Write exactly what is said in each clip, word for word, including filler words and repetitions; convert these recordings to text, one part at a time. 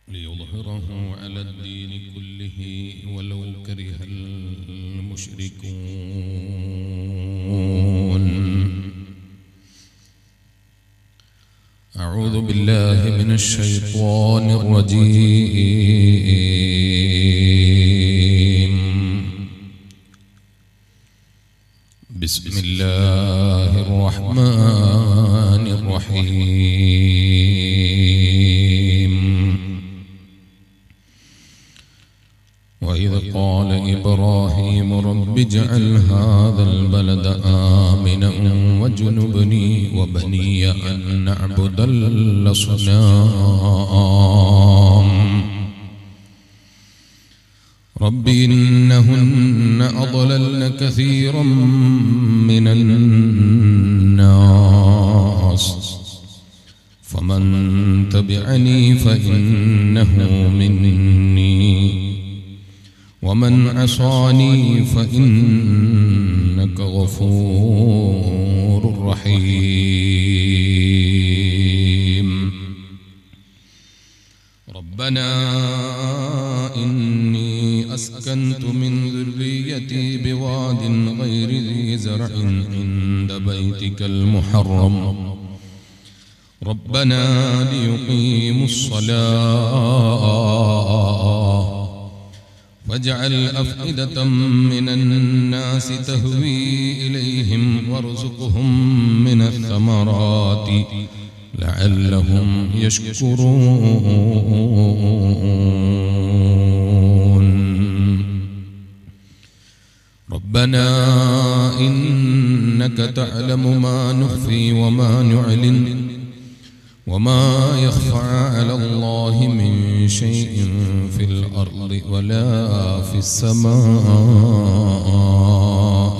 ليظهره على الدين كله ولو كره المشركون. أعوذ بالله من الشيطان الرجيم. بسم الله الرحمن الرحيم. وإذ قال إبراهيم رب اجعل هذا البلد آمنا واجنبني وبني أن نعبد الأصنام رب إنهن أضللن كثيرا من الناس فمن تبعني فإنه مني ومن عصاني فإنك غفور رحيم. ربنا إني أسكنت من ذريتي بواد غير ذي زرع عند بيتك المحرم ربنا ليقيموا الصلاة واجعل أفئدة من الناس تهوي إليهم وارزقهم من الثمرات لعلهم يشكرون. ربنا إنك تعلم ما نخفي وما نعلن وما يخفى على الله من شيء في الأرض ولا في السماء.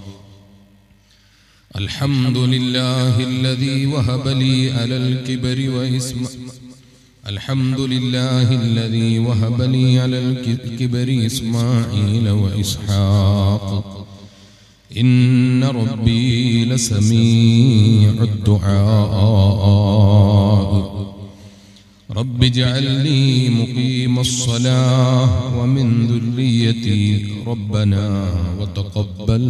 الحمد لله الذي وهب لي على الكبر وإسم الحمد لله الذي وهب لي على الكبر إسماعيل وإسحاق إن ربي لسميع الدعاء. رب اجعل لي مقيم الصلاة ومن ذريتي ربنا وتقبل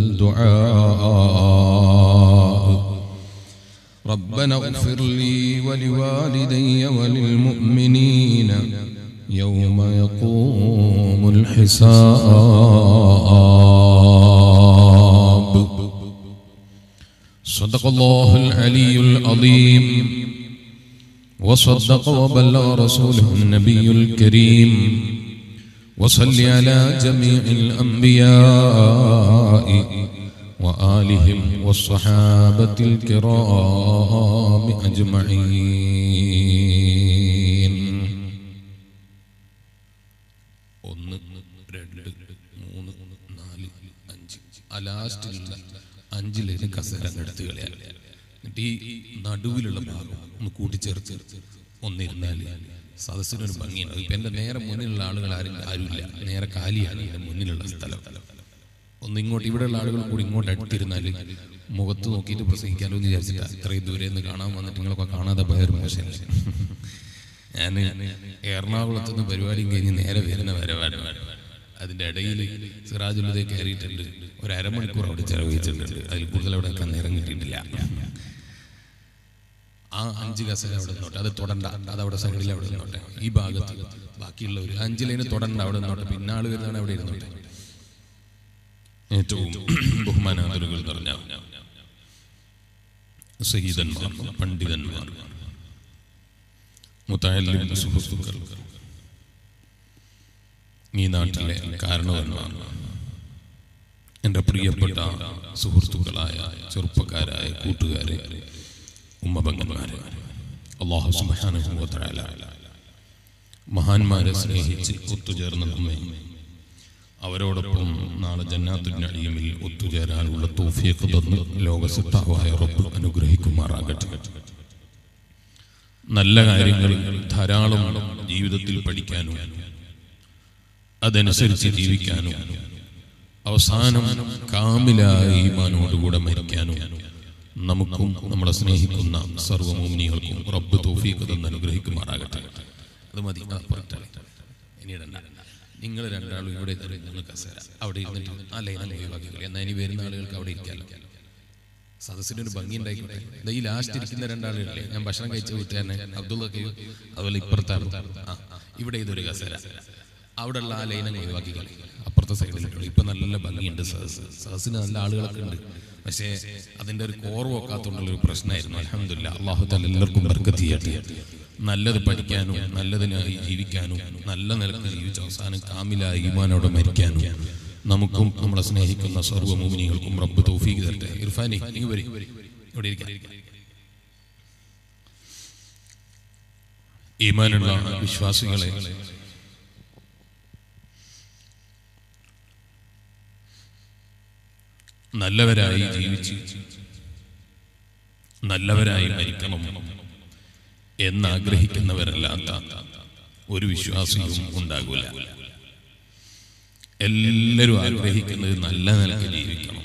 دعاء. ربنا اغفر لي ولوالدي وللمؤمنين يوم يقوم الحساب. صدق الله العلي العظيم وصدق وبلغ رسوله النبي الكريم. وصل على جميع الأنبياء وآلهم والصحابة الكرام أجمعين. ഒന്ന് രണ്ട് മൂന്ന് നാല് അഞ്ച് ആ ലാസ്റ്റിലുള്ള അഞ്ചിലേക്ക് കസേര എടുത്ത് കളയാൻ. എന്നിട്ട് ഈ നടുവിലുള്ള ഭാഗം ഒന്ന് കൂട്ടിച്ചേർത്ത് ഒന്നിരുന്നാല് സദസ്സിനൊരു ഭംഗിയുണ്ട്. ഇപ്പം എൻ്റെ നേരെ മുന്നിലുള്ള ആളുകൾ ആരും ആരുമില്ല, നേരെ കാലിയാണ് എൻ്റെ മുന്നിലുള്ള സ്ഥലം. ഒന്നിങ്ങോട്ട് ഇവിടെയുള്ള ആളുകൾ കൂടി ഇങ്ങോട്ട് അടുത്തിരുന്നാൽ മുഖത്ത് നോക്കിയിട്ട് പ്രസംഗിക്കാമല്ലോ എന്ന് വിചാരിച്ചിട്ടാ ഇത്രയും ദൂരെ നിന്ന് കാണാൻ വന്നിട്ട് നിങ്ങളൊക്കെ കാണാതെ പോയൊരു മോശമല്ല. ഞാൻ എറണാകുളത്ത് നിന്ന് പരിപാടിയും കഴിഞ്ഞ് നേരെ വരുന്ന വരവാണ്. അതിൻ്റെ ഇടയിൽ സിറാജുലതയെ കയറിയിട്ടുണ്ട്, ഒരു അരമണിക്കൂർ അവിടെ ചെലവഴിച്ചിട്ടുണ്ട്. അതിൽ കൂടുതൽ അവിടെ നിൽക്കാൻ നേരം കിട്ടിയിട്ടില്ല. ആ അഞ്ച് കസേര അവിടെ നിന്നോട്ടെ, അത് തൊടണ്ട, അതവിടെ സൈഡിൽ അവിടെ നിന്നോട്ടെ. ഈ ഭാഗത്ത് ബാക്കിയുള്ള ഒരു അഞ്ചിലേന് തൊടണ്ട, അവിടെ നിന്നോട്ടെ. പിന്നെ ആള് വരുന്നതാണ് അവിടെ ഇരുന്നോട്ടെ. ഏറ്റവും ബഹുമാനാദരവുകൾ നിറഞ്ഞ സയ്യിദന്മാർ, പണ്ഡിതന്മാർ, മുതഅല്ലിം സുഹൃത്തുക്കൾ, ഈ നാട്ടിലെ കാരണവന്മാർ, എൻ്റെ പ്രിയപ്പെട്ട സുഹൃത്തുക്കളായ ചെറുപ്പക്കാരായ കൂട്ടുകാരെ, ഉമ്മബംഗന്മാരെ, അല്ലാഹു സുബ്ഹാനഹു വ തആല മഹാന്മാരെ സ്നേഹിച്ച് ഒത്തുചേർന്ന നമ്മെ അവരോടൊപ്പം നാളെ ജന്നാത്തുൽ നഈമിൽ ഒത്തുചേരാനുള്ള തൗഫീഖ് തന്ന് ലോകസിദ്ധാവായ റബ്ബ് അനുഗ്രഹിക്കുമാറാകട്ടെ. നല്ല കാര്യങ്ങൾ ധാരാളം ജീവിതത്തിൽ പഠിക്കാനും അതനുസരിച്ച് ജീവിക്കാനും അവസാനം കാമിലായ ഈമാനോടുകൂടെ മരിക്കാനും നമുക്കും നമ്മളെ സ്നേഹിക്കുന്ന സർവ്വ മുഅ്മിനീങ്ങൾക്കും റബ്ബ് തൗഫീഖ് തന്ന് അനുഗ്രഹിക്കുമാറാകട്ടെ. അത് മതി, ഇനി ഇടണ്ട. നിങ്ങൾ രണ്ടാളും ഇവിടെ മൂന്ന് കസേര അവിടെ ഇരുന്നിട്ട് ആ ലൈനം ഒഴിവാക്കില്ല. എന്നാൽ ഇനി വരുന്ന ആളുകൾക്ക് അവിടെ ഇരിക്കാമല്ലോ. സദസ്സിനൊരു ഭംഗി ഉണ്ടായിക്കോട്ടെ. ഈ ലാസ്റ്റ് ഇരിക്കുന്ന രണ്ടാളുകളില്ലേ, ഞാൻ ഭക്ഷണം കഴിച്ച വീട്ടുകാരനെ അബ്ദുള്ളക്ക്, അതുപോലെ ഇപ്പുറത്താണ്. ആ ഇവിടെ ഇതൊരു കസേര, അവിടെയുള്ള ആ ലൈനം ഒഴിവാക്കിക്കളി, അപ്പുറത്തെ സൈഡിലിട്ടുള്ളൂ. ഇപ്പൊ നല്ല ഭംഗിയുണ്ട് സദസ്, സദസ്സിന് നല്ല ആളുകളൊക്കെ ഉണ്ട്. പക്ഷേ അതിന്റെ ഒരു കോർവ് വെക്കാത്തോണ്ടുള്ളൊരു പ്രശ്നമായിരുന്നു. അൽഹംദുലില്ലാഹ്, അല്ലാഹു തആല എല്ലാവർക്കും ബർക്കത്ത് ചെയ്യട്ടെ. നല്ലത് പഠിക്കാനും നല്ലതിനായി ജീവിക്കാനും നല്ല നിലക്ക് ജീവിച്ച അവസാനം കാമിലായ ഈമാനോടെ മരിക്കാനും നമുക്കും നമ്മളെ സ്നേഹിക്കുന്ന സർവ്വ മുഅ്മിനീങ്ങൾക്കും റബ്ബ് തൗഫീഖ് തരട്ടെ. ഇർഫാനി നീ വരി, ഇവിടെ ഇരിക്കാം. ഈമാനുള്ള വിശ്വാസികളെ, നല്ലവരായി ജീവിച്ച് നല്ലവരായി മരിക്കണം എന്നാഗ്രഹിക്കുന്നവരല്ലാത്ത ഒരു വിശ്വാസിയും ഉണ്ടാകൂല. എല്ലാവരും ആഗ്രഹിക്കുന്നത് നല്ല നിലയ്ക്ക് ജീവിക്കണം,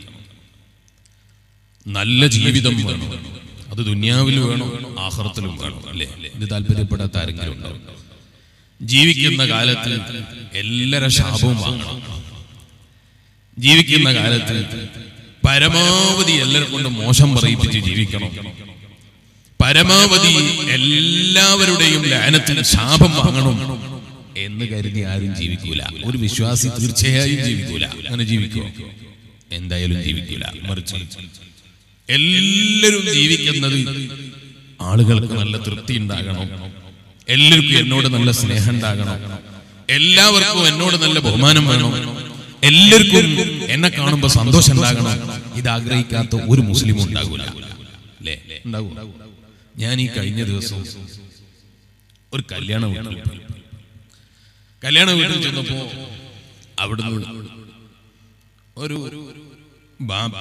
നല്ല ജീവിതം വേണം. അത് ദുനിയാവിൽ വേണം, ആഖിറത്തിലും വേണം. അല്ലേ? ഇത് താല്പര്യപ്പെടാത്ത ആരെങ്കിലും ഉണ്ടാവും? ജീവിക്കുന്ന കാലത്ത് എല്ലാവരുടെ ശാപവും വാങ്ങണം. ജീവിക്കുന്ന കാലത്ത് പരമാവധി എല്ലാവരെ കൊണ്ട് മോശം പറയിപ്പിച്ച് ജീവിക്കണം. പരമാവധി എല്ലാവരുടെയും ലഅനത്തിന് ശാപം വാങ്ങണം എന്ന് കരുതി ആരും ജീവിക്കൂല. ഒരു വിശ്വാസി തീർച്ചയായും ജീവിക്കൂല. അങ്ങനെ ജീവിക്കുമോ? എന്തായാലും ജീവിക്കൂല. മറിച്ച് എല്ലാവരും ജീവിക്കുന്നത് ആളുകൾക്ക് നല്ല തൃപ്തി ഉണ്ടാകണം, എല്ലാവർക്കും എന്നോട് നല്ല സ്നേഹം ഉണ്ടാകണം, എല്ലാവർക്കും എന്നോട് നല്ല ബഹുമാനം വേണം, എല്ലാവർക്കും എന്നെ കാണുമ്പോ സന്തോഷം ഉണ്ടാകണം. ഇത് ആഗ്രഹിക്കാത്ത ഒരു മുസ്ലിമും ഉണ്ടാകൂല. അല്ലേ? ഉണ്ടാകും. ഞാൻ ഈ കഴിഞ്ഞ ദിവസം ഒരു കല്യാണ വീട്ടിൽ കല്യാണ വീട്ടിൽ ചെന്നപ്പോ അവിടുന്ന് ഒരു ബാപ്പ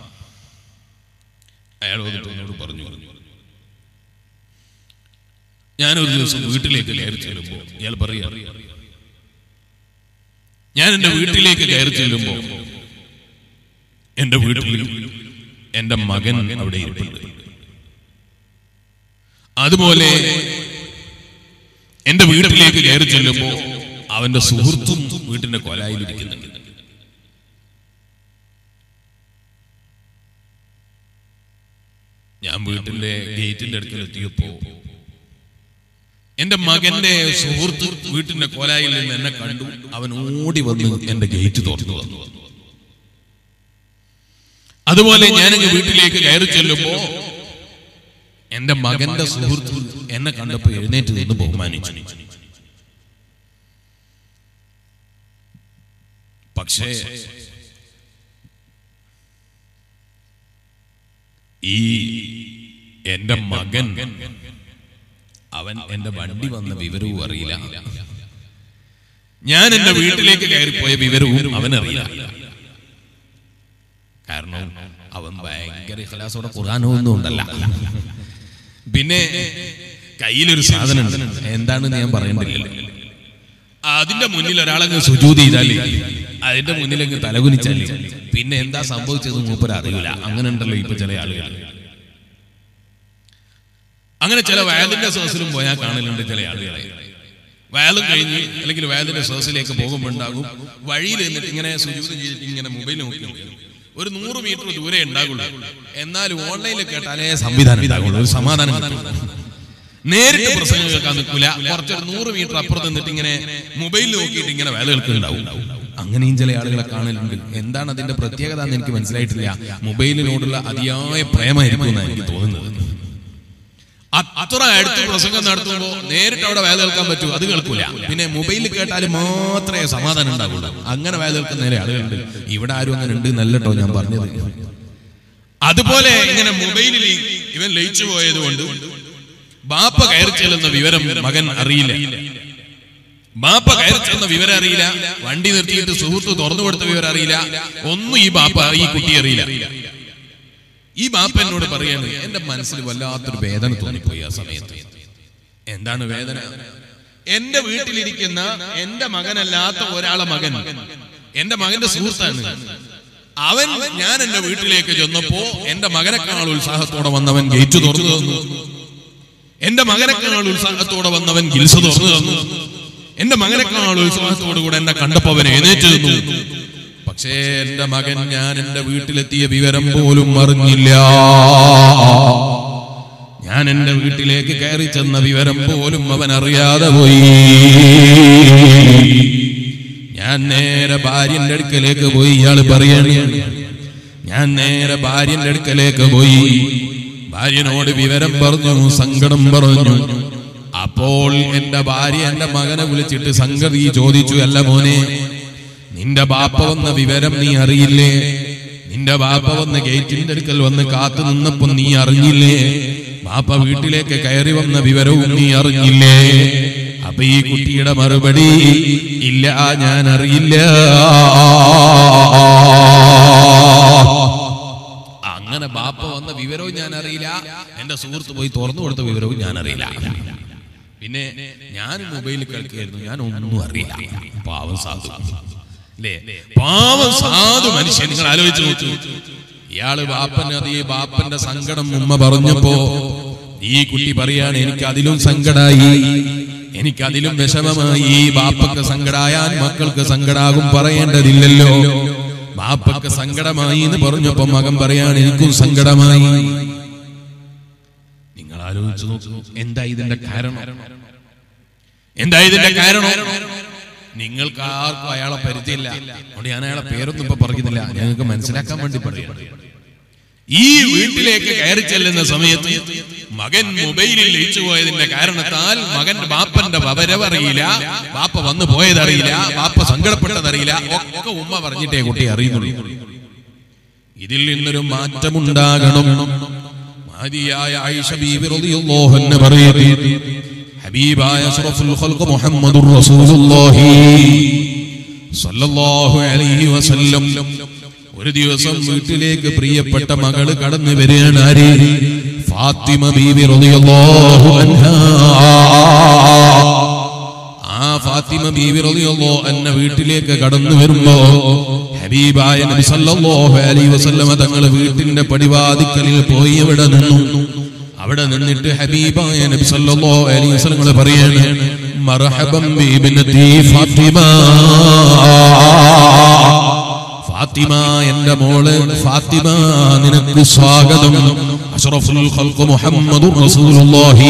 അയാൾ എന്നോട് പറഞ്ഞു, ഞാനൊരു ദിവസം വീട്ടിലേക്ക് കയറി ചെല്ലുമ്പോ ഇയാൾ പറയാ, ഞാൻ എന്റെ വീട്ടിലേക്ക് കയറി ചെല്ലുമ്പോ എന്റെ വീട്ടിൽ എന്റെ മകൻ അവിടെ ഇരിപ്പുണ്ട്. അതുപോലെ എന്റെ വീട്ടിലേക്ക് കയറി ചെല്ലുമ്പോ അവന്റെ സുഹൃത്തും വീട്ടിന്റെ കൊലായിലിരിക്കുന്നുണ്ട്. ഞാൻ വീട്ടിന്റെ ഗേറ്റിന്റെ അടുക്കൽ എത്തിയപ്പോ എന്റെ മകന്റെ സുഹൃത്ത് വീട്ടിന്റെ കോലായിൽ നിന്ന് എന്നെ കണ്ടു. അവൻ ഓടി വന്ന് എന്റെ ഗേറ്റ് തുറന്നു വന്നു. അതുപോലെ ഞാൻ വീട്ടിലേക്ക് കയറി ചെല്ലുമ്പോ എന്റെ മകന്റെ സുഹൃത്ത് എന്നെ കണ്ടപ്പോ എഴുന്നേറ്റ് നിന്ന് ബഹുമാനിച്ചു. പക്ഷേ ഈ എന്റെ മകൻ അവൻ എന്റെ വണ്ടി വന്ന വിവരവും അറിയില്ല, ഞാൻ എന്റെ വീട്ടിലേക്ക് കയറിപ്പോയ വിവരവും അവനറിയില്ല. കാരണം അവൻ ഭയങ്കര ഇഖ്ലാസോടെ ഖുർആനൊന്നും ഉണ്ടല്ല. പിന്നെ കയ്യിലൊരു സാധനം ഉണ്ട്, എന്താണെന്ന് ഞാൻ പറയണ്ടില്ലല്ലോ. അതിന്റെ മുന്നിൽ ഒരാളങ്ങ് സുജൂദ് ചെയ്താല്, അതിന്റെ മുന്നിലങ്ങ് തലകുനിച്ചാല് പിന്നെ എന്താ സംഭവിച്ചത് മൂപ്പര് അറിയില്ല. അങ്ങനെ ഉണ്ടല്ലോ ഇപ്പൊ ചില ആളുകൾ. അങ്ങനെ ചില വയലിന്റെ സദസ്സിലും പോയാൽ കാണലുണ്ട് ചില ആളുകളെ. വയലും കഴിഞ്ഞ് അല്ലെങ്കിൽ വയലിന്റെ സദസ്സിലേക്ക് പോകുമ്പോൾ ഉണ്ടാകും വഴിയിൽ എന്നിട്ട് ഇങ്ങനെ സുജൂദ് ചെയ്തിട്ട് ഇങ്ങനെ മൊബൈൽ നോക്കി ഒരു നൂറ് മീറ്റർ ദൂരെ ഉണ്ടാകുള്ളൂ. എന്നാലും ഓൺലൈനിൽ കേട്ടാലേ സംവിധാനം ഉണ്ടാകുള്ളൂ, ഒരു സമാധാനം കിട്ടും. നേരിട്ട് പ്രസംഗം കേൾക്കാൻ നിൽക്കില്ല, കുറച്ചൊരു നൂറ് മീറ്റർ അപ്പുറത്ത് നിന്നിട്ട് ഇങ്ങനെ മൊബൈൽ നോക്കിയിട്ട് ഇങ്ങനെ വേല കേൾക്കുന്നുണ്ടാവും. അങ്ങനെയും ചില ആളുകളെ കാണലുണ്ട്. എന്താണ് അതിന്റെ പ്രത്യേകത എന്ന് എനിക്ക് മനസ്സിലായിട്ടില്ല. മൊബൈലിനോടുള്ള അതിയായ പ്രേമായിരിക്കും എന്നാണ് എനിക്ക് തോന്നുന്നത്. അത്ര അടുത്ത് പ്രസംഗം നടത്തുമ്പോ നേരിട്ട് അവിടെ വേല കേൾക്കാൻ പറ്റൂ, അത് കേൾക്കൂല. പിന്നെ മൊബൈലിൽ കേട്ടാൽ മാത്രമേ സമാധാനം ഉണ്ടാവുള്ളൂ. അങ്ങനെ വേല കേൾക്കുന്ന ആളുകളുണ്ട്. ഇവിടെ ആരും അങ്ങനെ ഉണ്ട് നല്ലട്ടോ ഞാൻ പറഞ്ഞത്. അതുപോലെ ഇങ്ങനെ മൊബൈലിൽ ഇവൻ ലയിച്ചു പോയത് കൊണ്ട് ബാപ്പ കയറി ചെല്ലുന്ന വിവരം മകൻ അറിയില്ല. ബാപ്പ കയറി ചെന്ന വിവരം അറിയില്ല, വണ്ടി നിർത്തിയിട്ട് സുഹൃത്ത് തുറന്നു കൊടുത്ത വിവരം അറിയില്ല, ഒന്നും ഈ ബാപ്പ ഈ കുട്ടി അറിയില്ല. ഈ ബാപ്പ എന്നോട് പറയാണ്, എന്റെ മനസ്സിൽ വല്ലാത്തൊരു വേദന തോന്നിപ്പോയി ആ സമയത്ത്. എന്താണ് വേദന? എന്റെ വീട്ടിലിരിക്കുന്ന എന്റെ മകനല്ലാത്ത ഒരാളെ മകൻ എന്റെ മകന്റെ സുഹൃത്താണ്. അവൻ ഞാൻ എന്റെ വീട്ടിലേക്ക് ചെന്നപ്പോ എന്റെ മകനെക്കാൾ ഉത്സാഹത്തോടെ വന്നവൻ ഗേറ്റ് തുറന്നു തന്നു. എന്റെ മകനെക്കാൾ ഉത്സാഹത്തോടെ വന്നവൻ ഗിൽസ് തുറന്നു തന്നു. എന്റെ മകനെക്കാൾ ഉത്സാഹത്തോടു കൂടെ എന്നെ കണ്ടപ്പോ അവൻ എഴുന്നേറ്റ് നിന്നു. പക്ഷേ എന്റെ മകൻ ഞാൻ എന്റെ വീട്ടിലെത്തിയ വിവരം പോലും അറിഞ്ഞില്ല. ഞാൻ എന്റെ വീട്ടിലേക്ക് കയറി ചെന്ന വിവരം പോലും അവൻ അറിയാതെ പോയി. ഞാൻ നേരെ ഭാര്യന്റെ അടുക്കലേക്ക് പോയി. ഇയാള് പറയാണ്, ഞാൻ നേരെ ഭാര്യന്റെ അടുക്കലേക്ക് പോയി. ഭാര്യനോട് വിവരം പറഞ്ഞു, സങ്കടം പറഞ്ഞു. അപ്പോൾ എന്റെ ഭാര്യ എന്റെ മകനെ വിളിച്ചിട്ട് സംഗതി ചോദിച്ചു. അല്ല മോനെ, നിന്റെ ബാപ്പ വന്ന വിവരം നീ അറിയില്ലേ? നിന്റെ ബാപ്പ വന്ന് ഗേറ്റിന്റെ അടുക്കൽ വന്ന് കാത്തു നിന്നപ്പോ നീ അറിഞ്ഞില്ലേ? ബാപ്പ വീട്ടിലേക്ക് കയറി വന്ന വിവരവും നീ അറിഞ്ഞില്ലേ? അപ്പൊ ഈ കുട്ടിയുടെ മറുപടി, ഇല്ല, ഞാൻ അറിയില്ല. അങ്ങനെ ബാപ്പ വന്ന വിവരവും ഞാൻ അറിയില്ല, എന്റെ സുഹൃത്ത് പോയി തുറന്നു കൊടുത്ത വിവരവും ഞാൻ അറിയില്ല. പിന്നെ ഞാൻ മൊബൈലിൽ കളിക്കുകയായിരുന്നു, ഞാൻ ഒന്നും അറിയില്ല. പാവം സാധു അല്ലേ? പാവം സാധു മനുഷ്യൻ. നിങ്ങൾ ആലോചിച്ചു നോക്കൂ. ഇയാള് ബാപ്പന് അത് ഈ ബാപ്പന്റെ സങ്കടം ഉമ്മ പറഞ്ഞപ്പോ ഈ കുട്ടി പറയാണ്, എനിക്ക് അതിലും സങ്കടായി, എനിക്കതിലും വിഷമമായി. ബാപ്പക്ക് സങ്കടായാൽ മക്കൾക്ക് സങ്കടാകും, പറയേണ്ടതില്ലല്ലോ. ബാപ്പക്ക് സങ്കടമായി എന്ന് പറഞ്ഞപ്പോ മകൻ പറയാണ്, എനിക്കും സങ്കടമായി. നിങ്ങൾ ആലോചിച്ചു നോക്കൂ, എന്താ ഇതിന്റെ കാരണം? എന്താ ഇതിന്റെ കാരണം? നിങ്ങൾക്ക് ആർക്കും അയാളെ പരിചയമില്ല. അതുകൊണ്ട് ഞാൻ അയാളെ പേരൊന്നും ഇപ്പൊ പറയുന്നില്ല, ഞങ്ങൾക്ക് മനസ്സിലാക്കാൻ വേണ്ടി പറയാം. ഈ വീട്ടിലേക്ക് കയറി ചെല്ലുന്ന സമയത്ത് മകൻ മൊബൈലിൽ ലയിച്ചു പോയതിന്റെ കാരണത്താൽ മകന്റെ ബാപ്പന്റെ വരവറിയില്ല, ബാപ്പ വന്നു പോയതറിയില്ല, ബാപ്പ സങ്കടപ്പെട്ടതറിയില്ല. ഒക്കെ ഉമ്മ പറഞ്ഞിട്ടേ കുട്ടി അറിയുന്നുള്ളൂ. ഇതിൽ നിന്നൊരു മാറ്റമുണ്ടാകണം. മഹദിയായ ആയിഷ ബീവി റളിയല്ലാഹു അൻഹ പറയുന്നു, ഹബീബായ അഷ്റഫുൽ ഖൽഖ് മുഹമ്മദുർ റസൂലുള്ളാഹി സ്വല്ലല്ലാഹു അലൈഹി വസല്ലം ഒരു ദിവസം വീട്ടിലേക്ക് പ്രിയപ്പെട്ട മകള് കടന്നു വരികയാണ്. ആര്? ഫാത്തിമ ബീവി റളിയല്ലാഹു അൻഹാ. ആ ഫാത്തിമ ബീവി റളിയല്ലാഹു അൻഹ വീട്ടിലേക്ക് കടന്നു വരുമ്പോ ഹബീബായ നബി സല്ലല്ലാഹു അലൈഹി വസല്ലം തങ്ങൾ വീട്ടിന്റെ പടിവാതിക്കലിൽ പോയി അവിടെ നിന്നു. അവിടെ നിന്നിട്ട് ഹബീബായ നബി സല്ലല്ലാഹു അലൈഹി വസല്ലം പറയാണ്, മർഹബൻ ബിബ്നതി ഫാത്തിമ. ഫാത്തിമ, എന്റെ മോള് ഫാത്തിമ, നിനക്ക് സ്വാഗതം. അഷ്റഫുൽ ഖൽഖ് മുഹമ്മദുർ റസൂലുള്ളാഹി.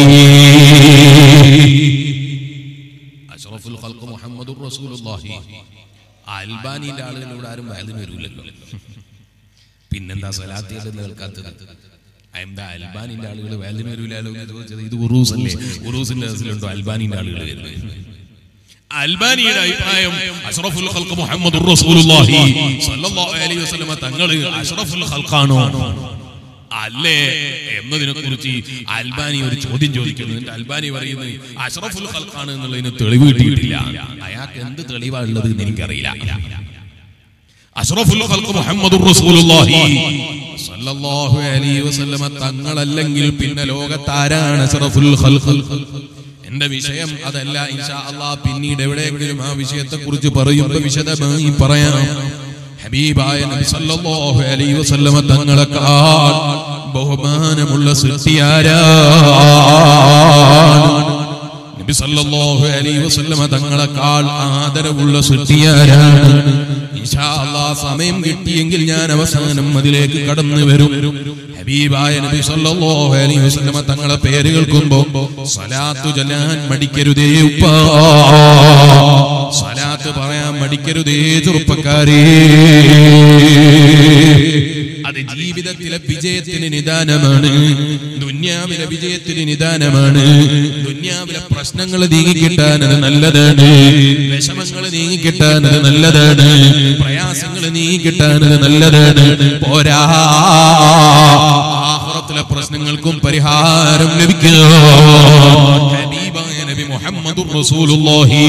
അഷ്റഫുൽ ഖൽഖ് മുഹമ്മദുർ റസൂലുള്ളാഹി. അൽബാനിയുടെ ആളുകളോട് ആരും വയലിന് വരൂലല്ലോ. പിന്നെന്താ സ്വലാത്തിയുടെ കേൾക്കാത്തത്? എന്താ അൽബാനിന്റെ ആളുകൾ വയലിന് വരൂലല്ലോ എന്ന് ചോദിച്ചത്? ഇത് ഉറൂസ് അല്ലേ? ഉറൂസിന്റെ അസലുണ്ടോ അൽബാനിന്റെ ആളുകൾ വരുന്നത്? അൽബാനിയുടെ അഭിപ്രായം അഷ്റഫുൽ ഖൽഖ് മുഹമ്മദുർ റസൂലുള്ളാഹി സ്വല്ലല്ലാഹു അലൈഹി വസല്ലം തങ്ങൾ അഷ്റഫുൽ ഖൽഖാണോ അല്ലേ എന്നതിനെ കുറിച്ച് അൽബാനി ഒരു ചോദ്യം ചോദിക്കുന്നു. അൽബാനി പറയുന്നത് അഷ്റഫുൽ ഖൽഖാണ് എന്നുള്ളതിന് തെളിവ് കിട്ടിയിട്ടില്ല. അയാൾക്ക് എന്ത് തെളിവാ ഉള്ളത് എന്ന് എനിക്കറിയില്ല. അഷ്റഫുൽ ഖൽഖ് മുഹമ്മദുർ റസൂലുള്ളാഹി സ്വല്ലല്ലാഹു അലൈഹി വസല്ലം തങ്ങളല്ലെങ്കിൽ പിന്നെ ലോകത്താരാണ് അഷ്റഫുൽ ഖൽഖ്? എന്റെ വിഷയം അതല്ല. ഇൻഷാ അല്ലാഹ് പിന്നീട് എവിടെയെങ്കിലും ആ വിഷയത്തെ കുറിച്ച് പറയുമ്പോൾ വിശദമായി പറയാം. ഹബീബായ നബി സല്ലല്ലാഹു അലൈഹി വസല്ലം തങ്ങളെക്കാൾ ബഹുമാനമുള്ള സൃഷ്ടിയാരാണ്? നബി സല്ലല്ലാഹു അലൈഹി വസല്ലം തങ്ങളെക്കാൾ ആദരവുള്ള സൃഷ്ടിയാരാണ്? ഇൻഷാ അല്ലാഹ് സമയം കിട്ടിയെങ്കിൽ ഞാൻ അവസാനം അതിലേക്ക് കടന്നു വരും. ഹബീബായ നബി സല്ലല്ലാഹു അലൈഹി വസല്ലം തങ്ങളെ പേര് കേൾക്കുമ്പോൾ സ്വലാത്ത് ചൊല്ലാൻ മടിക്കരുതേ ഉപ്പാ, സ്വലാത്ത് പറയാൻ മടിക്കരുതേ ചെറുപ്പക്കാരേ. അത് ജീവിതത്തിലെ വിജയത്തിന് നിദാനമാണ്, ദുനിയാവിലെ വിജയത്തിന് നിദാനമാണ്. ദുനിയാവിലെ പ്രശ്നങ്ങൾ നീങ്ങിക്കിട്ടാൻ അത് നല്ലതാണ്, വിഷമങ്ങൾ നീങ്ങിക്കിട്ടാൻ അത് നല്ലതാണ്, പ്രയാസങ്ങൾ നീങ്ങിക്കിട്ടാൻ അത് നല്ലതാണ്. പോരാ, ആഖിറത്തിലെ പ്രശ്നങ്ങൾക്കും പരിഹാരം ലഭിക്കും. ഹബീബായ നബി മുഹമ്മദുർ റസൂലുള്ളാഹി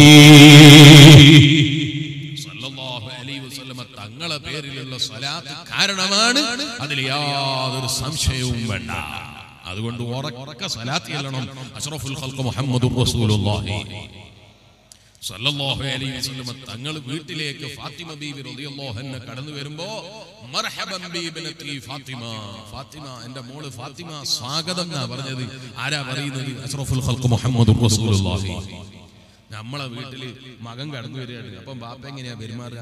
സ്വല്ലല്ലാഹു അലൈഹി വസല്ലം തങ്ങളെ പേരിലുള്ള സ്വലാത്ത് കാരണമാണ്, അതിൽ യാതൊരു സംശയവും വേണ്ട. അതുകൊണ്ട് ഉറക്ക സ്വലാത്ത് ചൊല്ലണം. അഷ്റഫുൽ ഖൽഖ് മുഹമ്മദുർ റസൂലുള്ളാഹി സല്ലല്ലാഹു അലൈഹി വസല്ലം തങ്ങൾ വീട്ടിലേക്ക് ഫാത്തിമ ബീബി റളിയല്ലാഹു അൻഹ കടന്നു വരുമ്പോ മർഹബൻ ബിബ്നതി ഫാത്തിമ, ഫാത്തിമ എന്റെ മോള് ഫാത്തിമ സ്വാഗതം എന്നാ പറഞ്ഞത്. ആരാ പറയുന്നത്? അഷ്റഫുൽ ഖൽഖ് മുഹമ്മദുർ റസൂലുള്ളാഹി. നമ്മളെ വീട്ടില് മകൻ കടന്നു വരികയാണ്. അപ്പം ബാപ്പ എങ്ങനെയാ പെരുമാറുക?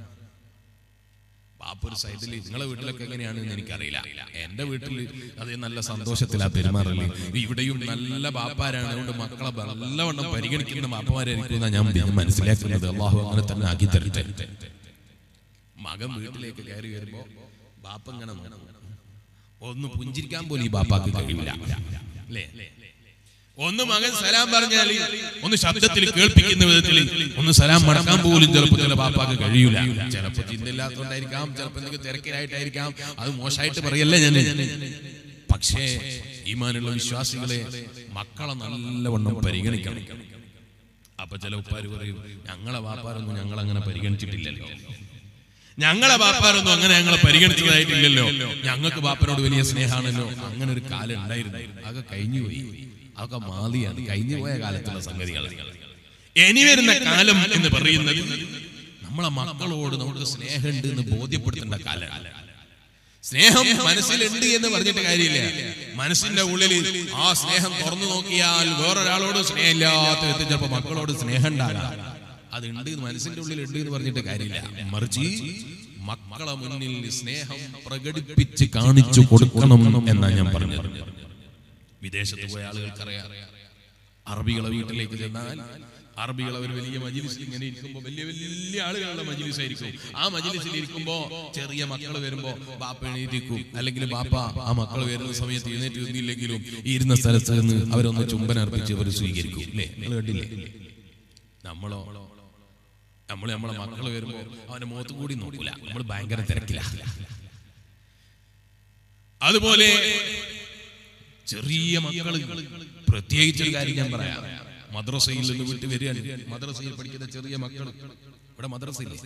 ബാപ്പ ഒരു സൈഡില്, നിങ്ങളെ വീട്ടിലൊക്കെ എങ്ങനെയാണെന്ന് എനിക്കറിയില്ല. എന്റെ വീട്ടിൽ അത് നല്ല സന്തോഷത്തിലാ പെരുമാറല്. ഇവിടെയും നല്ല ബാപ്പാരാണ്. അതുകൊണ്ട് മക്കളെ നല്ലവണ്ണം പരിഗണിക്കുന്ന ബാപ്പമാരായിരിക്കും ഞാൻ മനസ്സിലാക്കുന്നത്. അള്ളാഹു അങ്ങനെ തന്നെ ആക്കി തരട്ടെ. മകൻ വീട്ടിലേക്ക് കയറി വരുമ്പോ ബാപ്പ ഇങ്ങനെ ഒന്ന് പുഞ്ചിരിക്കാൻ പോലും ഈ ബാപ്പാക്ക് കഴിയില്ല അല്ലേ? ഒന്ന് മകൻ സലാം പറഞ്ഞാൽ ഒന്ന് ശബ്ദത്തിൽ കേൾപ്പിക്കുന്ന വിധത്തിൽ ഒന്ന് സലാം മടക്കാൻ പോലും ചിലപ്പോൾ ചില ബാപ്പാക്ക് കഴിയൂല. ചിലപ്പോൾ ചിന്തയില്ലാത്തതുകൊണ്ടായിരിക്കാം, ചിലപ്പോൾ എന്തെങ്കിലും തിരക്കിലായിട്ടായിരിക്കാം. അത് മോശമായിട്ട് പറയല്ലേ ഞാൻ. പക്ഷേ ഈമാനുള്ള വിശ്വാസികളെ മക്കളെ നല്ലവണ്ണം പരിഗണിക്കണം. അപ്പൊ ചില ഉപ്പാര് പറയും, ഞങ്ങളെ ബാപ്പാരൊന്നും ഞങ്ങൾ അങ്ങനെ പരിഗണിച്ചിട്ടില്ലല്ലോ, ഞങ്ങളെ ബാപ്പാരൊന്നും അങ്ങനെ ഞങ്ങളെ പരിഗണിച്ചതായിട്ടില്ലല്ലോ, ഞങ്ങൾക്ക് ബാപ്പനോട് വലിയ സ്നേഹമാണല്ലോ. അങ്ങനെ ഒരു കാലം ഉണ്ടായിരുന്നു, അതൊക്കെ കഴിഞ്ഞുപോയി. അതൊക്കെ മാറിയാണ്, കഴിഞ്ഞു പോയ കാലത്തുള്ള സംഗതികൾ. ഇനി വരുന്ന കാലം എന്ന് പറയുന്നത് നമ്മളെ മക്കളോട് നമുക്ക് സ്നേഹമുണ്ട് എന്ന് ബോധ്യപ്പെടുത്തേണ്ട കാലമാണ്. സ്നേഹം മനസ്സിലുണ്ട് എന്ന് പറഞ്ഞിട്ട് കാര്യമില്ല. മനസ്സിന്റെ ഉള്ളിൽ ആ സ്നേഹം തുറന്നു നോക്കിയാൽ വേറൊരാളോട് സ്നേഹമില്ലാത്ത വ്യക്തി ചിലപ്പോൾ മക്കളോട് സ്നേഹം ഉണ്ടാകാം. അതുണ്ട്, മനസ്സിന്റെ ഉള്ളിൽ ഉണ്ട് എന്ന് പറഞ്ഞിട്ട് കാര്യമില്ല. മറിച്ച് മക്കളെ മുന്നിൽ സ്നേഹം പ്രകടിപ്പിച്ച് കാണിച്ചു കൊടുക്കണം എന്നാ ഞാൻ പറഞ്ഞത്. വിദേശത്ത് പോയ ആളുകൾക്കറിയാം, അറബികളെ വീട്ടിലേക്ക് ചെന്നാൽ അറബികൾ അവർ വലിയ മജ്‌ലിസിൽ ഇങ്ങനെ ഇരിക്കുമ്പോൾ വലിയ വലിയ ആളുകളുടെ മജ്‌ലിസ് ആയിരിക്കും. ആ മജ്‌ലിസിൽ ഇരിക്കുമ്പോ ചെറിയ മക്കൾ വരുമ്പോ ബാപ്പ എണീറ്റിരിക്കും, അല്ലെങ്കിൽ ബാപ്പ ആ മക്കൾ വരുന്ന സമയത്ത് എഴുന്നേറ്റ് നിന്നില്ലെങ്കിലും ഇരുന്ന സ്ഥലത്ത് നിന്ന് അവരൊന്ന് ചുംബനം അർപ്പിച്ച് അവർ സ്വീകരിക്കും. അല്ലേ? നിങ്ങൾ കേട്ടില്ലേ? നമ്മളോ നമ്മൾ നമ്മളെ മക്കൾ വരുമ്പോ അവന്റെ മുഖത്ത് കൂടി നോക്കൂല, നമ്മൾ ഭയങ്കര തിരക്കില. അതുപോലെ ചെറിയ മക്കൾ, പ്രത്യേകിച്ചൊരു കാര്യം ഞാൻ പറയാം. മദ്രസയിൽ നിന്ന് വിട്ട് വരികയാണ്, മദ്രസയിൽ പഠിക്കുന്ന ചെറിയ മക്കൾ. ഇവിടെ മദ്രസയില്ലേ?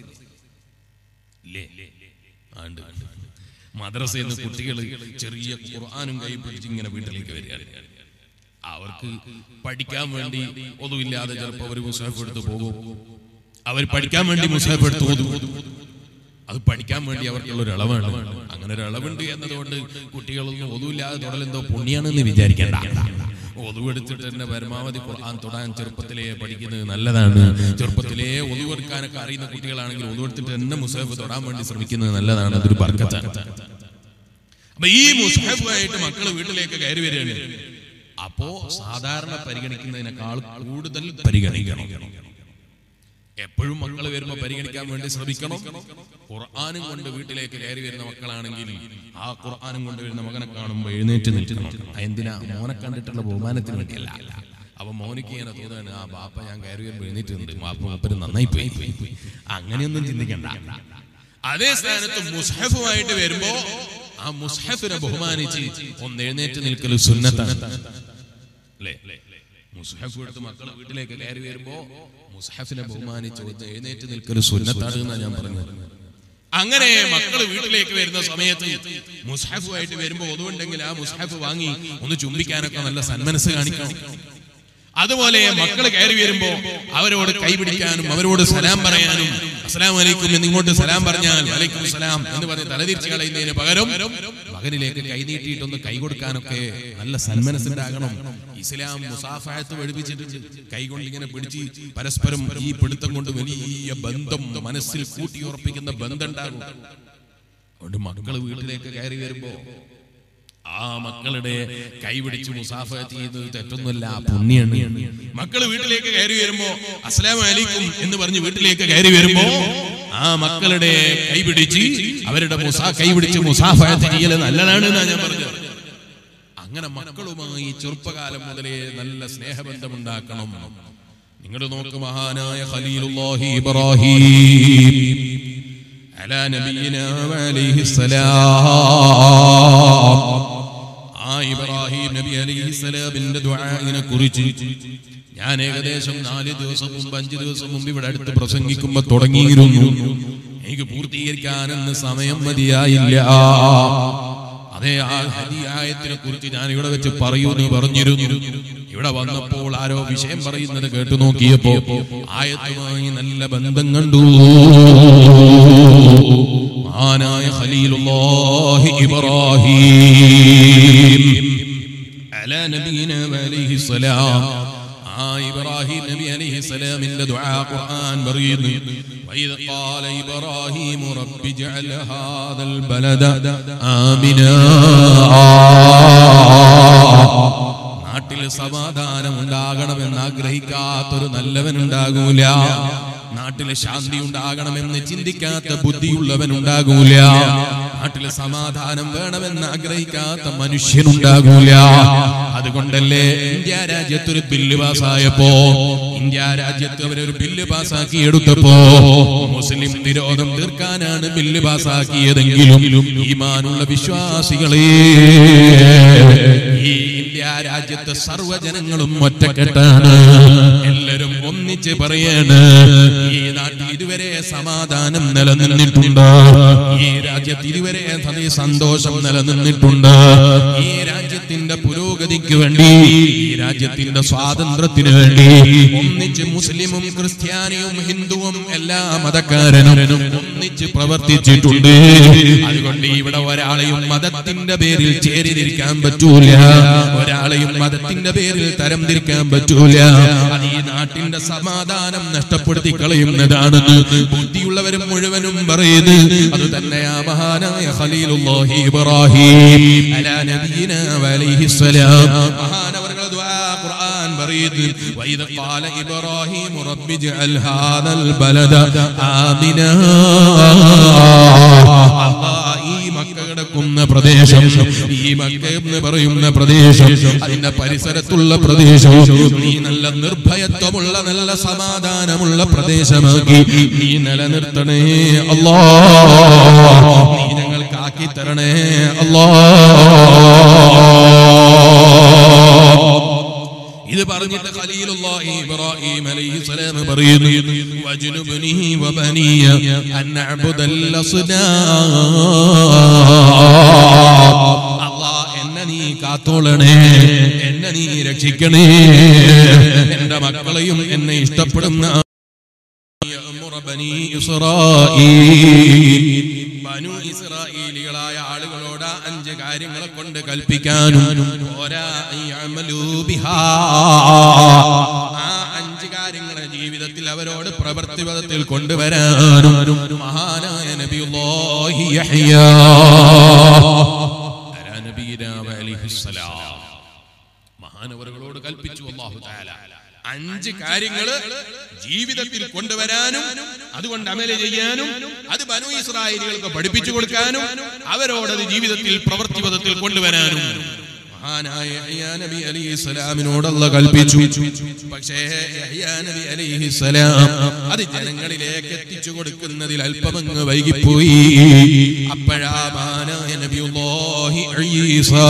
ഇല്ലേ? ആണ്ട് മദ്രസയിൽ നിന്ന് കുട്ടികൾ ചെറിയ ഖുർആനും കൈ പിടിച്ച് ഇങ്ങനെ വീട്ടിലേക്ക് വരികയാണ്. അവർക്ക് പഠിക്കാൻ വേണ്ടി ഒന്നുമില്ലാതെ ചിലപ്പോൾ അവർ മുസ്ഹഫ് എടുത്ത് പോകും. അവർ പഠിക്കാൻ വേണ്ടി മുസ്ഹഫ് എടുത്ത് ഓതും. അത് പഠിക്കാൻ വേണ്ടി അവർക്കുള്ള ഒരു അളവാണ്. അങ്ങനെ ഒരു അളവുണ്ട് എന്നതുകൊണ്ട് കുട്ടികളൊന്നും ഒതുവില്ലാതെ തൊടലെന്തോ പുണ്യാണെന്ന് വിചാരിക്കേണ്ട. ഒതുവെടുത്തിട്ട് തന്നെ പരമാവധി ഖുർആൻ തൊടാൻ ചെറുപ്പത്തിലേ പഠിക്കുന്നത് നല്ലതാണ്. ചെറുപ്പത്തിലേ ഒതുവെടുക്കാനൊക്കെ അറിയുന്ന കുട്ടികളാണെങ്കിൽ ഒതുവെടുത്തിട്ട് തന്നെ മുസ്ഹഫ് തൊടാൻ വേണ്ടി ശ്രമിക്കുന്നത് നല്ലതാണ്. അതൊരു ബർക്കത്താണ്. അപ്പൊ ഈ മുസ്ഹഫായിട്ട് മക്കൾ വീട്ടിലേക്ക് കയറി വരികയാണ്. അപ്പോ സാധാരണ പരിഗണിക്കുന്നതിനേക്കാൾ കൂടുതൽ പരിഗണിക്കണം. എപ്പോഴും മക്കൾ വരുമ്പോ പരിഗണിക്കാൻ വേണ്ടി ശ്രമിക്കണം. ഖുർആനും കൊണ്ട് വീട്ടിലേക്ക് കയറി വരുന്ന മക്കളാണെങ്കിൽ ആ ഖുർആനും കൊണ്ട് വരുന്ന മകനെ കാണുമ്പോൾ എഴുന്നേറ്റ് നിൽക്കണം. എന്തിനാ? മോനെ കണ്ടിട്ടുള്ള ബഹുമാനത്തിന് വേണ്ടിയല്ല. അപ്പൊ മോനിക്ക് ഇങ്ങനെ തോന്നുകയാണ്, ആ ബാപ്പ ഞാൻ കയറി വരുമ്പോൾ എഴുന്നേറ്റുണ്ട്, ബാപ്പ മൂപ്പര് നന്നായി പോയി. അങ്ങനെയൊന്നും ചിന്തിക്കണ്ട. അതേ സ്ഥാനത്ത് മുസ്ഹഫുമായിട്ട് വരുമ്പോ ആ മുസ്ഹഫിനെ ബഹുമാനിച്ച് ഒന്ന് എഴുന്നേറ്റ് നിൽക്കൽ സുന്നത്താണ്. അല്ലേ? മുസ്ഹഫ് എടുത്ത് മക്കൾ വീട്ടിലേക്ക് കയറി വരുമ്പോ മുസ്ഹഫിനെ ബഹുമാനിച്ച് ഒന്ന് എഴുന്നേറ്റ് നിൽക്കൽ സുന്നത്താണ് എന്നാണ് ഞാൻ പറഞ്ഞത്. അങ്ങനെ മക്കൾ വീട്ടിലേക്ക് വരുന്ന സമയത്ത് മുസ്ഹഫുമായിട്ട് വരുമ്പോ ഒന്നുണ്ടെങ്കിൽ ആ മുസ്ഹഫ് വാങ്ങി ഒന്ന് ചുംബിക്കാനൊക്കെ നല്ല സന്മനസ് കാണിക്കണം. അതുപോലെ മക്കൾ കയറി വരുമ്പോ അവരോട് കൈപിടിക്കാനും അവരോട് സലാം പറയാനും, അസ്സലാമു അലൈക്കും എന്ന് ഇങ്ങോട്ട് സലാം പറഞ്ഞാൽ വലൈക്കും സലാം എന്ന് പറഞ്ഞ് തലതിരിച്ച് കളയുന്നതിന് പകരം മകനിലേക്ക് കൈ നീട്ടിയിട്ടൊന്ന് കൈ കൊടുക്കാനൊക്കെ നല്ല സന്മനസ്സുണ്ടാകണം. ഇസ്ലാം മുസാഫഹത്ത് പഠിപ്പിച്ചിട്ടുണ്ട്. കൈ കൊണ്ട് ഇങ്ങനെ പിടിച്ച് പരസ്പരം ഈ പിടുത്തം കൊണ്ട് വലിയ ബന്ധം മനസ്സിൽ കൂട്ടിയുറപ്പിക്കുന്ന ബന്ധം ഉണ്ടാകും. അതുകൊണ്ട് മക്കൾ വീട്ടിലേക്ക് കയറി വരുമ്പോ ആ മക്കളുടെ കൈപിടിച്ച് മുസാഫഹത്ത് ചെയ്യുന്നത് തെറ്റൊന്നുമല്ല, പുണ്യാണ്. മക്കൾ വീട്ടിലേക്ക് കയറി വരുമ്പോ അസ്സലാമു അലൈക്കും എന്ന് പറഞ്ഞ് വീട്ടിലേക്ക് കയറി വരുമ്പോ ആ മക്കളുടെ കൈപിടിച്ച് അവരുടെ മുസാ കൈപിടിച്ച് മുസാഫഹത്ത് ചെയ്യൽ നല്ലതാണ് എന്നാണ് ഞാൻ പറഞ്ഞത്. അങ്ങനെ മക്കളുമായി ചെറുപ്പകാലം മുതലേ നല്ല സ്നേഹബന്ധം ഉണ്ടാക്കണം. നിങ്ങൾ നോക്ക്, മഹാനായ ഖലീലുല്ലാഹി ഇബ്രാഹിം അലാ നബിയിനാ അലൈഹിസ്സലാം, ആ ഇബ്രാഹിം നബി അലൈഹിസ്സലാമിന്റെ ദുആഇനെ കുറിച്ച് ഞാൻ ഏകദേശം നാല് ദിവസം മുമ്പ് അഞ്ച് ദിവസം മുമ്പ് ഇവിടെ അടുത്ത് പ്രസംഗിക്കുമ്പോ തുടങ്ങിയിരുന്നു. എനിക്ക് പൂർത്തീകരിക്കാനെന്ന് സമയം മതിയായില്ല. അതേ ആ ഹദിയായത്തിനെ കുറിച്ച് ഞാൻ ഇവിടെ വെച്ച് പറയുമെന്ന് പറഞ്ഞിരുന്നു. ഇവിടെ വന്നപ്പോൾ ആരോ വിഷയം പറയുന്നത് കേട്ടു നോക്കിയപ്പോ ആയത്തുമായി നല്ല ബന്ധം കണ്ടു. മഹാനായ ഖലീലുല്ലാഹി ഇബ്രാഹിം അലാ നബിയിനാ അലൈഹിസ്സലാം, ആ ഇബ്രാഹിം നബി അലൈഹിസ്സലാമിന്റെ ദുആ ഖുർആൻ പറയുന്നു. وإذ قال إبراهيم رب اجعل هذا البلد آمنا. നാട്ടിൽ സമാധാനം ഉണ്ടാകണമെന്ന് ആഗ്രഹിക്കാത്തൊരു നല്ലവൻ ഉണ്ടാകൂല. നാട്ടിലെ ശാന്തി ഉണ്ടാകണമെന്ന് ചിന്തിക്കാത്ത ബുദ്ധിയുള്ളവൻ ഉണ്ടാകൂല. നാട്ടിലെ സമാധാനം വേണമെന്ന് ആഗ്രഹിക്കാത്ത മനുഷ്യനുണ്ടാകൂല. അതുകൊണ്ടല്ലേ ഇന്ത്യ രാജ്യത്തൊരു ബില്ല് പാസ്സായപ്പോ, ഇന്ത്യ രാജ്യത്ത് അവരൊരു ബില്ല് പാസ്സാക്കി എടുത്തപ്പോ മുസ്ലിം വിരോധം തീർക്കാനാണ് ബില്ല് പാസ്സാക്കിയതെങ്കിലും ഈമാനുള്ള വിശ്വാസികളെ, ഈ ഇന്ത്യ രാജ്യത്തെ സർവ്വജനങ്ങളും ഒറ്റക്കെട്ടാണ്. എല്ലാരും ഒന്നിച്ച് പറയാണ്, ഈ നാട്ടിൽ ഇതുവരെ സമാധാനം നിലനിന്നിട്ടുണ്ട്, ഈ രാജ്യത്ത് ഇതുവരെ സന്തോഷം നിലനിന്നിട്ടുണ്ട്, ഈ രാജ്യത്തിന്റെ പുരോഗതിക്ക് വേണ്ടി, ഈ രാജ്യത്തിന്റെ സ്വാതന്ത്ര്യത്തിന് വേണ്ടി ഒന്നിച്ച് മുസ്ലിമും ക്രിസ്ത്യാനിയും ഹിന്ദുവും എല്ലാ മതക്കാരനും ഒന്നിച്ച് പ്രവർത്തിച്ചിട്ടുണ്ട്. അതുകൊണ്ട് ഇവിടെ ഒരാളെയും മതത്തിന്റെ പേരിൽ ചേരിതിരിക്കാൻ പറ്റൂല, ഒരാളെയും മതത്തിന്റെ പേരിൽ തരം തിരിക്കാൻ പറ്റൂല. അത് ഈ നാട്ടിന്റെ സമാധാനം നഷ്ടപ്പെടുത്തി കളയുന്നതാണെന്ന് ബുദ്ധിയുള്ളവരും മുഴുവനും പറയുന്നു. അത് തന്നെയാ മഹാനായ ഖലീലുല്ലാഹി ഇബ്രാഹിം അലാ നബിയിനാ അലൈഹിസ്സലാം മഹാനവർകൾ ദുആ ഖുർആൻ പറയുന്നു. വഇദ ഖാല ഇബ്രാഹിം റബ്ബി ഇജ്അൽ ഹാദൽ ബലദ ആമിനാ. ഈ മക്ക കിടക്കുന്ന പ്രദേശം, ഈ മക്ക എന്ന് പറയുന്ന പ്രദേശം, അതിന്റെ പരിസരത്തുള്ള പ്രദേശം നീ നല്ല നിർഭയത്വമുള്ള നല്ല സമാധാനമുള്ള പ്രദേശമാക്കി നീ നിലനിർത്തണേ അല്ലാഹ്, നീ ഞങ്ങൾക്ക് ആക്കി തരണേ അല്ലാഹ്. ഇത് പറഞ്ഞിട്ട് ഖലീലുല്ലാഹി ഇബ്രാഹിം അലൈഹിസ്സലാം പറയുന്നു, വജ്നുബ്നി വബനിയ അൻ നഅബുദൽ അസ്നാം. അല്ലാഹ് എന്നെ നീ കാത്തോളണേ, എന്നെ നീ രക്ഷിക്കണേ, എന്റെ മക്കളെയും എന്നെ ഇഷ്ടപ്പെടുന്ന ബനി ഇസ്രായീൽ, ബനു ഇസ്രായേലികളായ ആളുകളോട് അഞ്ച് കാര്യങ്ങളെ കൊണ്ട് കൽപ്പിക്കാനും പോരാ, ആ അഞ്ച് കാര്യങ്ങളെ ജീവിതത്തിൽ അവരോട് പ്രവൃത്തിപഥത്തിൽ കൊണ്ടുവരാനും മഹാനായ നബിയുല്ലാഹി യഹ്യാ നബിയിനാ അലൈഹിസ്സലാം മഹാനവറുകളോട് കൽപ്പിച്ചു. അല്ലാഹു തആല അഞ്ച് കാര്യങ്ങള് ജീവിതത്തിൽ കൊണ്ടുവരാനും അതുകൊണ്ട് അമല് ചെയ്യാനും അത് ബനൂ ഇസ്രായേലികൾക്ക് പഠിപ്പിച്ചു കൊടുക്കാനും അവരോടത് ജീവിതത്തിൽ പ്രവൃത്തിപഥത്തിൽ കൊണ്ടുവരാനും മഹാനായ യഹ്യാ നബി അലൈഹിസ്സലാമിനോട് അല്ലാഹു കൽപ്പിച്ചു. പക്ഷേ യഹ്യാ നബി അലൈഹിസ്സലാം അത് ജനങ്ങളിലേക്ക് എത്തിച്ചു കൊടുക്കുന്നതിൽ അല്പമങ്ങ് വൈകിപ്പോയി. അപ്പോഴാ മഹാനായ നബിയുല്ലാഹി ഈസാ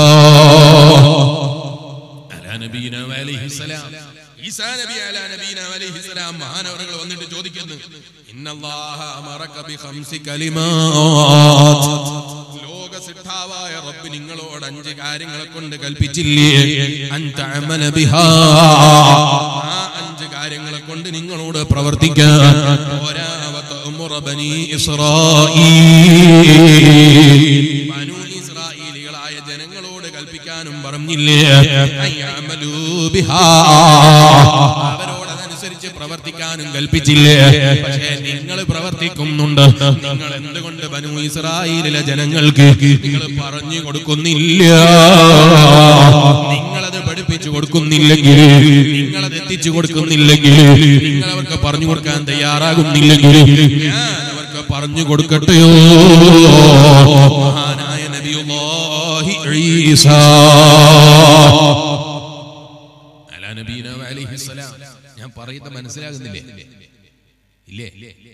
അലാ നബിയിനാ അലൈഹിസ്സലാം ഈസാ നബി അലാ നബീനാ അലൈഹിസ്സലാം മഹാനവറുകൾ വന്നിട്ട് ചോദിക്കുന്നു, ഇന്നല്ലാഹ അമറക ബി ഖംസി കലിമാത്ത്, ലോക സിദ്ധാവായ റബ്ബ് നിങ്ങളോട് അഞ്ച് കാര്യങ്ങളെ കൊണ്ട് കൽപ്പിച്ചില്ലേ, അൻത അമല ബിഹാ, ആ അഞ്ച് കാര്യങ്ങളെ കൊണ്ട് നിങ്ങളോട് പ്രവർത്തിക്കാൻ. ഓരാ വതഉമുറ ബനി ഇസ്രായീൽ, ബനു ഇസ്രായേലികളായ ജനങ്ങളോട് കൽപ്പിക്കാനും പറഞ്ഞില്ലേ, അയഅമലൂ ബിഹാ, അവരോടനുസരിച്ച് പ്രവർത്തിക്കാനും കൽപ്പിച്ചില്ലേ. പക്ഷേ നിങ്ങൾ പ്രവർത്തിക്കുന്നുണ്ട്, നിങ്ങൾ എന്തുകൊണ്ട് ബനൂ ഇസ്രായേലിലെ ജനങ്ങൾക്ക് നിങ്ങൾ പറഞ്ഞു കൊടുക്കുന്നില്ല? നിങ്ങളത് പഠിപ്പിച്ചു കൊടുക്കുന്നില്ലെങ്കിൽ, നിങ്ങളത് എത്തിച്ചു കൊടുക്കുന്നില്ലെങ്കിൽ, നിങ്ങൾ അവർക്ക് പറഞ്ഞു കൊടുക്കാൻ തയ്യാറാകുന്നില്ലെങ്കിൽ ഞാൻ അവർക്ക് പറഞ്ഞു കൊടുക്കട്ടെയോ? മഹാനായ നബിയുല്ലാഹി ഈസാ അലാ നബീനാ അലൈഹിസ്സലാം. ഞാൻ പറയുന്നത് മനസ്സിലാകുന്നില്ലേ? ഇല്ലേ?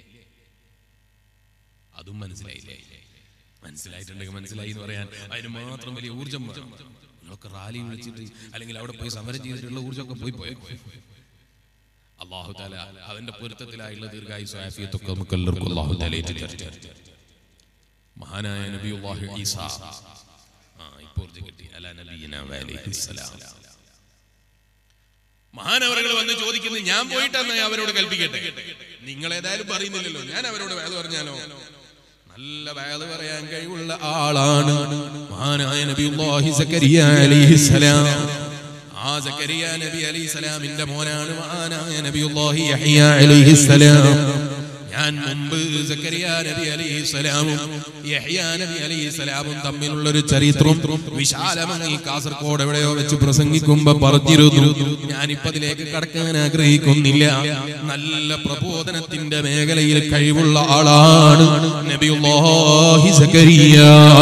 അതും മനസ്സിലായില്ലേ? മനസ്സിലായിട്ടുണ്ടെങ്കിൽ മനസ്സിലായി എന്ന് പറയാൻ അതിന് മാത്രം വലിയ ഊർജം വേണം. നിങ്ങളൊക്കെ റാലി വിളിച്ചിട്ട് അല്ലെങ്കിൽ അവിടെ പോയി സമരം ചെയ്തിട്ടുള്ള ഊർജമൊക്കെ പോയി പോയി അല്ലാഹു തആല അവന്റെ പൊരുത്തത്തിലായുള്ള ദീർഘായുസ്സും ആഫിയത്തൊക്കെ നമുക്ക് എല്ലാവർക്കും അല്ലാഹു തആല ഏറ്റിത്തരട്ടെ. മഹാനായ നബിയുല്ലാഹി ഈസാ ആ ഇപ്പോൾ കിട്ടി അലാ നബിയിനാ അലൈഹിസ്സലാം. മഹാനവറുകൾ വന്ന് ചോദിക്കുന്നത് ഞാൻ പോയിട്ടെന്ന് അവരോട് കൽപ്പിക്കട്ടെ, നിങ്ങൾ ഏതായാലും പറയുന്നില്ലല്ലോ, ഞാൻ അവരോട് വയല് പറഞ്ഞാലോ? നല്ല വയല് പറയാൻ കഴിവുള്ള ആളാണ് മഹാനായ നബിയുല്ലാഹി സക്കരിയ അലൈഹിസ്സലാം. ആ സക്കരിയ നബി അലൈഹിസ്സലാമിന്റെ മോനാണ് മഹാനായ നബിയുല്ലാഹി യഹ്യ അലൈഹിസ്സലാം. ഞാൻ മുമ്പ് സക്കരിയ നബി അലൈഹിസ്സലാമും യഹ്യ നബി അലൈഹിസ്സലാമും തമ്മിലുള്ള ഒരു ചരിത്രം വിശാലമായി കാസർഗോഡ് എവിടെയോ വെച്ച് പ്രസംഗിക്കുമ്പോ പറഞ്ഞിരുന്നു. ഞാനിപ്പോ അതിലേക്ക് കടക്കാൻ ആഗ്രഹിക്കുന്നില്ല. നല്ല പ്രബോധനത്തിന്റെ മേഖലയിൽ കഴിവുള്ള ആളാണ് നബിയുല്ലാഹി സക്കരിയ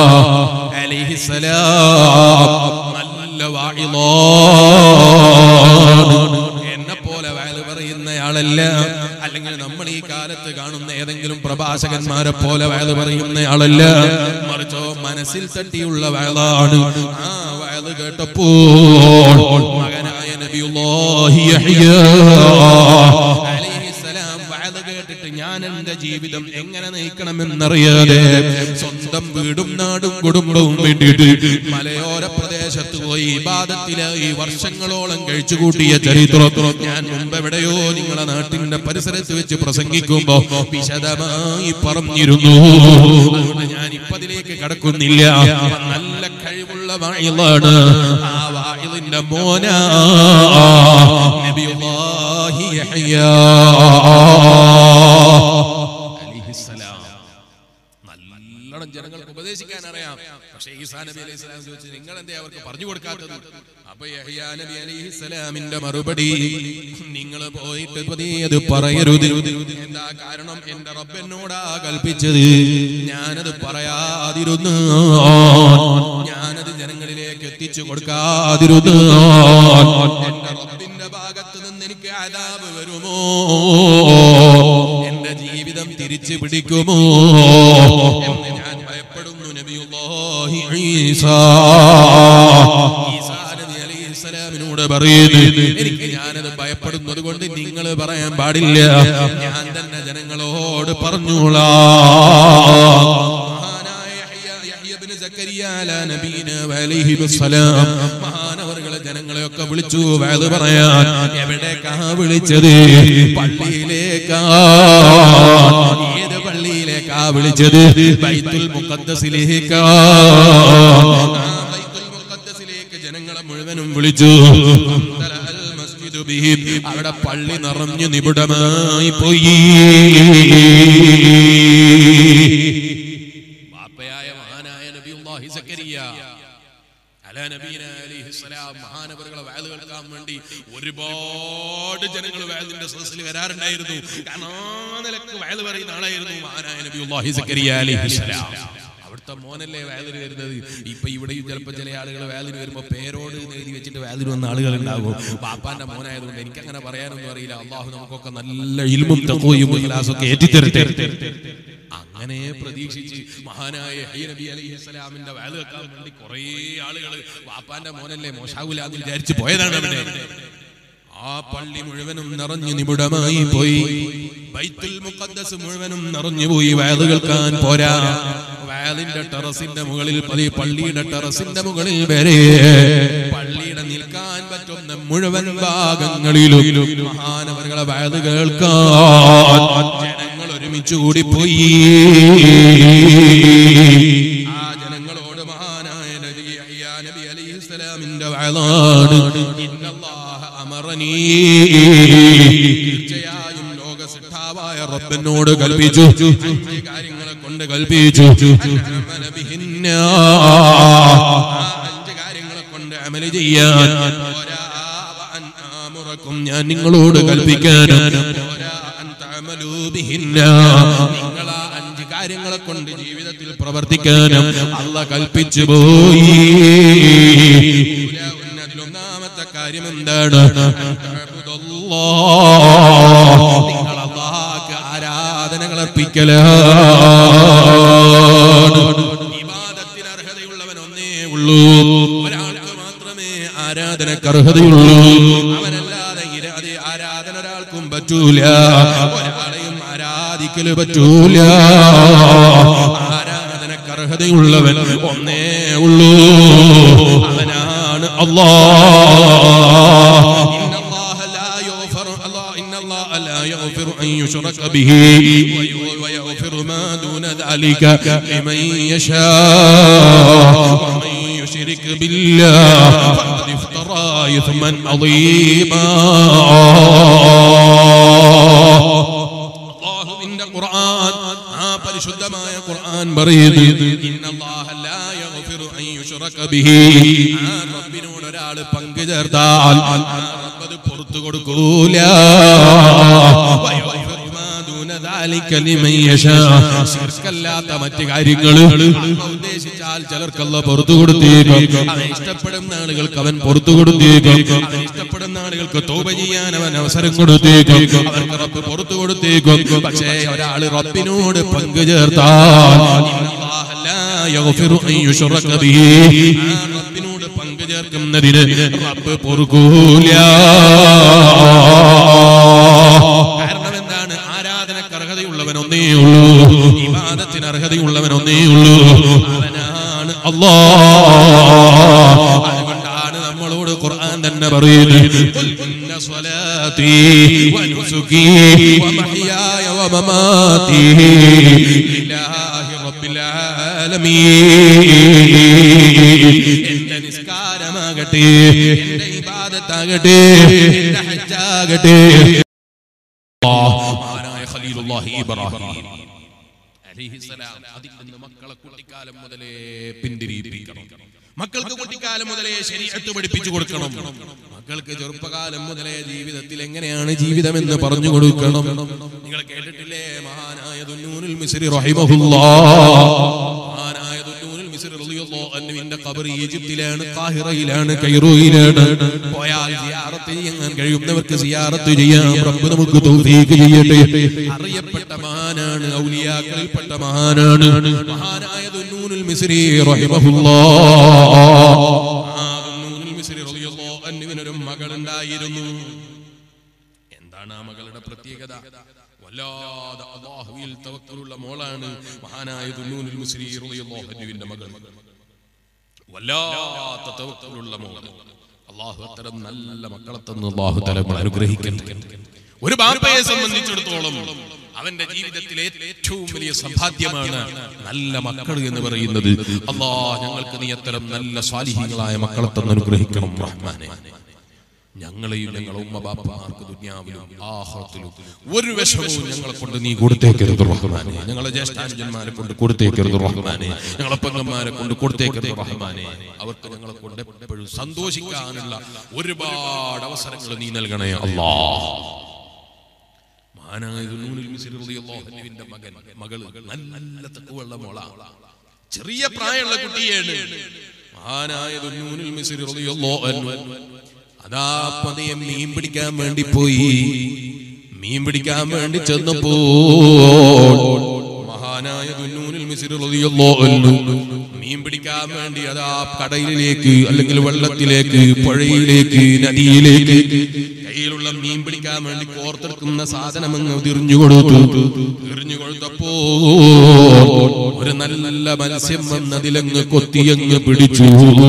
അലൈഹിസ്സലാം. നല്ല വാഇളാണ്, എന്നെ പോലെ വയല് പറയുന്നയാളല്ല. അല്ലെങ്കിൽ നമ്മൾ ഈ കാലത്ത് കാണുന്ന ഏതെങ്കിലും പ്രഭാഷകന്മാരെ പോലെ വയല് പറയുന്നയാളല്ല, മറിച്ചോ മനസ്സിൽ തട്ടിയുള്ള വയലാണ്. ആ വയല് കേട്ടപ്പോൾ മകനായ നബിയുല്ലാഹി യഹ്യ അലൈഹിസ്സലാം വയല് കേട്ടിട്ട് ഞാൻ എന്റെ ജീവിതം എങ്ങനെ നയിക്കണമെന്നറിയാതെ സ്വന്തം വീടും നാടും കുടുംബവും വിട്ടിട്ട് മലയോര പ്രദേശത്ത് പോയി ഇബാദത്തിലായി വർഷങ്ങളോളം കഴിച്ചുകൂട്ടിയ ചരിത്രം ഞാൻ മുമ്പ് എവിടെയോ നിങ്ങളെ നാട്ടിന്റെ പരിസരത്ത് വെച്ച് പ്രസംഗിക്കുമ്പോ വിശദമായി പറഞ്ഞിരുന്നു. അതുകൊണ്ട് ഞാൻ ഇപ്പൊ അതിലേക്ക് കടക്കുന്നില്ല. നല്ല കഴിവുള്ള വായിലാണ്. ആ വായിലിന്റെ മോനാ നബിയുല്ലാഹി യഹ്യ അലൈഹിസ്സലാം. നല്ലോണം ജനങ്ങൾക്ക് ഉപദേശിക്കാൻ അറിയാം. പക്ഷേ ഈസാ നബി അലൈഹിസ്സലാം ചോദിച്ചു, നിങ്ങൾ എന്തേ അവർക്ക് പറഞ്ഞു കൊടുക്കാത്തത്? അപ്പൊ യഹ്യ നബി അലൈഹിസ്സലാമിന്റെ മറുപടി, നിങ്ങൾ പോയിട്ട് പതിയത് പറയരുത്. എന്താ കാരണം? എന്റെ റബ്ബ് എന്നോടാ കൽപ്പിച്ചത്. ഞാനത് പറയാതിരുന്നു, ഞാനത് ജനങ്ങളിലേക്ക് എത്തിച്ചു കൊടുക്കാതിരുന്നു, എന്റെ റബ്ബിന്റെ ഭാഗത്ത് നിന്ന് എനിക്ക് അദാബ് വരുമോ? എന്റെ ജീവിതം തിരിച്ചു പിടിക്കുമോ എന്ന് ഞാൻ ഭയപ്പെടുന്നു. നബിയുല്ലാഹി ഈസാ ഈസാ നബി അലൈഹിസ്സലാമിനോട് പറയുന്നു, എനിക്ക് ഞാനത് ഭയപ്പെടുന്നത് കൊണ്ട് നിങ്ങൾ പറയാൻ പാടില്ല, ഞാൻ തന്നെ ജനങ്ങളോട് പറഞ്ഞോളാം. മഹാനവറുകളെ ജനങ്ങളെയൊക്കെ വിളിച്ചു വയല് പറയാൻ. എവിടേക്കാ വിളിച്ചത്? പള്ളിയിലേക്കാ. ഏത് പള്ളിയിലേക്കാ വിളിച്ചത്? ബൈത്തുൽ മുഖദ്ദസിലേക്കാ. ബൈത്തുൽ മുഖദ്ദസിലേക്ക് ജനങ്ങളെ മുഴുവനും വിളിച്ചു. അവിടെ പള്ളി നിറഞ്ഞു നിബിഡമായി പോയി. മഹാനവറുകളെ വയല് കേൾക്കാൻ വേണ്ടി ഒരുപാട് ജനങ്ങൾ വയലിന്റെ സദസ്സിൽ വരാറുണ്ടായിരുന്നു. കാരണം ആ നിലക്ക് വയല് പറയുന്ന ആളായിരുന്നു മഹാനായ നബിയുല്ലാഹി സക്കരിയ അലൈഹിസ്സലാം. അവിടുത്തെ മോനല്ലേ വയലിന് വരുന്നത്. ഇപ്പൊ ഇവിടെയും ചിലപ്പോൾ ചില ആളുകൾ വയലിന് വരുമ്പോ പേരോട് എഴുതി വെച്ചിട്ട് വയലിന് വന്ന ആളുകൾ ഉണ്ടാകും. ബാപ്പാന്റെ മോനായതുകൊണ്ട് എനിക്ക് അങ്ങനെ പറയാനൊന്നും അറിയില്ല. അള്ളാഹു നമുക്കൊക്കെ നല്ല ഇൽമും തഖ്വയും ഇഖ്ലാസും ഏറ്റിത്തരട്ടെ. അങ്ങനെ പ്രതീക്ഷിച്ച് മഹാനായ യഹ്യ നബി അലൈഹിസ്സലാമിന്റെ വയല് കേൾക്കാൻ വേണ്ടി കുറേ ആളുകൾ വാപ്പാന്റെ മോനല്ലേ മോശാവൂല എന്ന് വിചാരിച്ച് പോയതാണ് അവിടെ. ആ പള്ളി മുഴുവനും നിറഞ്ഞു നിബിഡമായി പോയി. ബൈത്തുൽ മുഖദ്ദസ് മുഴുവനും നിറഞ്ഞു പോയി. വയല് കേൾക്കാൻ പോരാ, വയലിന്റെ ടെറസിന്റെ മുകളിൽ പതി പള്ളിയുടെ ടെറസിന്റെ മുകളിൽ വരെ പള്ളിയുടെ നിൽക്കാൻ പറ്റുന്ന മുഴുവൻ ഭാഗങ്ങളിലും മഹാനവറുകളെ വയല് കേൾക്കാൻ ജനങ്ങൾ ഒരുമിച്ച് കൂടിപ്പോയി. ആ ജനങ്ങളോട് മഹാനായ നബി യഹ്യ നബി അലൈഹിസ്സലാമിന്റെ വയലാണ്. ഇന്നല്ലാഹ അമറനീ, തീർച്ചയായും ലോക സിദ്ധാവായ റബ്ബിനോട് കൽപ്പിച്ചു, അഞ്ച് കാര്യങ്ങളെ കൊണ്ട് കൽപ്പിച്ചു. അഞ്ച് കാര്യങ്ങളെ കൊണ്ട് അമല് ചെയ്യാൻ ഞാൻ നിങ്ങളോട് കൽപ്പിക്കാനും നിങ്ങൾ ആ അഞ്ച് കാര്യങ്ങളെ കൊണ്ട് ജീവിതത്തിൽ പ്രവർത്തിക്കാനും അല്ലാഹ് കൽപ്പിച്ചു പോയി. ഒന്നാമത്തെ കാര്യം എന്താണ്? നിങ്ങൾ അല്ലാഹുവിന് ആരാധനകൾ അർപ്പിക്കലാണ്. ഇബാദത്തിന് അർഹതയുള്ളവൻ ഒന്നേ ഉള്ളൂ, ഒരാൾക്ക് മാത്രമേ ആരാധനക്ക് അർഹതയുള്ളൂ. അവനല്ലാതെ ആരാധന ഒരാൾക്കും പറ്റൂല, ഒരാളെയും ആരാധിക്കല് പറ്റൂല. ആരാധനക്ക് അർഹതയുള്ളവൻ ഒന്നേ ഉള്ളൂ, അവനാണ് അല്ലാഹ്. ഇന്നല്ലാഹ യഗ്ഫിറു അൻ യുശ്റക ബിഹി വയഗ്ഫിറു മാ ദൂന ദാലിക ലിമൻ യശാ വമൻ യുശ്രിക് ബില്ലാഹി ഫഖദ് ഇഫ്തറാ ഇസ്മൻ അദീമാ. അല്ലാഹുവിന്റെ ഖുർആൻ, ആ പരിശുദ്ധമായ ഖുർആൻ പറയുന്നു, ഇന്നല്ലാഹ ലാ യഗ്ഫിറു അൻ യുശ്റക ബിഹി. ആ റബ്ബിനോട് ഒരാൾ പങ്കു ചേർത്താൽ റബ്ബ് അത് പുറത്തു കൊടുക്കൂല. ശിർക്കല്ലാത്ത മറ്റു കാര്യങ്ങൾ ഉദ്ദേശിച്ചാൽ ചിലർക്ക് അല്ലാഹു പുറത്തു കൊടുത്തേക്കും. അവൻ ഇഷ്ടപ്പെടുന്ന ആളുകൾക്ക് അവൻ പുറത്തു കൊടുത്തേക്കും. അവൻ ഇഷ്ടപ്പെടുന്ന ആളുകൾക്ക് തൗബ ചെയ്യാൻ അവൻ അവസരം കൊടുത്തേക്കും. അവർക്ക് റബ്ബ് പുറത്തു കൊടുത്തേക്കും. പക്ഷേ ഒരാൾ റബ്ബിനോട് പങ്കു ചേർത്താൽ റബ്ബിനോട് പങ്കു ചേർക്കുന്നതിന് റബ്ബ് പൊറുക്കൂല. കാരണം എന്താണ്? ആരാധനക്ക് അർഹതയുള്ളവൻ ഒന്നേ ഉള്ളൂ, ഇബാദത്തിന് അർഹതയുള്ളവൻ ഒന്നേ ഉള്ളൂ, അവനാണ് അല്ലാഹ്. അതുകൊണ്ടാണ് നമ്മളോട് ഖുർആൻ തന്നെ പറയുന്നത്, ഇന്ന സ്വലാത്തി വനുസുകി വമഹ്യായ വമമാതി ലില്ലാഹി റബ്ബിൽ ആലമീൻ. എന്റെ നിസ്കാരമാകട്ടെ, എന്റെ ഇബാദത്താകട്ടെ, എന്റെ ഹജ്ജാകട്ടെ, മഹാനായ ഖലീലുല്ലാഹി ഇബ്രാഹിം അലൈഹിസ്സലാം അതിൽ നിന്ന് മക്കളെ കുട്ടിക്കാലം മുതലേ പിന്തിരിപ്പിക്കണം. മക്കൾക്ക് കുട്ടിക്കാലം മുതലേ ശരീഅത്ത് പഠിപ്പിച്ചു കൊടുക്കണം. മക്കൾക്ക് ചെറുപ്പകാലം മുതലേ ജീവിതത്തിൽ എങ്ങനെയാണ് ജീവിതം എന്ന് പറഞ്ഞു കൊടുക്കണം. നിങ്ങൾ കേട്ടിട്ടില്ലേ മഹാനായ ദുന്നൂനുൽ മിസ്രി റഹിമഹുല്ലാഹ്? മഹാനായ ദുന്നൂനുൽ മിസ്രി റളിയല്ലാഹു അൻഹുവിന്റെ ഖബർ ഈജിപ്തിലാണ്, കാഹിറയിലാണ്, കൈറോയിലാണ്. പോയാൽ സിയാറത്ത് ചെയ്യാൻ കഴിയുന്നവർക്ക് സിയാറത്ത് ചെയ്യാം. റബ്ബ് നമുക്ക് തൗഫീഖ് ചെയ്യട്ടെ. അറിയപ്പെട്ട മഹാനാണ്, ഔലിയാക്കളിൽപ്പെട്ട മഹാനാണ് മഹാനായ ദുന്നൂനുൽ മിസ്രി റഹിമഹുല്ലാഹ്. ആ ദുന്നൂനുൽ മിസ്രി റളിയല്ലാഹു അൻഹുവിനൊരു മകളുണ്ടായിരുന്നു. എന്താണ് ആ മകളുടെ പ്രത്യേകത? വല്ലാതെ അല്ലാഹുവിൽ തവക്കലുള്ള മോളാണ് മഹാനായ ദുന്നൂനുൽ മിസ്രി റളിയല്ലാഹു അൻഹുവിന്റെ മകൾ. വല്ലാത്ത തവക്കലുള്ള മോൾ. അല്ലാഹു അത്തരം നല്ല മക്കളെ തന്ന് അല്ലാഹു തആല അനുഗ്രഹിക്കട്ടെ. ഒരു ബാപ്പയെ സംബന്ധിച്ചിടത്തോളം അവന്റെ ജീവിതത്തിലെ ഏറ്റവും വലിയ സമ്പാദ്യമാണ് നല്ല മക്കൾ എന്ന് പറയുന്നത്. അല്ലാഹ് ഞങ്ങൾക്ക് നീ അത്തരം നല്ല സ്വാലിഹീങ്ങളായ മക്കളെ തന്ന് അനുഗ്രഹിക്കണം റഹ്മാനെ. ഞങ്ങളെയും ഞങ്ങളെ ഉമ്മ ബാപ്പമാർക്ക് ദുനിയാവിലും ആഖിറത്തിലും ഒരു വിഷമവും ഞങ്ങളെ കൊണ്ട് നീ കൊടുത്തേക്കരുത് റഹ്മാനെ. ഞങ്ങളെ ജ്യേഷ്ഠാനുജന്മാരെ കൊണ്ട് കൊടുത്തേക്കരുത് റഹ്മാനെ. ഞങ്ങളെ പെങ്ങന്മാരെ കൊണ്ട് കൊടുത്തേക്കരുത് റഹ്മാനെ. അവർക്ക് ഞങ്ങളെ കൊണ്ട് എപ്പോഴും സന്തോഷിക്കാനുള്ള ഒരുപാട് അവസരങ്ങൾ നീ നൽകണേ അല്ലാഹ്. മഹാനായ ദുന്നൂനുൽ മിസ്രി റളിയല്ലാഹു അൻഹുവിന്റെ മകൻ മകള് നല്ല തഖ്വയുള്ള മോളാണ്. ചെറിയ പ്രായമുള്ള കുട്ടിയാണ് മഹാനായ ദുന്നൂനുൽ മിസ്രി റളിയല്ലാഹു അൻഹു. അതാ പതിയെ മീൻ പിടിക്കാൻ വേണ്ടി പോയി. മീൻ പിടിക്കാൻ വേണ്ടി ചെന്നപ്പോൾ മഹാനായ ദുന്നൂനുൽ മിസ്രി റളിയല്ലാഹു അൻഹു മീൻ പിടിക്കാൻ വേണ്ടി അതാ കടലിലേക്ക് അല്ലെങ്കിൽ വെള്ളത്തിലേക്ക്, പുഴയിലേക്ക്, നദിയിലേക്ക് കയ്യിലുള്ള മീൻ പിടിക്കാൻ വേണ്ടി കോർത്തെടുക്കുന്ന സാധനം അങ്ങ് എറിഞ്ഞു കൊടുത്തു. എറിഞ്ഞു കൊടുത്തപ്പോ ഒരു നല്ല മത്സ്യം വന്നതിലങ്ങ് കൊത്തിയങ്ങ് പിടിച്ചു.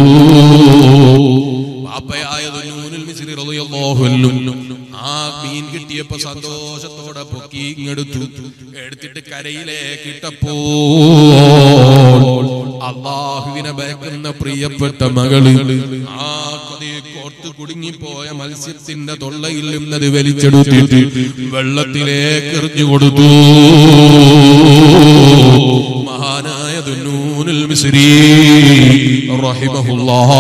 ബാപ്പയായ ദുന്നൂനുൽ മിസ്രി റളിയല്ലാഹു അൻഹു ആ മീൻ കിട്ടിയപ്പോ സന്തോഷത്തോടെ പൊക്കി ഇങ്ങെടുത്തു. എടുത്തിട്ട് കരയിലേക്ക് ഇട്ടപ്പോൾ അല്ലാഹുവിനെ ഭയക്കുന്ന പ്രിയപ്പെട്ട മകള് ആ കോർത്ത് കുടുങ്ങിപ്പോയ മത്സ്യത്തിന്റെ തൊള്ളയിൽ നിന്നത് വലിച്ചെടുത്തിട്ട് വെള്ളത്തിലേക്ക് എറിഞ്ഞു കൊടുത്തു. മഹാനായ ദുന്നൂനുൽ മിസ്രി റഹിമഹുല്ലാഹ്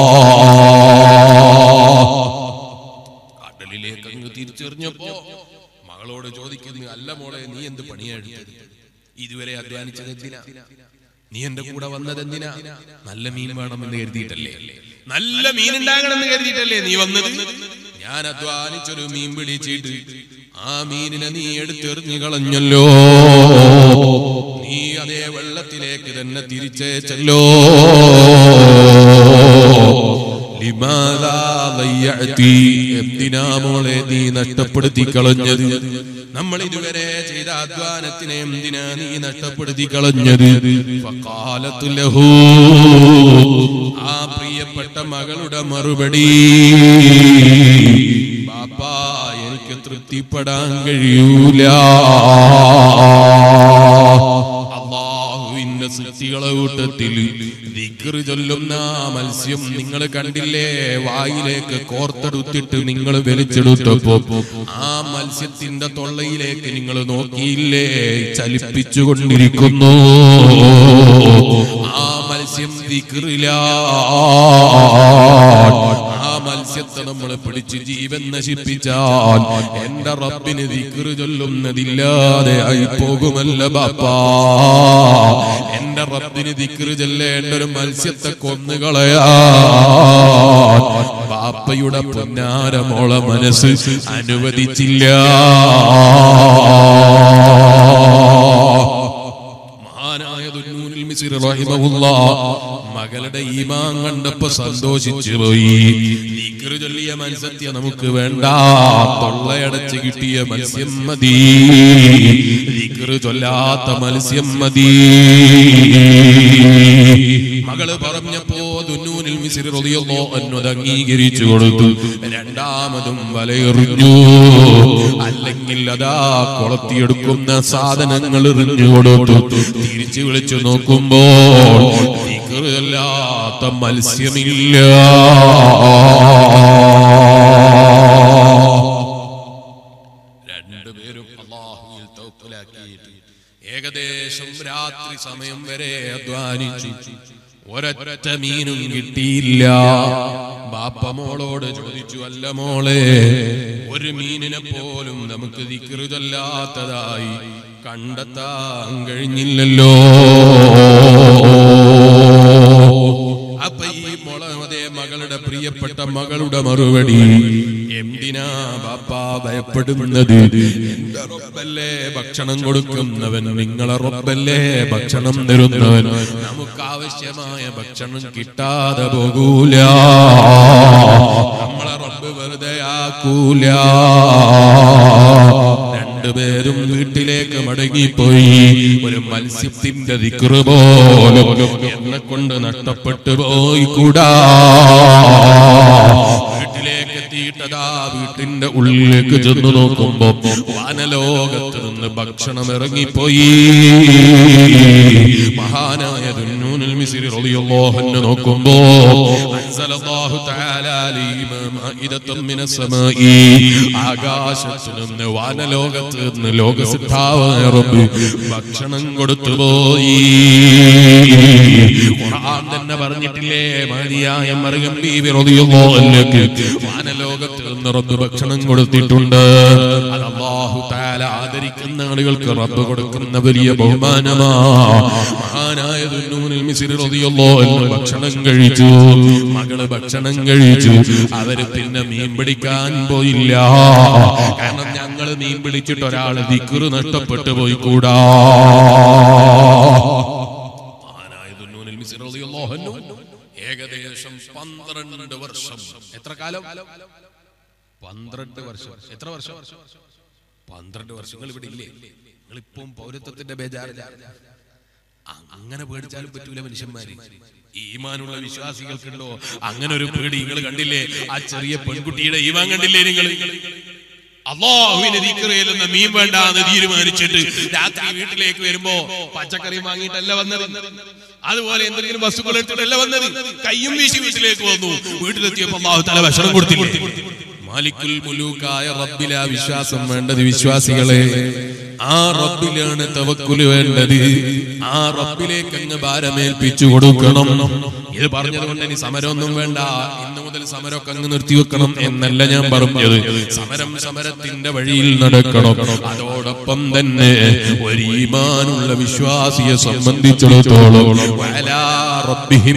കടലിലേക്ക് അങ്ങ് തിരിച്ചെറിഞ്ഞപ്പോ മകളോട് ചോദിക്കുന്നു, അല്ല മോളെ, നീ എന്ത് പണിയെടുത്തത്? ഇതുവരെ അധ്വാനിച്ചത് എന്തിനാ? നീ എന്റെ കൂടെ വന്നത് എന്തിനാ? നല്ല മീൻ വേണമെന്ന് കരുതിയിട്ടല്ലേ? നല്ല മീൻ ഉണ്ടാകണമെന്ന് കരുതിയിട്ടല്ലേ നീ വന്നത്? ഞാൻ അധ്വാനിച്ചൊരു മീൻ പിടിച്ചിട്ട് ആ മീനിനെ നീ എടുത്തെറിഞ്ഞു കളഞ്ഞല്ലോ. നീ അതേ വെള്ളത്തിലേക്ക് തന്നെ തിരിച്ചേച്ചല്ലോ. എന്തിനാ മോളെ നീ നഷ്ടപ്പെടുത്തി കളഞ്ഞത്? നമ്മൾ ഇതുവരെ ചെയ്ത അധ്വാനത്തിനെ എന്തിനാ നീ നഷ്ടപ്പെടുത്തി കളഞ്ഞത്? ഫഖാലതു ലഹു, ആ പ്രിയപ്പെട്ട മകളുടെ മറുപടി, ബാപ്പാ എനിക്ക് തൃപ്തിപ്പെടാൻ കഴിയൂല. അല്ലാഹുവിന്റെ സൃഷ്ടികളെ കൂട്ടത്തിൽ ദിക്ർ ചൊല്ലുന്ന മത്സ്യം നിങ്ങൾ കണ്ടില്ലേ? വായിലേക്ക് കോർത്തെടുത്തിട്ട് നിങ്ങൾ വലിച്ചെടുത്തപ്പോ ആ മത്സ്യത്തിന്റെ തൊള്ളയിലേക്ക് നിങ്ങൾ നോക്കിയില്ലേ? ചലിപ്പിച്ചുകൊണ്ടിരിക്കുന്നു. ആ മത്സ്യം ദിക്റിലാ. ആ മത്സ്യത്തെ നമ്മൾ പിടിച്ച് ജീവൻ നശിപ്പിച്ചാൽ എന്റെ റബ്ബിന് ദിക്ർ ചൊല്ലുന്നതില്ലാതെ ആയി പോകുമല്ല ബാപ്പാ. എന്റെ റബ്ബിന് ദിക്ർ ചൊല്ലേണ്ട ഒരു മത്സ്യത്തെ കൊന്നുകളയാ ബാപ്പയുടെ പൊന്നാരമോള മനസ്സ് അനുവദിച്ചില്ല. മഹാനായ ദുന്നൂനുൽ മിസ്രി റഹിമഹുല്ലാഹ് മകളുടെ ഈമാൻ കണ്ടപ്പോ സന്തോഷിച്ചു പോയി. ദിക്ർ ചൊല്ലിയ മത്സ്യത്തെ നമുക്ക് വേണ്ട, തൊള്ളയടച്ച് കിട്ടിയ മത്സ്യം മതി. ദിക്ർ ചൊല്ലാത്ത മത്സ്യം മതി. മകള് പറഞ്ഞപ്പോ ദുന്നൂനുൽ മിസ്രി റളിയല്ലാഹു അൻഹു അംഗീകരിച്ചു കൊടുത്തു. രണ്ടാമതും വലയെറിഞ്ഞു. അല്ലെങ്കിൽ അതാ കൊളത്തിയെടുക്കുന്ന സാധനങ്ങൾ എറിഞ്ഞു കൊടുത്തു. തിരിച്ചു വിളിച്ചു നോക്കുമ്പോൾ ദിക്ർ ചൊല്ലാത്ത മത്സ്യമില്ല. രണ്ടുപേരും അല്ലാഹുവിൽ തവക്കുലാക്കിയിട്ട് ഏകദേശം രാത്രി സമയം വരെ അധ്വാനിച്ചു. ഒരൊറ്റ മീനും കിട്ടിയില്ല. ബാപ്പ മോളോട് ചോദിച്ചു, അല്ല മോളെ, ഒരു മീനിനെ പോലും നമുക്ക് ദിക്ർ ചൊല്ലാത്തതായി കണ്ടെത്താൻ കഴിഞ്ഞില്ലല്ലോ. അപ്പൊ ഈ മോള അതേ മകളുടെ പ്രിയപ്പെട്ട മകളുടെ മറുപടി, എന്തിനാ ബാപ്പാ ഭയപ്പെടുന്നത്? എന്റെ റബ്ബല്ലേ ഭക്ഷണം കൊടുക്കുന്നവൻ, നിങ്ങളെ റബ്ബല്ലേ ഭക്ഷണം തരുന്നവൻ. നമുക്ക് ആവശ്യമായ ഭക്ഷണം കിട്ടാതെ പോകൂല. നമ്മളെ റബ്ബ് വെറുതെ ആക്കൂല. രണ്ടുപേരും വീട്ടിലേക്ക് മടങ്ങിപ്പോയി. ഒരു മത്സ്യത്തിന്റെ ദിക്ർ പോലും എന്നെ കൊണ്ട് നഷ്ടപ്പെട്ടു പോയി കൂടാ. വീട്ടിലേക്ക് എത്തിയിട്ടതാ വീട്ടിന്റെ ഉള്ളിലേക്ക് ചെന്നു നോക്കുമ്പോ വാനലോകത്ത് നിന്ന് ഭക്ഷണം ഇറങ്ങിപ്പോയി. മഹാനായ ദുന്നൂനുൽ മിസ്രി റളിയല്ലാഹു അൻഹു നോക്കുമ്പോ അൻസലല്ലാഹു തആല അലൈഹി മാഇദത്തുൻ മിനസ് സമാഇ, ആകാശത്തു നിന്ന് വാനലോകത്ത് നിന്ന് ലോകസിദ്ധാവായ റബ്ബ് ഭക്ഷണം കൊടുത്തുപോയി. ഖുർആൻ തന്നെ പറഞ്ഞിട്ടില്ലേ, മഹദിയായ മറിയം ബീവി റളിയല്ലാഹു അൻഹയ്ക്ക് വാനലോകത്ത് നിന്ന് റബ്ബ് ഭക്ഷണം കൊടുത്തിട്ടുണ്ട്. അത് അല്ലാഹു തആല ആദരിക്കുന്ന ആളുകൾക്ക് റബ്ബ് കൊടുക്കുന്ന വലിയ ബഹുമാനമാ. മഹാനായ ദുന്നൂനുൽ മിസ്രി റളിയല്ലാഹു അൻഹു ഭക്ഷണം കഴിച്ചു. മകള് ഭക്ഷണം കഴിച്ചു. അവര് പിന്നെ മീൻ പിടിക്കാൻ പോയില്ല. കാരണം ഞങ്ങള് മീൻ പിടിച്ചിട്ട് ഒരാള് ദിക്ർ നഷ്ടപ്പെട്ടു പോയി കൂടാ. മഹാനായ ദുന്നൂനുൽ മിസ്രി റളിയല്ലാഹു അൻഹു ഏകദേശം പന്ത്രണ്ട് വർഷം, എത്ര കാലം? പന്ത്രണ്ട് വർഷം. എത്ര വർഷം? പന്ത്രണ്ട് വർഷങ്ങൾ ഇവിടെ ഇല്ലേ? നിങ്ങളിപ്പം പൗരത്വത്തിന്റെ ബേജാറില്ല. അങ്ങനെ പേടിച്ചാലും പറ്റൂല മനുഷ്യന്മാര്. ഈമാനുള്ള വിശ്വാസികൾക്കുണ്ടോ അങ്ങനെ ഒരു പേടി? നിങ്ങൾ കണ്ടില്ലേ ആ ചെറിയ പെൺകുട്ടിയുടെ ഈമാൻ കണ്ടില്ലേ നിങ്ങൾ? അല്ലാഹുവിനെ ദിക്ർ ചെയ്യുന്ന മീൻ വേണ്ടാന്ന് തീരുമാനിച്ചിട്ട് രാത്രി വീട്ടിലേക്ക് വരുമ്പോ പച്ചക്കറി വാങ്ങിയിട്ടല്ല വന്നത്, അതുപോലെ എന്തെങ്കിലും വസ്തുക്കൾ എടുത്തിട്ടല്ല വന്നത്. കയ്യും വീശി വീട്ടിലേക്ക് വന്നു. വീട്ടിലെത്തിയപ്പോ അല്ലാഹു തആല ഭക്ഷണം കൊടുത്തില്ലേ? മാലിക്കുൽ മുലൂക്കായ റബ്ബിലാ വിശ്വാസം വേണ്ടത് വിശ്വാസികളെ. ആ റബ്ബിലാണ് തവക്കുല് വേണ്ടത്. ആ റബ്ബിലേക്ക് അങ്ങ് ഭാരമേൽപ്പിച്ചു കൊടുക്കണം. ഇത് പറഞ്ഞത് കൊണ്ട് ഇനി സമരമൊന്നും വേണ്ട, ഇന്നു മുതൽ സമരമൊക്കെ അങ്ങ് നിർത്തിവെക്കണം എന്നല്ല ഞാൻ പറഞ്ഞത്. സമരം സമരത്തിന്റെ വഴിയിൽ നടക്കണം. അതോടൊപ്പം തന്നെ ഒരു ഈമാനുള്ള വിശ്വാസിയെ സംബന്ധിച്ചിടത്തോളം വഅലാ റബ്ബിഹിം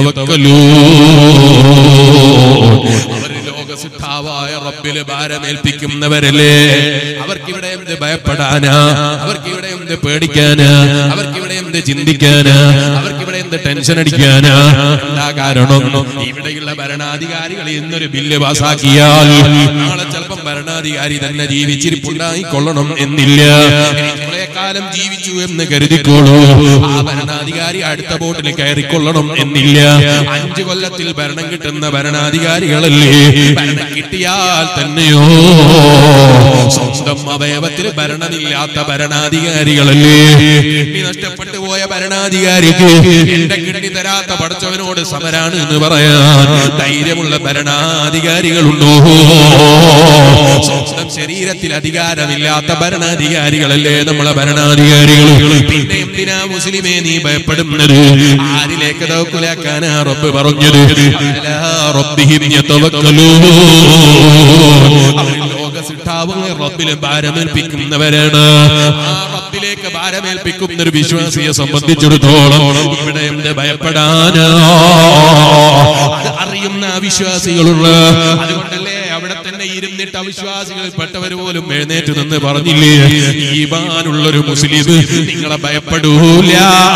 യതവക്കലൂൻ, ലോകസിദ്ധാവായ റബ്ബിലെ ഭാരമേൽപ്പിക്കുന്നവരല്ലേ. അവർക്കിവിടെ എന്ത് ഭയപ്പെടാനാ? അവർക്കിവിടെ എന്ത് പേടിക്കാനാ? അവർക്കിവിടെ എന്ത് ചിന്തിക്കാനാ? അവർക്കിവിടെ എന്ത് ടെൻഷൻ അടിക്കാനാ? എന്താ കാരണം? ഇവിടെയുള്ള ഭരണാധികാരികൾ ഇന്നൊരു ബില്ല് പാസാക്കിയാൽ നാളെ ചിലപ്പം ഭരണാധികാരി തന്നെ ജീവിച്ചിരിപ്പുണ്ടായിക്കൊള്ളണം എന്നില്ല. കുറെ കാലം ജീവിച്ചു എന്ന് കരുതിക്കോളൂ. ആ ഭരണാധികാരി അടുത്ത ബോട്ടിൽ കയറിക്കൊള്ളണം എന്നില്ല. അഞ്ചു കൊല്ലത്തിൽ ഭരണം കിട്ടുന്ന ഭരണാധികാരികളല്ലേ. ഭരണം കിട്ടിയാൽ തന്നെയോ സ്വന്തം അവയവത്തിൽ ഭരണമില്ലാത്ത ഭരണാധികാരികളല്ലേ. കിഡ്നി നഷ്ടപ്പെട്ടു പോയ ഭരണാധികാരിക്ക് എന്റെ കിഡ്നി തരാത്ത പടച്ചവനോട് സമരാണ് എന്ന് പറയാൻ ധൈര്യമുള്ള ഭരണാധികാരികളുണ്ടോ? സ്വന്തം ശരീരത്തിൽ അധികാരമില്ലാത്ത ഭരണാധികാരികളല്ലേ നമ്മളെ ഭരണാധികാരികൾ. പിന്നെ എന്തിനാ മുസ്ലിമേ നീ ഭയപ്പെടുന്നത്? ആരിലേക്ക് തവക്കുലാക്കാനാ റബ്ബ് പറഞ്ഞത്? അലാ റബ്ബിഹിം യതവക്കലൂൻ. അവർ ലോക സിട്ടാവുന്ന റബ്ബിലെ ഭാരമേൽപ്പിക്കുന്നവരാണ്. ആ റബ്ബിലേക്ക് ഭാരമേൽപ്പിക്കുന്ന ഒരു വിശ്വാസിയെ സംബന്ധിച്ചിടത്തോളം ഇവിടെ എന്ത് ഭയപ്പെടാനാ? അത് അറിയുന്ന അവിശ്വാസികളുള്ള. അതുകൊണ്ടല്ലേ അവിടെ തന്നെ ഇരുന്നിട്ട് അവിശ്വാസികളിൽ പെട്ടവർ പോലും എഴുന്നേറ്റ് നിന്ന് പറഞ്ഞില്ലേ, ഈമാനുള്ളൊരു മുസ്ലിം നിങ്ങളെ ഭയപ്പെടൂല.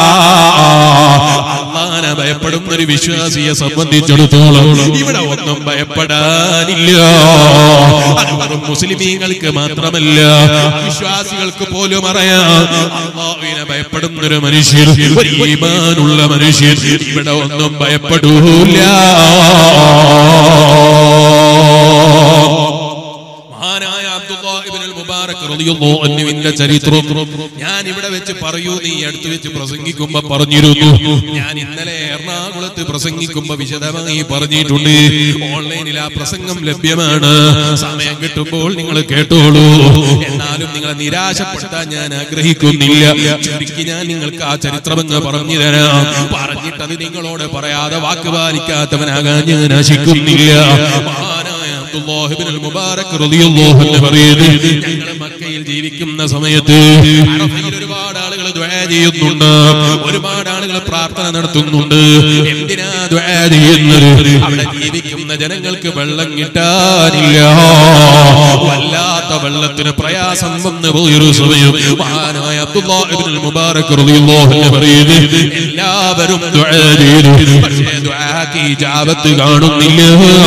അല്ലാഹനെ ഭയപ്പെടുന്ന ഒരു വിശ്വാസിയെ സംബന്ധിച്ചിടത്തോളം ഇവിടെ ഒന്നും ഭയപ്പെടാനില്ല. അത് വെറും മുസ്ലിമീങ്ങൾക്ക് മാത്രമല്ല, വിശ്വാസികൾക്ക് പോലും അറിയാം. അല്ലാഹുവിനെ ഭയപ്പെടുന്ന ഒരു മനുഷ്യൻ, ഒരു ഈമാനുള്ള മനുഷ്യൻ ഇവിടെ ഒന്നും ഭയപ്പെടൂല. മഹാനായ അബ്ദുല്ലാഹ് ഇബ്നുൽ മുബാറക് റളിയല്ലാഹു അൻഹുവിന്റെ ചരിത്രം ഞാൻ ഇവിടെ വെച്ച് പറയൂ. നീ അടുത്ത് വെച്ച് പ്രസംഗിക്കുമ്പോ പറഞ്ഞിരുന്നു. ഞാൻ ഇന്നലെ എറണാകുളത്ത് പ്രസംഗിക്കുമ്പോ വിശദമായി പറഞ്ഞിട്ടുണ്ട്. ഓൺലൈനിൽ ആ പ്രസംഗം ലഭ്യമാണ്. സമയം കിട്ടുമ്പോൾ നിങ്ങൾ കേട്ടോളൂ. എന്നാലും നിങ്ങളെ നിരാശപ്പെടുത്താൻ ഞാൻ ആഗ്രഹിക്കുന്നില്ല. ചുരുക്കി ഞാൻ നിങ്ങൾക്ക് ആ ചരിത്രമെന്ന് പറഞ്ഞു തരാം. പറഞ്ഞിട്ട് അത് നിങ്ങളോട് പറയാതെ വാക്ക് പാലിക്കാത്തവനാകാൻ ഞാൻ ആശിക്കുന്നില്ല. അബ്ദുല്ലാഹ് ഇബ്നുൽ മുബാറക് റളിയല്ലാഹു അൻഹു പറയുന്നത്, ഞങ്ങൾ മക്കയിൽ ജീവിക്കുന്ന സമയത്ത് അറഫയിൽ ഒരുപാട് ആളുകൾ ദുആ ചെയ്യുന്നുണ്ട്, ഒരുപാട് ആളുകൾ പ്രാർത്ഥന നടത്തുന്നുണ്ട്. എന്തിനാ ദുആ ചെയ്യുന്നത്? അവിടെ ജീവിക്കുന്ന ജനങ്ങൾക്ക് വെള്ളം കിട്ടാനില്ല. വല്ലാത്ത വെള്ളത്തിന് പ്രയാസം വന്നു പോയൊരു സമയം മഹാനായ അബ്ദുല്ലാഹ് ഇബ്നുൽ മുബാറക് റളിയല്ലാഹു അൻഹു പറയുന്നത്, എല്ലാവരും ദുആ ചെയ്തു, പക്ഷേ ദുആക്ക് ഇജാബത്ത് കാണുന്നില്ല.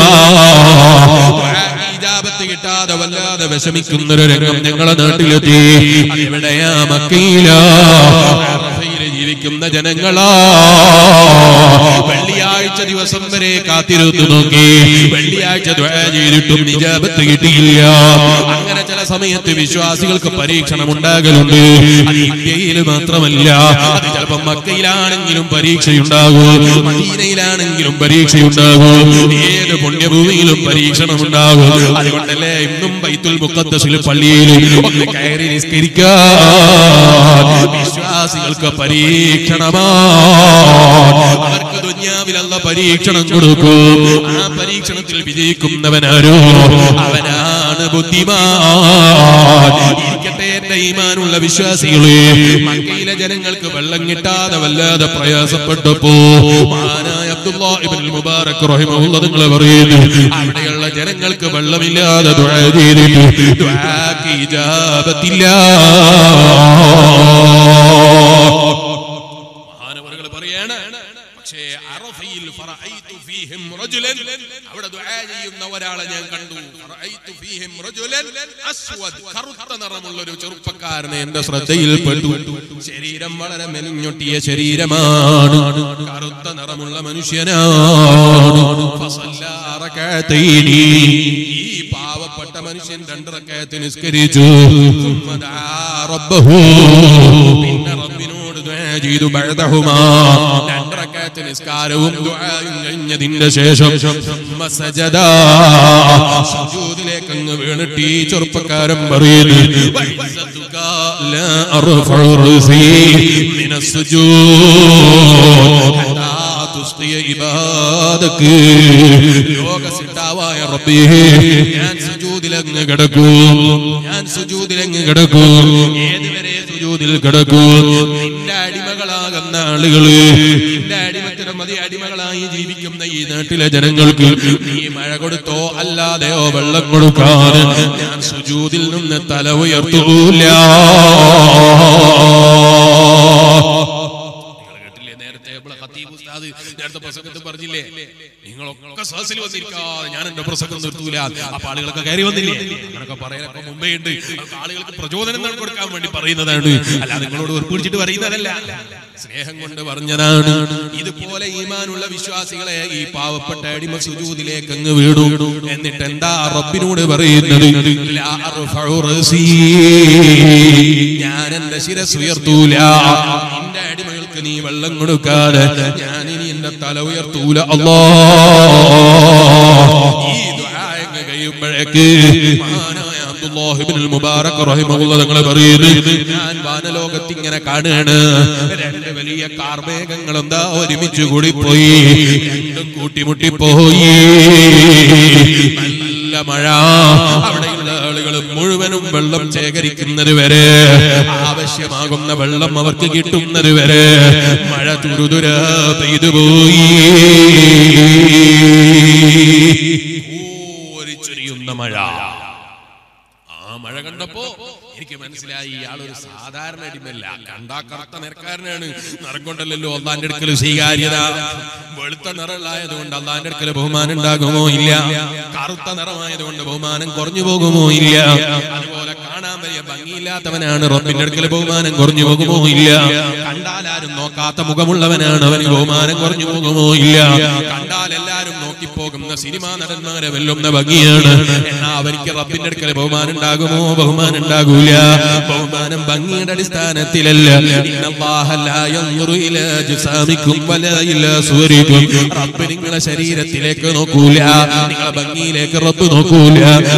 ഇജാബത്ത് കിട്ടാതെ വല്ലാതെ വിഷമിക്കുന്നൊരു രംഗം ഞങ്ങളെ നാട്ടിലെത്തി. എവിടെയാ? മക്കയിലാ. അറഫയിൽ ജീവിക്കുന്ന ജനങ്ങളാ. വെള്ളിയാഴ്ച ദിവസം വരെ കാത്തിരുന്നു നോക്കി. വെള്ളിയാഴ്ച ദുആ ചെയ്തിട്ടും ഇജാബത്ത് കിട്ടിയില്ല. അങ്ങനെ ചില സമയത്ത് വിശ്വാസികൾക്ക് പരീക്ഷണം ഉണ്ടാകലുണ്ട്. അത് ഇന്ത്യയിൽ മാത്രമല്ല, അത് ചിലപ്പോൾ മക്കയിലാണെങ്കിലും പരീക്ഷയുണ്ടാകും, മദീനയിലാണെങ്കിലും പരീക്ഷയുണ്ടാകും, ഏത് പുണ്യഭൂമിയിലും പരീക്ഷണം ഉണ്ടാകും. അതുകൊണ്ടല്ലേ ഇന്നും ബൈത്തുൽ മുഖദ്ദസിൽ പള്ളിയിൽ ഒന്ന് കയറി നിസ്കരിക്കാൻ വിശ്വാസികൾക്ക് പരീക്ഷണമാ. അവർക്ക് ദുനിയാവിൽ അല്ലാഹ് പരീക്ഷണം കൊടുക്കും. ആ പരീക്ഷണത്തിൽ വിജയിക്കുന്നവനാരോ അവനാണ് ബുദ്ധിമാൻ. ഇരിക്കട്ടെ എന്റെ ഈമാനുള്ള വിശ്വാസികളെ, മക്കയിലെ ജനങ്ങൾക്ക് വെള്ളം കിട്ടാതെ വല്ലാതെ പ്രയാസപ്പെട്ടപ്പോ മഹാനായ അബ്ദുല്ലാഹ് ഇബ്നുൽ മുബാറക് റഹിമഹുല്ലാഹ് തങ്ങൾ പറയുന്നു, അവിടെയുള്ള ജനങ്ങൾക്ക് വെള്ളമില്ലാതെ ദുആ ചെയ്തിട്ട് ദുആക്ക് ഇജാബത്തില്ല. മഹാനവറുകൾ പറയാണ്, പക്ഷേ അറഫയിൽ ഫറഅയ്തു ഫീഹിം റജുലൻ, അവിടെ ദുആ ചെയ്യുന്ന ഒരാളെ ഞാൻ കണ്ടു. ഫറഅയ്തു ഫീഹിം റജുലൻ അസ്വദ്, കറുത്ത നിറമുള്ള ഒരു ചെറുപ്പക്കാരനെ എന്റെ ശ്രദ്ധയിൽപ്പെട്ടു. ശരീരം വളരെ മെലിഞ്ഞൊട്ടിയ ശരീരമാണ്, കറുത്ത നിറമുള്ള മനുഷ്യനാണ്. ഫസല്ലാ റകഅതൈനി, ഈ പാവപ്പെട്ട മനുഷ്യൻ രണ്ട് റകഅത്ത് നിസ്കരിച്ചു. സുമ്മദാ റബ്ബഹു, പിന്നെ റബ്ബിനോട് ദുആ ചെയ്തു. ബഅദഹുമാ, രണ്ട് റകഅത്ത് നിസ്കാരവും ദുആയും കഴിഞ്ഞതിന്റെ ശേഷം സജദാ, സുജൂദിലേക്ക് അങ്ങ് വീണിട്ട് ഈ ചെറുപ്പക്കാരൻ പറയുന്നു, വഇസ്സതുക ലാ അർഫഉ റസീ മിനസ് സുജൂദ് ഹത്താ തുസ്ഖിയ ഇബാദക. ലോകസിട്ടാവായ റബ്ബേ, ഞാൻ സുജൂദിലങ്ങ് കിടക്കും, ഞാൻ സുജൂദിലങ്ങ് കിടക്കും. ഏതുവരെ സുജൂദിൽ കിടക്കും? നിന്റെ അടിമകളാകുന്ന ആളുകള്, നിന്റെ അടിമത്തിന് മതി അടിമകളായി ജീവിക്കുന്ന ഈ നാട്ടിലെ ജനങ്ങൾക്ക് നീ മഴ കൊടുത്തോ അല്ലാതെയോ വെള്ളം കൊടുക്കാൻ ഞാൻ സുജൂദിൽ നിന്ന് തല ഉയർത്തൂല. ഉസ്താദ് നേരത്തെ പ്രസംഗത്തിൽ പറഞ്ഞില്ലേ, നിങ്ങളൊക്കെ സദസ്സിൽ വന്നിരിക്കാതെ ഞാൻ എന്റെ പ്രസംഗം നിർത്തൂല, അപ്പൊ ആളുകളൊക്കെ കയറി വന്നില്ലേ, അങ്ങനൊക്കെ പറയാനൊക്കെ മുമ്പേ ഉണ്ട്. ആളുകൾക്ക് പ്രചോദനം കൊടുക്കാൻ വേണ്ടി പറയുന്നതാണ്, അല്ല നിങ്ങളോട് ഉറപ്പിടിച്ചിട്ട് പറയുന്നതല്ല, സ്നേഹം കൊണ്ട് പറഞ്ഞതാണ്. ഇതുപോലെ ഈമാനുള്ള വിശ്വാസികളെ ഈ പാവപ്പെട്ട അടിമ സുജൂദിലേക്ക് അങ്ങ് വീടും. എന്നിട്ട് എന്താ റബ്ബിനോട് പറയുന്നത്? ഞാൻ എന്റെ ശിരസ് ഉയർത്തൂല, എന്റെ അടിമകൾക്ക് നീ വെള്ളം കൊടുക്കാതെ ഞാൻ ഇനി എന്റെ തല ഉയർത്തൂല. അല്ലാഹ് ഈ ദുആ കഴിയുമ്പോഴേക്ക് മഹാനായ അബ്ദുല്ലാഹ് ഇബ്നുൽ മുബാറക് റഹിമഹുല്ലാഹ് തങ്ങൾ പറയുന്നു, ഞാൻ വാനലോകത്ത് ഇങ്ങനെ കാണുകയാണ്, രണ്ട് വലിയ കാർമേഘങ്ങൾ എന്താ ഒരുമിച്ച് കൂടി പോയി, രണ്ടും കൂട്ടിമുട്ടിപ്പോയി, നല്ല മഴ, അവിടെയുള്ള ആളുകൾ മുഴുവനും വെള്ളം ശേഖരിക്കുന്നത് വരെ, ആവശ്യമാകുന്ന വെള്ളം അവർക്ക് കിട്ടുന്നത് വരെ മഴ തുരുതുര പെയ്തുപോയി. ചൊരിയുന്ന മഴ. ആ മഴ കണ്ടപ്പോ എനിക്ക് മനസ്സിലായി ഇയാളൊരു സാധാരണ അടിമല്ല, കണ്ടാ കറുത്ത നിറക്കാരനാണ്. നിറം കൊണ്ടല്ലോ അള്ളാന്റെ അടുക്കൽ സ്വീകാര്യത. വെളുത്ത നിറമായതുകൊണ്ട് അള്ളാന്റെ അടുക്കൽ ബഹുമാനം ഉണ്ടാകുമോ ഇല്ല, കറുത്ത നിറമായതുകൊണ്ട് ബഹുമാനം കുറഞ്ഞു പോകുമോ ഇല്ല. അതുപോലെ കാണാൻ വലിയ ഭംഗിയില്ലാത്തവനാണ്, റബ്ബിന്റെ അടുക്കൽ ബഹുമാനം കുറഞ്ഞു പോകുമോ ഇല്ല. കണ്ടാൽ ആരും നോക്കാത്ത മുഖമുള്ളവനാണ്, അവന് ബഹുമാനം കുറഞ്ഞു പോകുമോ ഇല്ല. കണ്ടാൽ എല്ലാരും നോക്കിപ്പോകുന്ന സിനിമാ നടന്മാരെ വെല്ലുന്ന ഭംഗിയാണ്, എന്നാ അവർക്ക് റബ്ബിന്റെ അടുക്കൽ ബഹുമാനം ഉണ്ടാകുമോ? ബഹുമാനം ഉണ്ടാകൂല. ബഹുമാനം ഭംഗിയുടെ അടിസ്ഥാനത്തിലല്ല. റബ്ബ് നിങ്ങളെ ശരീരത്തിലേക്ക് നോക്കൂല, നിങ്ങളെ ഭംഗിയിലേക്ക് റബ്ബ് നോക്കൂല.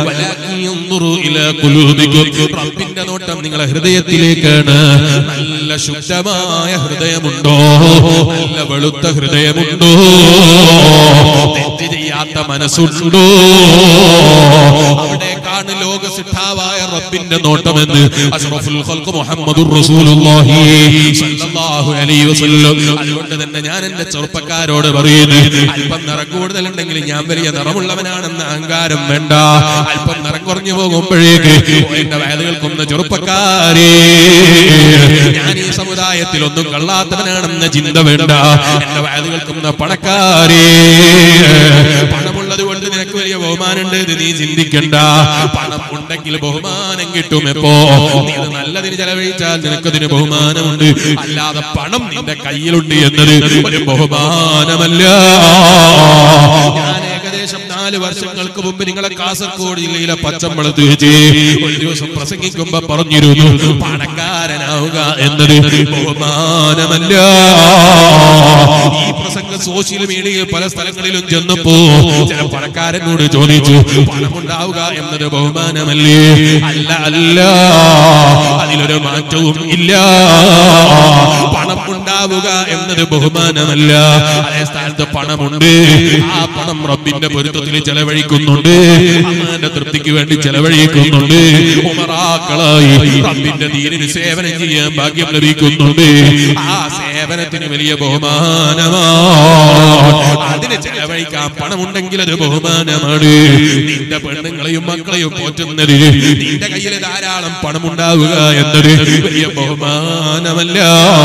റബ്ബിന്റെ നോട്ടം നിങ്ങളെ ഹൃദയത്തിലേക്കാണ്. നല്ല ശുദ്ധമായ ഹൃദയമുണ്ടോ? നല്ല വെളുത്ത ഹൃദയമുണ്ടോ? തെറ്റ് ചെയ്യാത്ത മനസ്സുണ്ടോ? അവിടേക്കാണ് ലോക സിദ്ധാവായ റബ്ബിന്റെ നോട്ടമെന്ന് അഷ്റഫുൽ ഖൽഖ് മുഹമ്മദുർ റസൂലുള്ളാഹി സ്വല്ലല്ലാഹു അലൈഹി വസല്ലം. അതുകൊണ്ട് തന്നെ ഞാൻ എന്റെ ചെറുപ്പക്കാരോട് പറയുന്നു, അല്പം നിറം കൂടുതലുണ്ടെങ്കിൽ ഞാൻ വലിയ നിറമുള്ളവനാണെന്ന അഹങ്കാരം വേണ്ട. അല്പം നിറം കുറഞ്ഞു പോകുമ്പോഴേക്ക് എന്റെ വയലുകൾക്കൊന്ന ചെറുപ്പക്കാരെ, ഞാൻ ഈ സമുദായത്തിൽ ഒന്നും കള്ളാത്തവനാണെന്ന ചിന്ത വേണ്ട. എന്റെ വയലുകൾക്കൊന്ന പണക്കാരെ, പണമുള്ളത് കൊണ്ട് നിനക്ക് വലിയ ബഹുമാനം ഉണ്ട് എന്ന് നീ ചിന്തിക്കണ്ട. പണം ഉണ്ടെങ്കിൽ ബഹുമാനം കിട്ടും. എപ്പോ നീ നല്ലതിന് ചെലവഴിച്ചാൽ നിനക്കതിന് ബഹുമാനമുണ്ട്. അല്ലാതെ പണം നിന്റെ കയ്യിലുണ്ട് എന്നത് ഒരു ബഹുമാനമല്ല. ഞാൻ ഏകദേശം നാല് വർഷങ്ങൾക്ക് മുമ്പ് നിങ്ങളെ കാസർഗോഡ് ജില്ലയിലെ പച്ചമ്പളത്ത് വെച്ച് ഒരു ദിവസം പ്രസംഗിക്കുമ്പോ പറഞ്ഞിരുന്നു, പണക്കാരനാവുക എന്നത് ബഹുമാനമല്ല. ഈ പ്രസംഗം സോഷ്യൽ മീഡിയയിൽ പല സ്ഥലങ്ങളിലും ചെന്നപ്പോ ചില പണക്കാരനോട് ചോദിച്ചു, പണമുണ്ടാവുക എന്നത് ബഹുമാനമല്ലേ? അല്ല, അല്ല, അതിലൊരു മാറ്റവും ഇല്ല. പണം ഉണ്ടാവുക എന്നത് ബഹുമാനമല്ല. അതേ സ്ഥാനത്ത് പണമുണ്ട്, ആ പണം റബ്ബിന്റെ പൊരുത്തത്തിൽ ചെലവഴിക്കുന്നുണ്ട്, അള്ളാന്റെ തൃപ്തിക്ക് വേണ്ടി ചെലവഴിക്കുന്നുണ്ട്, ഉമറാക്കളായി റബ്ബിന്റെ ദീനിന് സേവനം ചെയ്യാൻ ഭാഗ്യം ലഭിക്കുന്നുണ്ട്. ആ സേവനത്തിന് വലിയ ബഹുമാനമാണ്. അതിന് ചെലവഴിക്കാൻ പണമുണ്ടെങ്കിൽ അത് ബഹുമാനമാണ്. നിന്റെ പെണ്ണുങ്ങളെയും മക്കളെയും പോറ്റുന്നതിന് നിന്റെ കയ്യിൽ ധാരാളം പണമുണ്ടാവുക എന്നത് വലിയ ബഹുമാനമല്ല.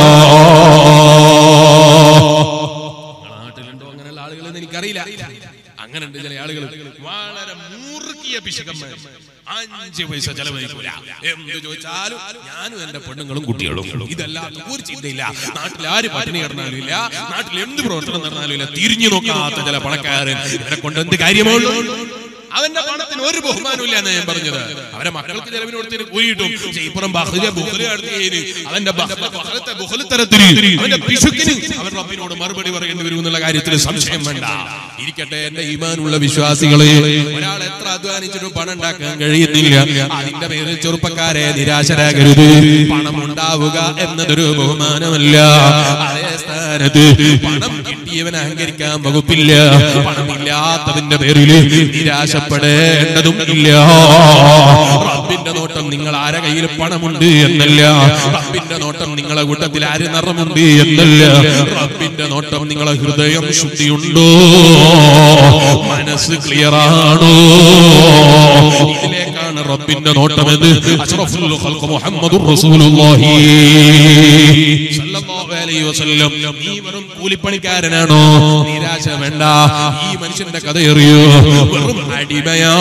നാട്ടിലുണ്ടോ അങ്ങനെയുള്ള ആളുകളെന്ന് എനിക്കറിയില്ല. അങ്ങനെ ഉണ്ട് ചില ആളുകൾ, വളരെ മുറുക്കിയ പിശുക്കന്മാർ. അഞ്ച് പൈസ ചെലവഴിക്കൂല, എന്ത് ചോദിച്ചാലും ഞാനും എന്റെ പെണ്ണുങ്ങളും കുട്ടികളും. ഇതല്ലാത്ത ഒരു ചിന്തയില്ല. നാട്ടിൽ ആര് പട്ടിണി കിടന്നാലും ഇല്ല, നാട്ടിൽ എന്ത് പ്രവർത്തനം നടന്നാലും ഇല്ല. തിരിഞ്ഞു നോക്കാത്ത ചില പണക്കാരൻ. ഇവരെ കൊണ്ട് എന്ത് കാര്യമുള്ളൂ? അവന്റെ പണത്തിന് ഒരു ബഹുമാനവും ഇല്ല എന്ന് ഞാൻ പറഞ്ഞത്. അവരെ മക്കൾക്ക് ചെലവിന് കൊടുത്തിന് കൂലിയിട്ടും ഇപ്പുറം അവന്റെ അവന്റെ പിശുക്കിന് അവൻ റബ്ബിനോട് മറുപടി പറയേണ്ടി വരും എന്നുള്ള കാര്യത്തിൽ സംശയം വേണ്ട. ഇരിക്കട്ടെ എന്റെ ഈമാനുള്ള വിശ്വാസികളെ, ഒരാൾ എത്ര അധ്വാനിച്ചിട്ടും പണം ഉണ്ടാക്കാൻ കഴിയുന്നില്ല. അതിന്റെ പേരിൽ ചെറുപ്പക്കാരെ നിരാശരാകരുത്. പണം ഉണ്ടാവുക എന്നതൊരു ബഹുമാനമല്ല. അതേ സ്ഥാനത്ത് പണം കിട്ടിയവൻ അഹങ്കരിക്കാൻ വകുപ്പില്ല. പണമില്ലാത്തതിന്റെ പേരിൽ നിരാശ പ്പെടേണ്ടതും ഇല്ല. റബ്ബിന്റെ നോട്ടം നിങ്ങൾ ആരെ കയ്യിൽ പണമുണ്ട് എന്നല്ല. റബ്ബിന്റെ നോട്ടം നിങ്ങളെ കൂട്ടത്തിൽ ആര് നിറമുണ്ട് എന്നല്ല. റബ്ബിന്റെ നോട്ടം നിങ്ങളെ ഹൃദയം ശുദ്ധിയുണ്ടോ, മനസ്സ് ക്ലിയറാണോ, ഇതിലേക്കാണ് റബ്ബിന്റെ നോട്ടമെന്ന് അഷ്റഫുൽ ഖൽഖ് മുഹമ്മദുർ റസൂലുള്ളാഹി സ്വല്ലല്ലാഹു അലൈഹി വസല്ലം നീ വെറും കൂലിപ്പണിക്കാരനാണോ? നിരാശ വേണ്ട. ഈ മനുഷ്യന്റെ കഥ അറിയോ? വെറും അടിമയാ,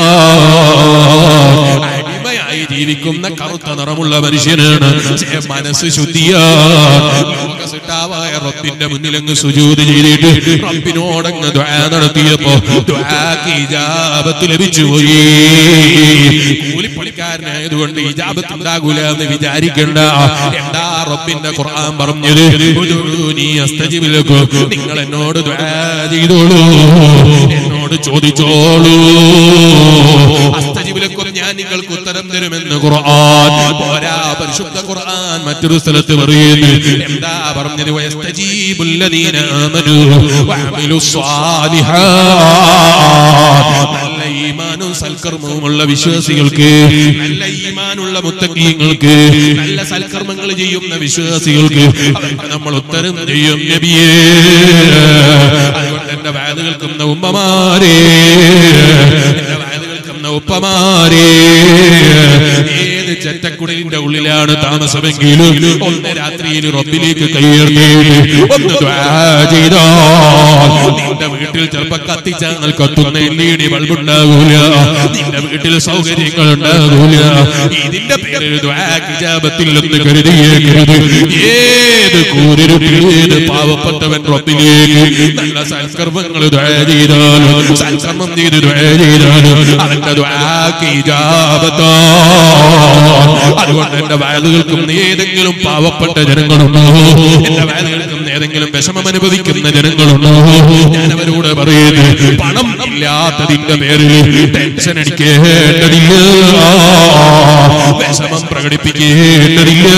അടിമയായി ജീവിക്കുന്ന കറുത്ത നിറമുള്ള മനുഷ്യനാണ്. മനസ്സ് ശുദ്ധിയാ. ലോകസിട്ടാവായ റബ്ബിന്റെ മുന്നിലങ്ങ് സുജൂദ് ചെയ്തിട്ട് റബ്ബിനോടങ്ങ് ദുആ നടത്തിയപ്പോ ദുആക്ക് ഇജാബത്ത് ലഭിച്ചു പോയി. കൂലിപ്പണിക്കാരനായതുകൊണ്ട് ഇജാബത്ത് ഉണ്ടാകൂല എന്ന് വിചാരിക്കണ്ട. എന്താ റബ്ബിന്റെ ഖുർആൻ പറഞ്ഞത്? ഉദൂനി അസ്തജിബ് ലക്കും. നിങ്ങൾ എന്നോട് ദുആ ചെയ്തോളൂ, എന്നോട് ചോദിച്ചോളൂ. അസ്തജിബ് ലക്കും, ഞാൻ നിങ്ങൾക്ക് ഉത്തരം തരുമെന്ന് ഖുർആൻ. പോരാ, പരിശുദ്ധ ഖുർആൻ മറ്റൊരു സ്ഥലത്ത് പറയുന്നു. എന്താ പറഞ്ഞത്? വയസ്തജീബുൽ ലദീന ആമനൂ വഅമിലുസ് സ്വാലിഹാത്ത്. നല്ല ഈമാനും സൽക്കർമ്മവുമുള്ള വിശ്വാസികൾക്ക്, നല്ല ഈമാനുള്ള മുത്തഖീങ്ങൾക്ക്, നല്ല സൽക്കർമ്മങ്ങൾ ചെയ്യുന്ന വിശ്വാസികൾക്ക് അവർക്ക് നമ്മൾ ഉത്തരം ചെയ്യും നബിയേ. അതുകൊണ്ട് എന്റെ വാത് കേൾക്കുന്ന ഉമ്മമാരേ, എന്റെ വാത് കേൾക്കുന്ന ഉപ്പമാരേ, ഏത് ചെറ്റക്കുടലിന്റെ ഉള്ളിലാണ് താമസമെങ്കിലും ഒന്ന് രാത്രിയിൽ റബ്ബിലേക്ക് കൈയുയർത്തി ഒന്ന് ദുആ ചെയ്താൽ നിന്റെ വീട്ടിൽ ചിലപ്പോ കത്തിച്ചാൽ കത്തുന്ന എൽ ഇ ഡി ബൾബ് ഉണ്ടാകൂല, നിന്റെ വീട്ടിൽ സൗകര്യങ്ങൾ ഉണ്ടാകൂല. ഇതിന്റെ പേരിൽ ദുആക്ക് ഇജാബത്തിൽ എന്ന് കരുതിയേക്കരുത്. ഏത് കൂരിരുട്ടിൽ ഏത് പാവപ്പെട്ടവൻ റബ്ബിലേക്ക് നല്ല സൽക്കർമ്മങ്ങൾ ദുആ ചെയ്താലും സൽക്കർമ്മം ചെയ്ത് ദുആ ചെയ്താലും അവന്റെ ദുആക്ക് ഇജാബത്താ. അതുകൊണ്ട് എന്റെ വയല് കേൾക്കുന്ന ഏതെങ്കിലും പാവപ്പെട്ട ജനങ്ങളുണ്ടോ? എന്റെ വയല് കേൾക്കുന്ന ഏതെങ്കിലും വിഷമം അനുഭവിക്കുന്ന ജനങ്ങളുണ്ടോ? ഞാൻ അവരോട് പറയുന്നത്, പണം ഇല്ലാത്തതിന്റെ പേരിൽ ടെൻഷൻ അടിക്കേണ്ടതില്ല, വിഷമം പ്രകടിപ്പിക്കേണ്ടതില്ല.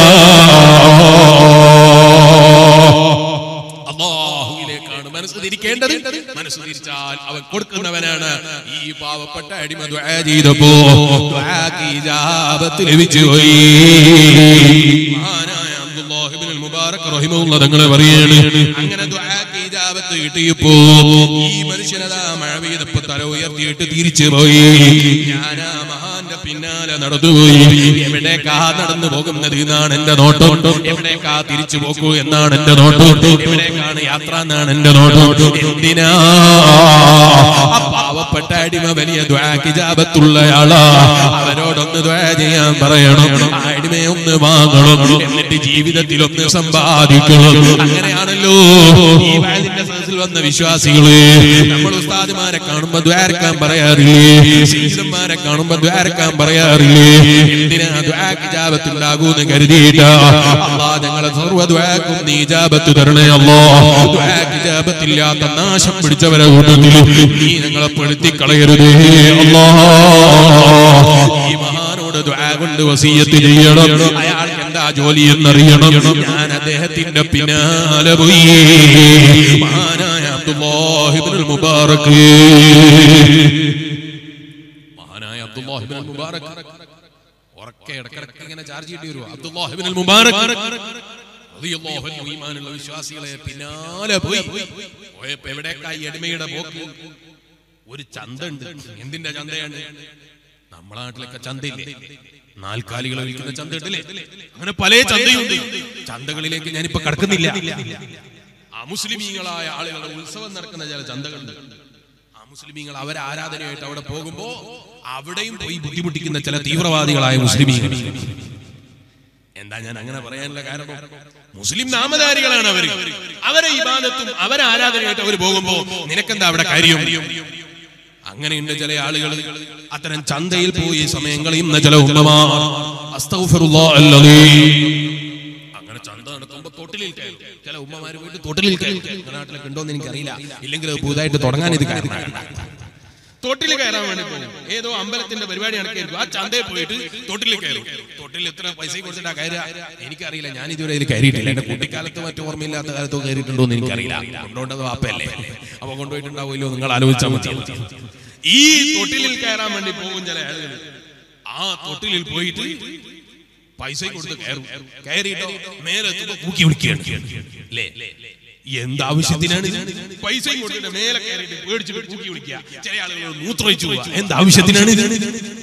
അല്ലാഹുവിലേക്കാണ് മനസ്സ് തിരിക്കേണ്ടത്. മനസ്സ് തിരിച്ചാൽ അവൻ കൊടുക്കുന്നവനാണ്. ഈ പാവപ്പെട്ട അടിമ ദുആ ചെയ്തപ്പോ ദുആക്ക് ഇജാബത്ത് ലഭിച്ചു പോയി. മഹാനായ അബ്ദുല്ലാഹ് ഇബ്നുൽ മുബാറക് റഹിമഹുല്ലാഹ് തങ്ങളെ പറയാണ്, അങ്ങനെ ദുആക്ക് ഇജാബത്ത് കിട്ടിയപ്പോ ഈ മനുഷ്യനതാ മഴ പെയ്തപ്പോ തല ഉയർത്തിയിട്ട് തിരിച്ചു പോയി. ഞാൻ ആ മഹാന്റെ പിന്നാലെ നടന്നുപോയി. എവിടേക്കാ നടന്നു പോകുന്നത് എന്നാണ് എന്റെ നോട്ടം, എവിടേക്കാ തിരിച്ചു പോക്കൂ എന്നാണ് എന്റെ നോട്ടം, എവിടേക്കാണ് യാത്ര എന്നാണ് എന്റെ നോട്ടം. എന്തിനാ? പാവപ്പെട്ട അടിമ വലിയ ദുആക്ക് ഇജാബത്തുള്ളയാളാ. അവരോടൊന്ന് ദുആ ചെയ്യാൻ പറയണം, ആ അടിമയെ ഒന്ന് വാങ്ങണം, എന്നിട്ട് ജീവിതത്തിൽ ഒന്ന് സമ്പാദിക്കണം. അങ്ങനെയാണല്ലോ ഈ വയലിന്റെ സദസ്സിൽ വന്ന വിശ്വാസികള്. നമ്മൾ ഉസ്താദുമാരെ കാണുമ്പോ ദ്വാരക്കാൻ പറയാറില്ലേ? ശീലന്മാരെ കാണുമ്പോ ദ്വാരക്കാൻ പറയാറില്ലേ? എന്തിനാ? ദുആക്ക് ഇജാബത്ത് ഉണ്ടാകൂന്ന് കരുതിയിട്ടാ. അല്ലാഹ് ഞങ്ങളെ സർവ്വ ദുആക്കും നീ ഇജാബത്ത് തരണേ അല്ലാഹ്. ദുആക്ക് ഇജാബത്തില്ലാത്ത നാശം പിടിച്ചവരെ കൂട്ടത്തിൽ നീ ഞങ്ങളെ പെടുത്തി കളയരുതേ അല്ലാഹ്. ഈ മഹാനോട് ദുആ കൊണ്ട് വസിയത്ത് ചെയ്യണം. അയാൾക്ക് എന്താ ജോലി എന്നറിയണം. ഞാൻ അദ്ദേഹത്തിന്റെ പിന്നാലെ പോയി. മഹാനായ അബ്ദുല്ലാഹ് ഇബ്നുൽ മുബാറക്, മഹാനായ അബ്ദുല്ലാഹ് ഇബ്നുൽ മുബാറക് ഉറക്കെ ഇടക്കിടക്ക് ഇങ്ങനെ ചാർജ് ചെയ്യേണ്ടി വരുമോ? അബ്ദുല്ലാഹ് ഇബ്നുൽ മുബാറക് റളിയല്ലാഹു അൻഹു ഈമാനുള്ള വിശ്വാസികളെ പിന്നാലെ പോയി. പോയപ്പോ എവിടേക്കായി അടിമയുടെ പോക്ക്? ഒരു ചന്ത ഉണ്ട്. എന്തിന്റെ ചന്തയാണ്? നമ്മളെ നാട്ടിലൊക്കെ ചന്തയില്ലേ? നാൽക്കാലികൾ വിൽക്കുന്ന ചന്ത ഉണ്ടല്ലേ? അങ്ങനെ പല ചന്തയുണ്ട്. ചന്തകളിലേക്ക് ഞാനിപ്പോ കടക്കുന്നില്ല. അമുസ്ലിമീങ്ങളായ ആളുകളുടെ ഉത്സവം നടക്കുന്ന ചില ചന്തകളുണ്ട്. അമുസ്ലിമീങ്ങൾ അവരെ ആരാധനയായിട്ട് അവിടെ പോകുമ്പോ അവിടെയും പോയി ബുദ്ധിമുട്ടിക്കുന്ന ചില തീവ്രവാദികളായ മുസ്ലിമീങ്ങൾ. എന്താ ഞാൻ അങ്ങനെ പറയാനുള്ള കാരണം? മുസ്ലിം നാമധാരികളാണ് അവര്. അവരെ ഇബാദത്തും അവരെ ആരാധനയായിട്ട് അവർ പോകുമ്പോ നിനക്കെന്താ അവിടെ കാര്യം? അങ്ങനെയുണ്ട് ചില ആളുകൾ അത്തരം ചന്തയിൽ പോയി സമയം കളയുന്ന ചില ഉമ്മമാർ. അസ്തഗ്ഫിറുല്ലാഹ് അൽഅദീം. അങ്ങനെ ചന്ത നടത്തുമ്പോ തൊട്ടിലിൽ കയറും ചില ഉമ്മമാര്. പോയിട്ട് തൊട്ടിലിൽ കയറും. നാട്ടിലൊക്കെ ഉണ്ടോന്ന് എനിക്കറിയില്ല. ഇല്ലെങ്കിൽ പുതുതായിട്ട് തുടങ്ങാൻ ഇത് കാരണം തൊട്ടിൽ കയറാൻ വേണ്ടി പോകും. ഏതോ അമ്പലത്തിന്റെ പരിപാടി നടക്കായിരിക്കും. ആ ചന്തയിൽ പോയിട്ട് തൊട്ടിൽ കയറും. തൊട്ടിൽ എത്ര പൈസ കൊടുത്തിട്ടാ കയറുക എനിക്കറിയില്ല. ഞാൻ ഇതുവരെ ഇതിൽ കയറിയിട്ടില്ല. എന്റെ കുട്ടിക്കാലത്ത് മറ്റു ഓർമ്മയില്ലാത്ത കാലത്തോ കയറിയിട്ടുണ്ടോ എന്ന് എനിക്കറിയില്ല. കൊണ്ടുപോണ്ടത് വാപ്പയല്ലേ, അപ്പൊ കൊണ്ടുപോയിട്ടുണ്ടാവില്ലോ. നിങ്ങൾ ആലോചിച്ചാൽ മതി. ഈ തൊട്ടിലിൽ കയറാൻ വേണ്ടി പോകും ചില ആളുകൾ. ആ തൊട്ടിലിൽ പോയിട്ട് പൈസ കൊടുത്ത് കയറും. കയറിയിട്ടോ മേലെ കൂക്കി വിളിക്കുകയാണ്. അല്ലേ? എന്താവശ്യത്തിനാണ്? പൈസയും കൊടുത്തിട്ട് മേലെ കയറിയിട്ട് പേടിച്ചിട്ട് കൂക്കി വിളിക്കുക. ചില ആളുകൾ മൂത്രമൊഴിച്ചു പോവുക. എന്താവശ്യത്തിനാണ്?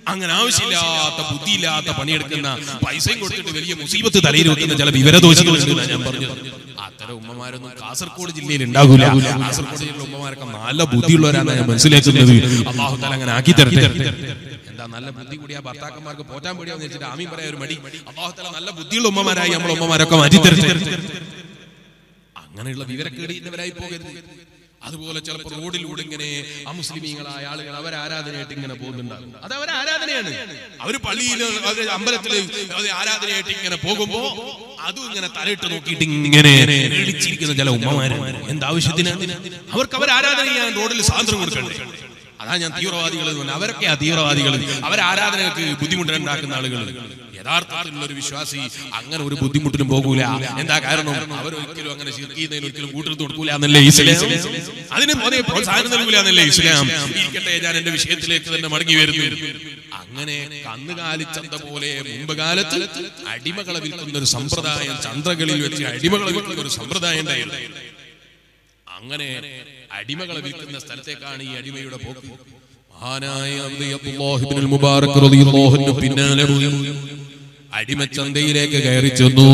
അങ്ങനെ ആവശ്യമില്ലാത്ത ബുദ്ധിയില്ലാത്ത പണിയെടുക്കുന്ന പൈസയും കൊടുത്തിട്ട് വലിയ മുസീബത്ത് തലയിൽ വെക്കുന്ന ചില വിവരദോഷികളുണ്ട് ഞാൻ പറഞ്ഞത്. അത്തരം ഉമ്മമാരൊന്നും കാസർഗോഡ് ജില്ലയിൽ ഉണ്ടാകൂല. കാസർഗോഡ് ജില്ലയിലെ ഉമ്മമാരൊക്കെ നല്ല ബുദ്ധിയുള്ളവരാണ് ഞാൻ മനസ്സിലാക്കുന്നത്. അല്ലാഹു തആല അങ്ങനെ ആക്കി തരട്ടെ. എന്താ നല്ല ബുദ്ധി കൂടിയ ഭർത്താക്കന്മാർക്ക് പോറ്റാൻ പേടിയാന്ന് വെച്ചിട്ട് ആമീൻ പറയാൻ ഒരു മടി. അല്ലാഹു തആല നല്ല ബുദ്ധിയുള്ള ഉമ്മമാരായി നമ്മളെ ഉമ്മമാരൊക്കെ മാറ്റി തരട്ടെ. അങ്ങനെയുള്ള വിവരക്കേടിയവരായി പോകരുത്. അതുപോലെ ചിലപ്പോൾ റോഡിലൂടെ ഇങ്ങനെ അമുസ്ലിമീങ്ങളായ ആളുകൾ അവർ ആരാധനയായിട്ട് ഇങ്ങനെ പോകുന്നുണ്ടാകും. അത് അവർ ആരാധനയാണ്. അവർ പള്ളിയിൽ അമ്പലത്തില് ആരാധനയായിട്ട് ഇങ്ങനെ പോകുമ്പോ അതും ഇങ്ങനെ തലയിട്ട് നോക്കിയിട്ട് ഇങ്ങനെ ഇടിച്ചിരിക്കുന്ന ചില ഉമ്മമാര് എന്താവശ്യത്തിനാണ്? അവർക്ക് അവർ ആരാധന ചെയ്യാൻ റോഡിൽ സ്വാതന്ത്ര്യം കൊടുക്കണ്ടേ? അതാ ഞാൻ തീവ്രവാദികൾ എന്ന് പറഞ്ഞാൽ അവരൊക്കെ ആ തീവ്രവാദികൾ. അവർ ആരാധനകൾക്ക് ബുദ്ധിമുട്ടുണ്ടാക്കുന്ന ആളുകൾ. യഥാർത്ഥത്തിലുള്ള ഒരു വിശ്വാസി അങ്ങനെ ഒരു ബുദ്ധിമുട്ടിലും പോകൂല. എന്താ കാരണം? അവരൊരിക്കലും അങ്ങനെ ശിർക്ക് ചെയ്യുന്നതിന് ഒരിക്കലും കൂട്ടർ കൊടുക്കൂല എന്നല്ലേ ഇസ്ലാം. അതിന് പോലെ പ്രോത്സാഹനം നൽകൂല എന്നല്ലേ ഇസ്ലാം. ഇരിക്കട്ടെ, ഞാൻ എന്റെ വിഷയത്തിലേക്ക് തന്നെ മടങ്ങി വരുന്നു. അങ്ങനെ കന്നുകാലിച്ചന്ത പോലെ മുമ്പ് കാലത്ത് അടിമകളെ വിൽക്കുന്ന ഒരു സമ്പ്രദായം, ചന്തകളിൽ വെച്ച് അടിമകളെ വിൽക്കുന്ന ഒരു സമ്പ്രദായം ഉണ്ടായിരുന്നു. അങ്ങനെ അടിമകളെ വിൽക്കുന്ന സ്ഥലത്തേക്കാണ് ഈ അടിമയുടെ പോക്ക്. മഹാനായ അബ്ദുല്ലാഹ് ഇബ്നുൽ മുബാറക് റളിയല്ലാഹു അൻഹു പിന്നാലെ പോയി അടിമച്ചന്തയിലേക്ക് കയറി ചെന്നു.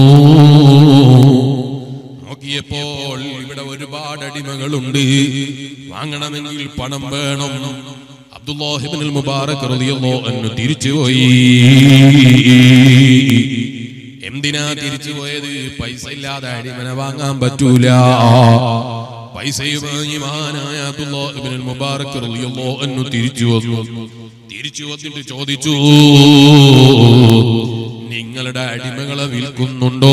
നോക്കിയപ്പോൾ ഇവിടെ ഒരുപാട് അടിമകളുണ്ട്. വാങ്ങണമെങ്കിൽ പണം വേണം. അബ്ദുല്ലാഹ് ഇബ്നുൽ മുബാറക് റളിയല്ലാഹു അൻഹു തിരിച്ചുപോയി. എന്തിനാ തിരിച്ചുപോയത്? പൈസ ഇല്ലാതെ അടിമനെ വാങ്ങാൻ പറ്റൂല. പൈസയുമായി മഹാനായ അബ്ദുല്ലാഹ് ഇബ്നുൽ മുബാറക് റളിയല്ലാഹു അൻഹു തിരിച്ചു വന്നു. തിരിച്ചു വന്നിട്ട് ചോദിച്ചു, നിങ്ങളുടെ അടിമകളെ വിൽക്കുന്നുണ്ടോ?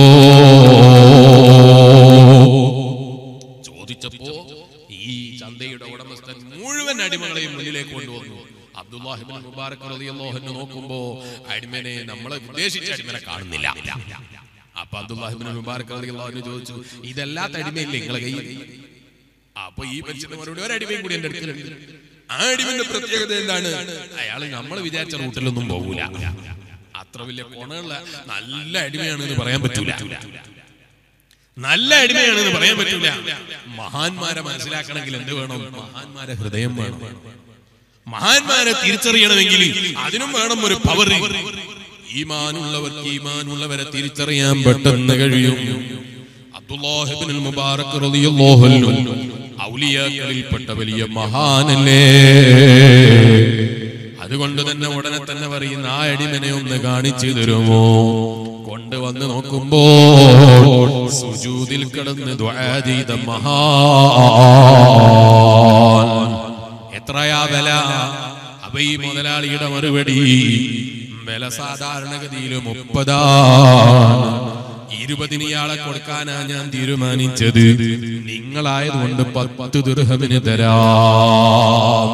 ചോദിച്ചപ്പോ ഈ ചന്തയുടെ ഉടമസ്ഥൻ മുഴുവൻ അടിമകളെയും മുന്നിലേക്ക് കൊണ്ടുവന്നു. അബ്ദുല്ലാഹ് ഇബ്നുൽ മുബാറക് റളിയല്ലാഹു അൻഹു നോക്കുമ്പോ അടിമനെ നമ്മളെ ഉദ്ദേശിച്ച അടിമനെ കാണുന്നില്ല. അപ്പൊ അബ്ദുല്ലാഹ് ഇബ്നുൽ മുബാറക് റളിയല്ലാഹു അൻഹു ചോദിച്ചു, ഇതല്ലാത്ത അടിമയില്ലേ നിങ്ങളെ കയ്യിൽ? അപ്പൊ ഈ മനുഷ്യന്റെ മറുപടി, ഒരടിമയും കൂടി എന്റെ അടുക്കലുണ്ട്. ആ അടിമന്റെ പ്രത്യേകത എന്താണ്? അയാള് നമ്മൾ വിചാരിച്ച റൂട്ടിലൊന്നും പോകൂല. അത്ര വലിയ കൊണയുള്ള നല്ല അടിമയാണെന്ന് പറയാൻ പറ്റൂല. നല്ല അടിമയാണെന്ന് പറയാൻ പറ്റൂല. മഹാന്മാരെ മനസ്സിലാക്കണമെങ്കിൽ എന്ത് വേണം? മഹാന്മാരെ ഹൃദയം വേണം. മഹാന്മാരെ തിരിച്ചറിയണമെങ്കിൽ അതിനും വേണം ഒരു പവർ. ഈമാനുള്ളവർക്ക് ഈമാനുള്ളവരെ തിരിച്ചറിയാൻ പെട്ടെന്ന് കഴിയും. അബ്ദുല്ലാഹ് ഇബ്നുൽ മുബാറക് റളിയല്ലാഹു അൻഹു ഔലിയാക്കളിൽപ്പെട്ട വലിയ മഹാനല്ലേ. അതുകൊണ്ട് തന്നെ ഉടനെ തന്നെ പറയുന്ന, ആ അടിമനെ ഒന്ന് കാണിച്ചു തരുമോ? കൊണ്ടുവന്ന് നോക്കുമ്പോൾ സുജൂദിൽ കിടന്ന് ദുആ ചെയ്ത മഹാൻ. എത്രയാ വില? അപ്പൊ ഈ മുതലാളിയുടെ മറുപടി, വില സാധാരണഗതിയിൽ മുപ്പതാണ്. ഇരുപതിന് ഇയാളെ കൊടുക്കാനാ ഞാൻ തീരുമാനിച്ചത്. നിങ്ങളായതുകൊണ്ട് പത്ത് ദിർഹമിന് തരാം.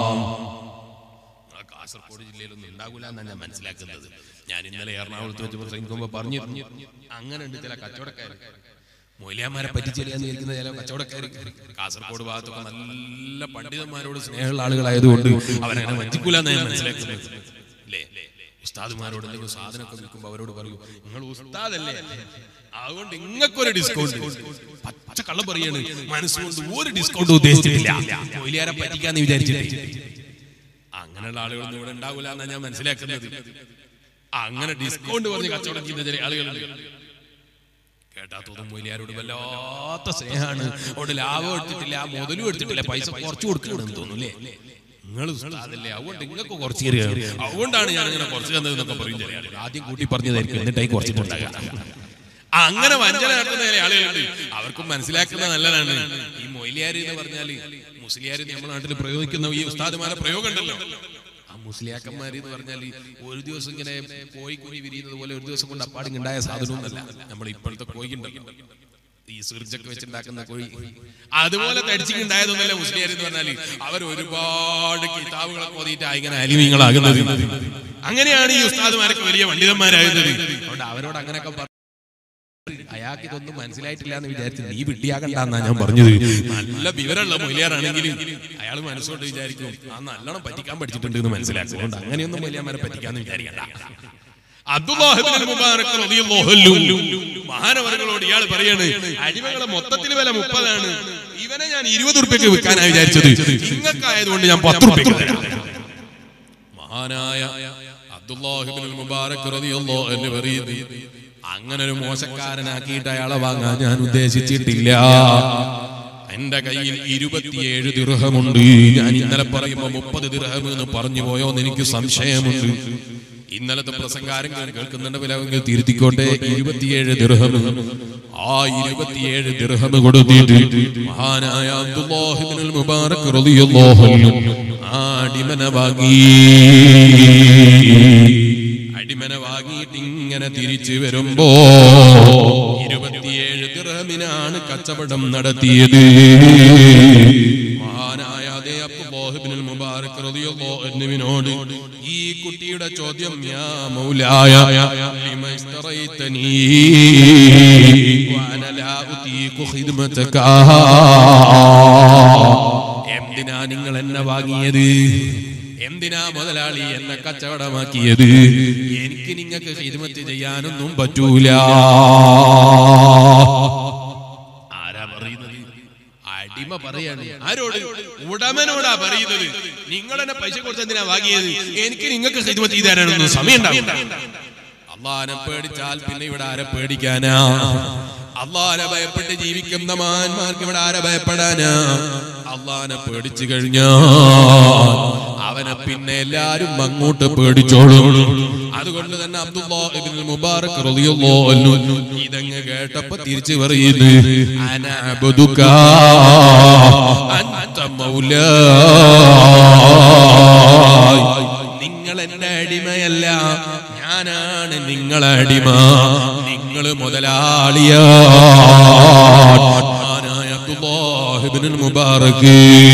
കാസർഗോഡ് ജില്ലയിലൊന്നും ഉണ്ടാകൂല എന്നാണ് ഞാൻ മനസ്സിലാക്കുന്നത്. ഞാൻ ഇന്നലെ എറണാകുളത്ത് വെച്ച് പ്രസംഗിക്കുമ്പോ പറഞ്ഞു, അങ്ങനെ ഉണ്ട് ചില കച്ചവടക്കാർ, മൊയ്ലിയാമാരെ പറ്റിച്ചെറിയാന്ന് വിചാരിക്കുന്ന ചില കച്ചവടക്കാർ. കാസർഗോഡ് ഭാഗത്തൊക്കെ നല്ല പണ്ഡിതന്മാരോട് സ്നേഹമുള്ള ആളുകളായതുകൊണ്ട് അവരങ്ങനെ വഞ്ചിക്കൂല എന്നാണ് ഞാൻ മനസ്സിലാക്കുന്നത്. അല്ലേ? ഉസ്താദുമാരോട് എന്തെങ്കിലും സാധനമൊക്കെ വിൽക്കുമ്പോൾ അവരോട് പറയൂ, നിങ്ങൾ ഉസ്താദല്ലേ, അതുകൊണ്ട് നിങ്ങൾക്കൊരു ഡിസ്കൗണ്ട്. പച്ച കള്ളം പറയാണ്, മനസ്സുകൊണ്ട് ഒരു ഡിസ്കൗണ്ട് ഉദ്ദേശിച്ചിട്ടില്ല, മൊയ്ലിയാരെ പറ്റിക്കാന്ന് വിചാരിച്ചിട്ട്. അങ്ങനെയുള്ള ആളുകളൊന്നും ഇവിടെ ഉണ്ടാവില്ല എന്നാണ് ഞാൻ മനസ്സിലാക്കുന്നത്. അങ്ങനെ ഡിസ്കൗണ്ട് പറഞ്ഞ് കച്ചവടം ചെയ്യുന്ന ചില ആളുകളുണ്ട്. കേട്ടാ തോന്നും മൊയ്ലിയാരോട് വല്ലാത്ത സ്നേഹമാണ്, അവിടെ ലാഭം എടുത്തിട്ടില്ല, മുതലും എടുത്തിട്ടില്ല, പൈസ കുറച്ചു കൊടുക്കണമെന്ന് തോന്നൂല്ലേ? നിങ്ങൾ ഉസ്താദല്ലേ, അതുകൊണ്ട് നിങ്ങൾക്ക് കുറച്ച് കയറി, അതുകൊണ്ടാണ് ഞാൻ അങ്ങനെ കുറച്ച് തന്നതെന്നൊക്കെ പറയും ചില ആളുകൾ. ആദ്യം കൂട്ടി പറഞ്ഞതായിരിക്കും, എന്നിട്ടായി കുറച്ചിട്ടുണ്ടാകാം. അങ്ങനെ വഞ്ചന നടത്തുന്ന ചില ആളുകളുണ്ട്. അവർക്കും മനസ്സിലാക്കുന്ന നല്ലതാണ്. ഈ മൊയ്ലിയാർ എന്ന് പറഞ്ഞാല് മുസ്ലിയാർ നമ്മുടെ നാട്ടിൽ പ്രയോഗിക്കുന്ന ഈ ഉസ്താദുമാരെ പ്രയോഗം ഉണ്ടല്ലോ, ആ മുസ്ലിയാക്കന്മാര് എന്ന് പറഞ്ഞാൽ ഒരു ദിവസം ഇങ്ങനെ കോഴി കുഴി വിരിയുന്നത് പോലെ ഒരു ദിവസം കൊണ്ട് അപ്പാടിങ് ഉണ്ടായ സാധനമൊന്നുമല്ല. നമ്മൾ ഇപ്പോഴത്തെ കോഴി ഉണ്ടല്ലോ, ഈ സിർജൊക്കെ വെച്ചുണ്ടാക്കുന്ന കോഴി, അതുപോലെ തടിച്ചിട്ടുണ്ടായതൊന്നല്ല മുസ്ലിയാർ എന്ന് പറഞ്ഞാല്. അവർ ഒരുപാട് കിതാബുകളൊക്കെ ഓതിയിട്ട് ഇങ്ങനെ അലിമീങ്ങളാകുന്നത്. അങ്ങനെയാണ് ഈ ഉസ്താദുമാരൊക്കെ വലിയ പണ്ഡിതന്മാരാകുന്നത്. അതുകൊണ്ട് അവരോട് അങ്ങനെയൊക്കെ അയാൾക്ക് ഇതൊന്നും മനസ്സിലായിട്ടില്ല എന്ന് വിചാരിച്ച് നീ വിട്ടിയാകണ്ടെന്നാ ഞാൻ പറഞ്ഞത്. നല്ല വിവരമുള്ള മൊയ്ലിയാറാണെങ്കിൽ അയാൾ മനസ്സോട്ട് വിചാരിക്കും, ആ നല്ലോണം പറ്റിക്കാൻ പഠിച്ചിട്ടുണ്ട് എന്ന് മനസ്സിലാക്കും. അതുകൊണ്ട് അങ്ങനെയൊന്നും മൊയ്ലിയാമാരെ പറ്റിക്കാന്ന് വിചാരിക്കണ്ട. അബ്ദുല്ലാഹ് ഇബ്നുൽ മുബാറക് റളിയല്ലാഹു അൻഹു മഹാനവറുകളോട് ഇയാൾ പറയാണ്, അടിമകളെ മൊത്തത്തിൽ വില മുപ്പതാണ്, ഇവനെ ഞാൻ ഇരുപത് റുപ്യക്ക് വിൽക്കാനാണ് വിചാരിച്ചത്, നിങ്ങൾക്കായതുകൊണ്ട് ഞാൻ പത്ത് റുപ്യക്ക് തരാം. മഹാനായ അബ്ദുല്ലാഹി ഇബ്നുൽ മുബാറക് റളിയല്ലാഹു അൻഹു പറയുന്നു, അങ്ങനെ ഒരു മോശക്കാരനാക്കിയിട്ട് അയാളെ വാങ്ങാൻ ഞാൻ ഉദ്ദേശിച്ചിട്ടില്ല. എന്റെ കയ്യിൽ ഇരുപത്തിയേഴ് ദിർഹമുണ്ട്. ഞാൻ ഇന്നലെ പറയുമ്പോ മുപ്പത് ദിർഹം എന്ന് പറഞ്ഞു പോയോ എന്ന് എനിക്ക് സംശയമുണ്ട്. ഇന്നലത്തെ പ്രസംഗാരം കേൾക്കുന്നുണ്ട്, വിലവെങ്കിൽ തിരുത്തിക്കോട്ടെ. ഇരുപത്തിയേഴ് ദിർഹം. ആ ഇരുപത്തിയേഴ് ദിർഹം കൊടുത്തിട്ട് മഹാനായ അബ്ദുല്ലാഹി ഇബ്നുൽ മുബാറക് റളിയല്ലാഹു അൻഹു ആ അടിമനെ വാങ്ങി. അടിമനെ വാങ്ങിയിട്ട് ഇങ്ങനെ തിരിച്ചു വരുമ്പോ ഇരുപത്തിയേഴ് ദിർഹമിനാണ് കച്ചവടം നടത്തിയത്. മഹാനായ അതേ അബ്ദുല്ലാഹി ഇബ്നുൽ മുബാറക് റളിയല്ലാഹു അൻഹുവിനോട് ഈ കുട്ടിയുടെ ചോദ്യം, യാ മൗലായ ലിമ ഇസ്തറൈതനീ വഅന ലാ ഉതീഖു ഖിദ്മതക, എന്തിനാ നിങ്ങൾ എന്നെ വാങ്ങിയത്? എന്തിനാ മുതലാളി എന്നെ കച്ചവടമാക്കിയത്? എനിക്ക് നിങ്ങൾക്ക് ഖിദ്മത്ത് ചെയ്യാനൊന്നും പറ്റൂല. ആരാ പറയുന്നത്? അടിമ പറയാണ്. ആരോട്? ഉടമനോടാ പറയുന്നത്. നിങ്ങൾ എന്നെ പൈസ കൊടുത്ത് എന്തിനാ വാങ്ങിയത്? എനിക്ക് നിങ്ങൾക്ക് ഖിദ്മത്ത് ചെയ്താനൊന്നും സമയം ഉണ്ടാവില്ല. അള്ളാഹനെ പേടിച്ചാൽ പിന്നെ ഇവിടെ ആരെ പേടിക്കാനാ? അള്ളാഹനെ ഭയപ്പെട്ട് ജീവിക്കുന്ന മഹാന്മാർക്ക് ഇവിടെ ആരെ ഭയപ്പെടാനാ? അള്ളാഹനെ പേടിച്ചു കഴിഞ്ഞാൽ അവനെ പിന്നെ എല്ലാരും അങ്ങോട്ട് പേടിച്ചോളും. അതുകൊണ്ട് തന്നെ അബ്ദുല്ലാഹി ഇബ്നുൽ മുബാറക് റളിയല്ലാഹു അൻഹു ഇതങ്ങ് കേട്ടപ്പോ തിരിച്ചു പറയുന്നു, അന അബ്ദുക അൻത മൗലായ, നിങ്ങൾ എന്റെ അടിമയല്ല, ഞാനാണ് നിങ്ങളെ അടിമ, നിങ്ങൾ മുതലാളിയാണ്. അബ്ദുല്ലാഹി ഇബ്നുൽ മുബാറക്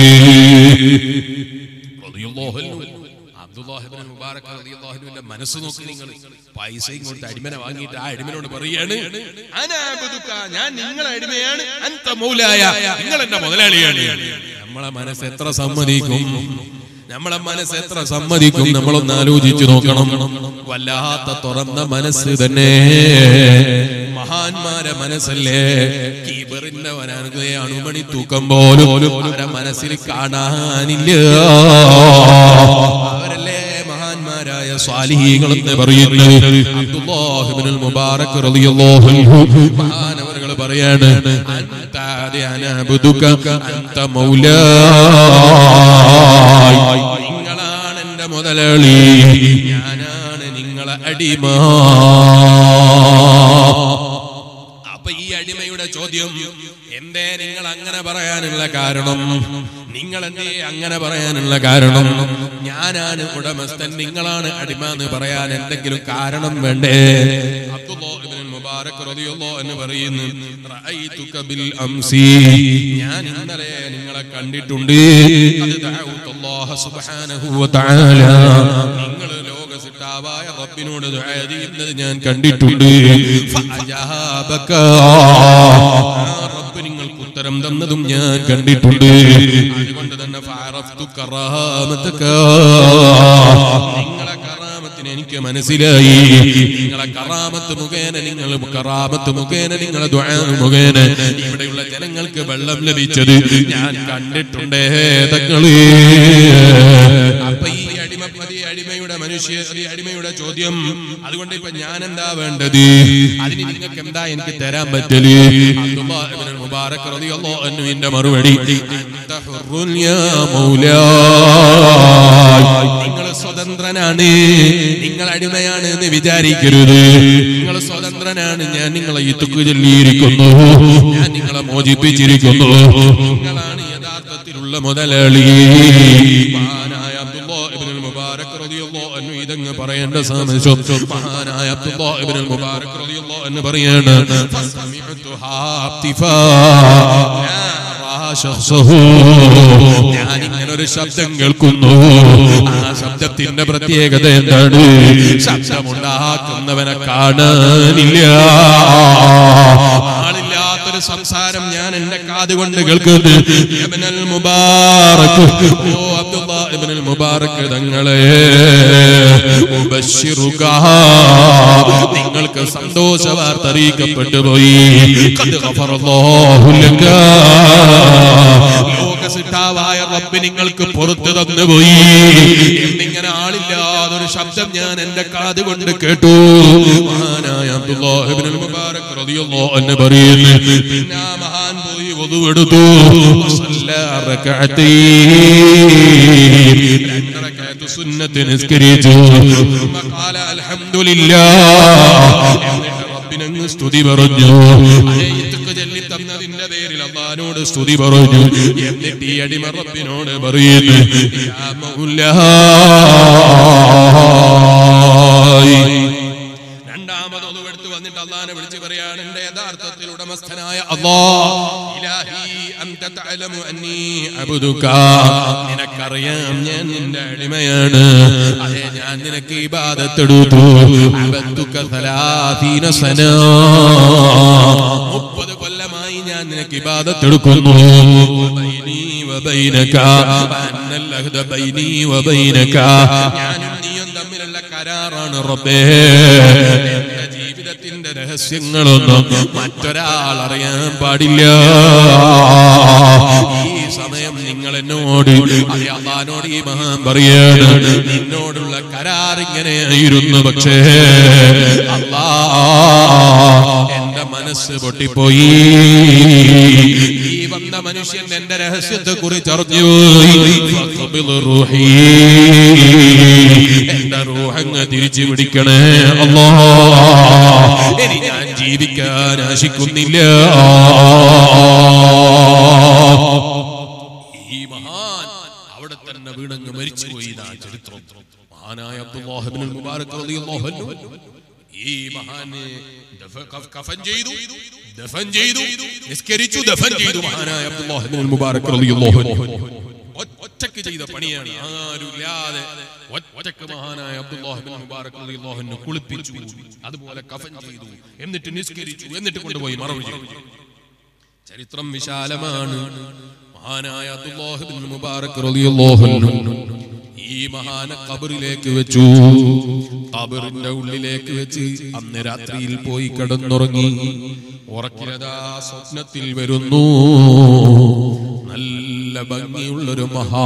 റളിയല്ലാഹു അൻഹു, അബ്ദുല്ലാഹി ഇബ്നുൽ മുബാറക് റളിയല്ലാഹു അൻഹുവിന്റെ മനസ്സ് നോക്കി നിങ്ങൾ. പൈസയും കൊടുത്ത് അടിമനെ വാങ്ങിയിട്ട് ആ അടിമനോട് പറയാണ്, അന അബ്ദുക, ഞാൻ നിങ്ങളെ അടിമയാണ്, അൻത മൗലായ, നിങ്ങൾ എന്റെ മുതലാളിയാണ്. നമ്മളെ മനസ്സ് എത്ര സമ്മതിക്കും? നമ്മളെ മനസ്സ് എത്ര സമ്മതിക്കും? നമ്മളൊന്ന് ആലോചിച്ചു നോക്കണം. വല്ലാത്ത തുറന്ന മനസ്സ് തന്നെ മഹാന്മാരെ മനസ്സല്ലേ. കീബറിന്റെ വനാനുഗയെ അണുമണി തൂക്കം പോലും അവരെ മനസ്സിൽ കാണാനില്ല. അവരല്ലേ മഹാന്മാരായ സ്വാലിഹീങ്ങൾ എന്ന് പറയുന്നത്. അബ്ദുല്ലാഹി ഇബ്നുൽ മുബാറക് റളിയല്ലാഹു അൻഹു മഹാനവറുകൾ പറയാണ്, അൻത അന അബ്ദുക അൻത മൗലായ, നിങ്ങളാണ് എന്റെ മുതലാളി, ഞാനാണ് നിങ്ങളെ അടിമ. അപ്പൊ ഈ അടിമയുടെ ചോദ്യം, എന്തേ നിങ്ങൾ അങ്ങനെ പറയാനുള്ള കാരണം? നിങ്ങൾ എന്തേ അങ്ങനെ പറയാനുള്ള കാരണം? ഞാനാണ് ഉടമസ്ഥൻ, നിങ്ങളാണ് അടിമ എന്ന് പറയാൻ എന്തെങ്കിലും കാരണം വേണ്ടേ? അബ്ദുല്ലാഹി ഇബ്നുൽ മുബാറക് റളിയല്ലാഹു അൻഹു പറയുന്നു, റഅയ്തുക ബിൽ അംസി, ഞാൻ ഇന്നലെ നിങ്ങളെ കണ്ടിട്ടുണ്ട്. അത് ദഅഉതുല്ലാഹ സുബ്ഹാനഹു വ തആല, നിങ്ങൾ ലോക സിട്ടാവായ റബ്ബിനോട് ദുആ ചെയ്യുന്നത് ഞാൻ കണ്ടിട്ടുണ്ട്. ഫഅജാബക, റബ്ബ് നിങ്ങൾക്ക് ഉത്തരം തന്നതും ഞാൻ കണ്ടിട്ടുണ്ട്. അതുകൊണ്ട് തന്നെ ഫഅറഫ്തു കറാമതക, നിങ്ങളെ കറാമത്തിന് എനിക്ക് മനസ്സിലായി. നിങ്ങളെ കറാമത്ത് മുഖേന, നിങ്ങൾ കറാമത്ത് മുഖേന, നിങ്ങളെ ദുആ മുഖേന ഇവിടെയുള്ള ജനങ്ങൾക്ക് വെള്ളം ലഭിച്ചത് ഞാൻ കണ്ടിട്ടുണ്ട് തങ്ങളെ. അപ്പൊ ഈ അടിമപ്പതി അടിമയുടെ മനുഷ്യ അടിമയുടെ ചോദ്യം, അതുകൊണ്ട് ഇപ്പൊ ഞാൻ എന്താ വേണ്ടത്? അതിന് നിങ്ങൾക്ക് എന്താ എനിക്ക് തരാൻ പറ്റല്? അബ്ദുല്ലാഹി ഇബ്നുൽ മുബാറക് റളിയല്ലാഹു അൻഹുവിന്റെ മറുപടി, അൻത ഹുർറുൻ യാ മൗലായ, നിങ്ങൾ സ്വതന്ത്രനാണ്, നിങ്ങൾ അടിമയാണ് എന്ന് വിചാരിക്കരുത്. നിങ്ങൾ സ്വതന്ത്രനാണ്, ഞാൻ നിങ്ങളെ ഇതുക്ക് ചൊല്ലിയിരിക്കുന്നു, ഞാൻ നിങ്ങളെ മോചിപ്പിച്ചിരിക്കുന്നു, നിങ്ങളാണ് യഥാർത്ഥത്തിലുള്ള മുതലാളി. മഹാനായ അബ്ദുല്ലാഹി ഇബ്നുൽ മുബാറക് റളിയല്ലാഹു അൻഹു ഇതങ്ങ് പറയേണ്ട സമയം മഹാനായ അബ്ദുല്ലാഹി ഇബ്നുൽ മുബാറക് റളിയല്ലാഹു അൻഹു പറയാണ്, ഫസമിഅതു ഹാത്തിഫാ ഞാൻ ഇങ്ങനെ ഒരു ശബ്ദം കേൾക്കുന്നു. ആ ശബ്ദത്തിന്റെ പ്രത്യേകത എന്താണ്? ശബ്ദമുണ്ടാക്കുന്നവനെ കാണാനില്ല. ആളില്ലാത്തൊരു സംസാരം ഞാൻ എന്റെ കാതുകൊണ്ട് കേൾക്കുന്നു. ഇബ്നുൽ മുബാറക്, ഓ അബ്ദുല്ലാഹി ഇബ്നുൽ മുബാറക് തങ്ങളെ, ഉബശ്ശിറുക, നിങ്ങൾക്ക് സന്തോഷ വാർത്ത അറിയിക്കപ്പെട്ടു പോയി. ഖദ് ഗഫറല്ലാഹു ലക, ലോക ലോകസിട്ടാവായ റബ്ബ് നിങ്ങൾക്ക് പുറത്തു തന്നുപോയി എന്നിങ്ങനെ ആളില്ലാതൊരു ശബ്ദം ഞാൻ എന്റെ കാത് കൊണ്ട് കേട്ടു. മഹാനായ അബ്ദുല്ലാഹ് ഇബ്നുൽ മുബാറക് റളിയല്ലാഹു അൻഹു പറയുന്നു, പിന്നെ ആ മഹാൻ പോയി വുദു എടുത്തു. വസല്ലാ റകഅതൈൻ, രണ്ട് റകഅത്ത് സുന്നത്ത് നിസ്കരിച്ചു. ഖാല അൽഹംദുലില്ലാഹ്, എന്നിട്ട് റബ്ബിനെ സ്തുതി പറഞ്ഞു. അയ്യത്തുക്ക് ചൊല്ലി തന്നതിന്റെ പേരിൽ അല്ലാഹുവോട് സ്തുതി പറഞ്ഞു. എന്നിട്ട് ഈ അടിമ റബ്ബിനോട് പറയുന്നു, യാ മൗലാ, രണ്ടാമത് ഒന്നു എടുത്തു വന്നിട്ട് അല്ലാഹുവിനെ വിളിച്ച് പറയാണ്, എന്റെ യഥാർത്ഥത്തിൽ ഉടമസ്ഥനായ അല്ലാഹ്, ഇലാഹി അൻത തഅലമു അന്നി അബ്ദുക, നിനക്കറിയാം ഞാൻ നിന്റെ അടിമയാണ്. അതെ, ഞാൻ നിനക്ക് ഇബാദത്ത് എടുത്തു. അബ്ദുക സലാസീന സന, മുപ്പത് കൊല്ലമായി ഞാൻ നിനക്ക് ഇബാദത്ത് എടുക്കുന്നു. ബൈനി വബൈനക അന്നൽ അഹ്ദ ബൈനി വബൈനക, ഞാനും നീയും തമ്മിലുള്ള കരാറാണ് റബ്ബേ. എന്റെ ജീവിതത്തിന്റെ രഹസ്യങ്ങളൊന്നും മറ്റൊരാൾ അറിയാൻ പാടില്ല. ഈ സമയം നിങ്ങൾ എന്നോട്, അല്ലാഹുവിനോട് ഈ മഹാൻ പറയാണ്, നിന്നോടുള്ള കരാർ ഇങ്ങനെയായിരുന്നു. പക്ഷേ അല്ലാഹ്, എന്റെ മനസ്സ് പൊട്ടിപ്പോയി. ഈ വന്ന മനുഷ്യൻ എന്റെ രഹസ്യത്തെ കുറിച്ച് അറിഞ്ഞു. എന്റെ റൂഹങ്ങ് തിരിച്ചു പിടിക്കണേ അല്ലാഹ്, ഇനി ഞാൻ ജീവിക്കാൻ ആശിക്കുന്നില്ല. ഈ മഹാൻ അവിടെ തന്നെ വീണങ്ങ് മരിച്ചുപോയി. ചരിത്രം മഹാനായ അബ്ദുല്ലാഹ് ഇബ്നുൽ മുബാറക് റളിയല്ലാഹു അൻഹു ഈ മഹാനെ കഫൻ ചെയ്തു, ദഫൻ ചെയ്തു, നിസ്കരിച്ചു, ദഫൻ ചെയ്തു. മഹാനായ അബ്ദുല്ലാഹ് ഇബ്നുൽ മുബാറക് റളിയല്ലാഹു അൻഹു ഒറ്റക്ക് ചെയ്ത പണിയാണ്. ആരുമില്ലാതെ ഒറ്റക്ക് മഹാനായ അബ്ദുല്ലാഹ് ഇബ്നുൽ മുബാറക് റളിയല്ലാഹു അൻഹു കുളിപ്പിച്ചു, അതുപോലെ കഫൻ ചെയ്തു, എന്നിട്ട് നിസ്കരിച്ചു, എന്നിട്ട് കൊണ്ടുപോയി മറവ് ചെയ്തു. ചരിത്രം വിശാലമാണ്. മഹാനായ അബ്ദുല്ലാഹ് ഇബ്നുൽ മുബാറക് റളിയല്ലാഹു അൻഹു ഈ മഹാനെ ഖബറിലേക്ക് വെച്ചു. ഖബറിന്റെ ഉള്ളിലേക്ക് വെച്ച് അന്ന് രാത്രിയിൽ പോയി കിടന്നുറങ്ങി. ഉറക്കിലതാ സ്വപ്നത്തിൽ വരുന്നു, നല്ല ഭംഗിയുള്ളൊരു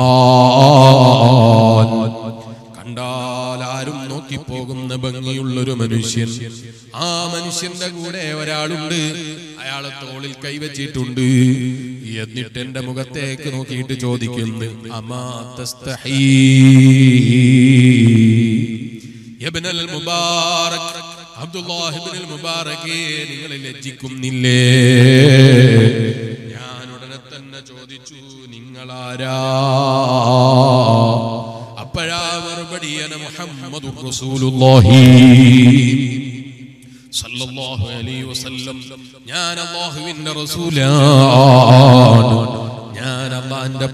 മഹാൻ, കണ്ടാൽ ആരും നോക്കിപ്പോകുന്ന ഭംഗിയുള്ളൊരു മനുഷ്യൻ. ആ മനുഷ്യന്റെ കൂടെ ഒരാളുണ്ട്, അയാളെ തോളിൽ കൈവച്ചിട്ടുണ്ട്. എന്നിട്ട് എന്റെ മുഖത്തേക്ക് നോക്കിയിട്ട് ചോദിക്കുന്നു, അമാ തസ്തഹീ ഇബ്നുൽ മുബാറക്, അബ്ദുല്ലാഹ് ഇബ്നുൽ മുബാറക്, നിങ്ങൾ ലജ്ജിക്കുന്നില്ലേ? ഞാൻ ഉടനെ തന്നെ ചോദിച്ചു, നിങ്ങളാരാ? അപ്പോഴാ മറുപടി, അന മുഹമ്മദുർ റസൂലുള്ളാഹി സല്ലല്ലാഹു അലൈഹി വസല്ലം, ഞാൻ അല്ലാഹുവിന്റെ റസൂലാണ്, ഞാൻ അല്ലാഹുവിന്റെ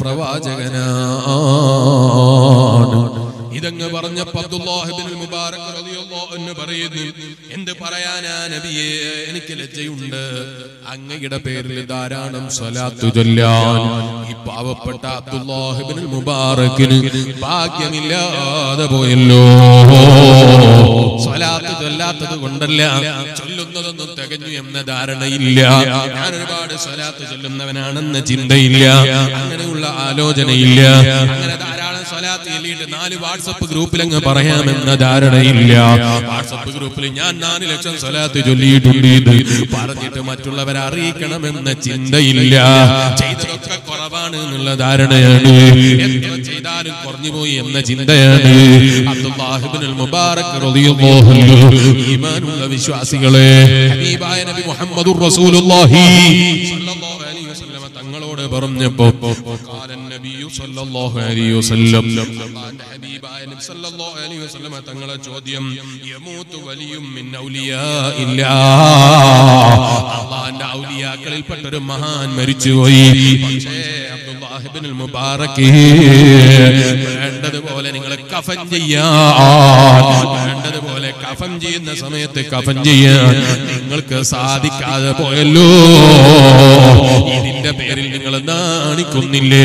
പ്രവാചകനാണ്. ഇതങ്ങ് പറഞ്ഞപ്പോ അബ്ദുല്ലാഹ് ഇബ്നുൽ മുബാറക് റളിയല്ലാഹു അൻഹു പറയുന്നു, എന്ത് പറയാനാ നബിയേ, എനിക്ക് ലജ്ജയുണ്ട്. അങ്ങയുടെ പേരിൽ ധാരാളം സ്വലാത്ത് ചൊല്ലാൻ ഈ പാവപ്പെട്ട അബ്ദുല്ലാഹ് ഇബ്നുൽ മുബാറക്കിന് ഭാഗ്യമില്ലാതെ പോയല്ലോ. സ്വലാത്ത് ചൊല്ലാത്തത് കൊണ്ടല്ല, ചൊല്ലുന്നതൊന്നും തികഞ്ഞു എന്ന ധാരണയില്ല. ഞാൻ ഒരുപാട് സ്വലാത്ത് ചൊല്ലുന്നവനാണെന്ന ചിന്തയില്ല, അങ്ങനെയുള്ള ആലോചനയില്ല. അങ്ങനെ ധാരാളം സ്വലാത്ത് ചൊല്ലിയിട്ട് നാല് വാട്സപ്പ് ഗ്രൂപ്പിൽ അങ്ങ് പറയാമെന്ന ധാരണയില്ല. വാട്സപ്പ് ഗ്രൂപ്പിൽ ഞാൻ നാല് ലക്ഷം സ്വലാത്ത് ചൊല്ലിയിട്ടുണ്ട് ഇത് പറഞ്ഞിട്ട് മറ്റുള്ളവരെ അറിയിക്കണമെന്ന ചിന്തയില്ല. ചെയ്തതൊക്കെ കുറവാണ് എന്നുള്ള ധാരണയാണ്. എത്ര ചെയ്താലും കുറഞ്ഞുപോയി എന്ന ചിന്തയാണ്. അബ്ദുല്ലാഹ് ഇബ്നുൽ മുബാറക് റളിയല്ലാഹു അൻഹു, ഈമാനുള്ള വിശ്വാസികളെ, ഹബീബായ നബി മുഹമ്മദുർ റസൂലുള്ളാഹി സ്വല്ലല്ലാഹു അലൈഹി വസല്ലം തങ്ങളോട് പറഞ്ഞപ്പോ ഖാലൻ നബിയു സ്വല്ലല്ലാഹു അലൈഹി വസല്ലം, അല്ലാഹുവിന്റെ ഹബീബായ നബി സ്വല്ലല്ലാഹു അലൈഹി വസല്ലം തങ്ങളെ ചോദ്യം, യമൂതു വലിയും മിൻ ഔലിയാഇല്ലാ, അല്ലാഹുവിന്റെ ഔലിയാക്കളിൽപ്പെട്ട ഒരു മഹാൻ മരിച്ചുപോയി. പക്ഷേ അബ്ദുല്ലാഹ് ഇബ്നുൽ മുബാറക്, വേണ്ടതുപോലെ നിങ്ങൾ കഫൻ ചെയ്യാൻ, വേണ്ടതുപോലെ കഫൻ ചെയ്യുന്ന സമയത്ത് കഫൻ ചെയ്യാൻ നിങ്ങൾക്ക് സാധിക്കാതെ പോയല്ലോ. ഇതിന്റെ പേരിൽ നിങ്ങൾ നാണിക്കുന്നില്ലേ?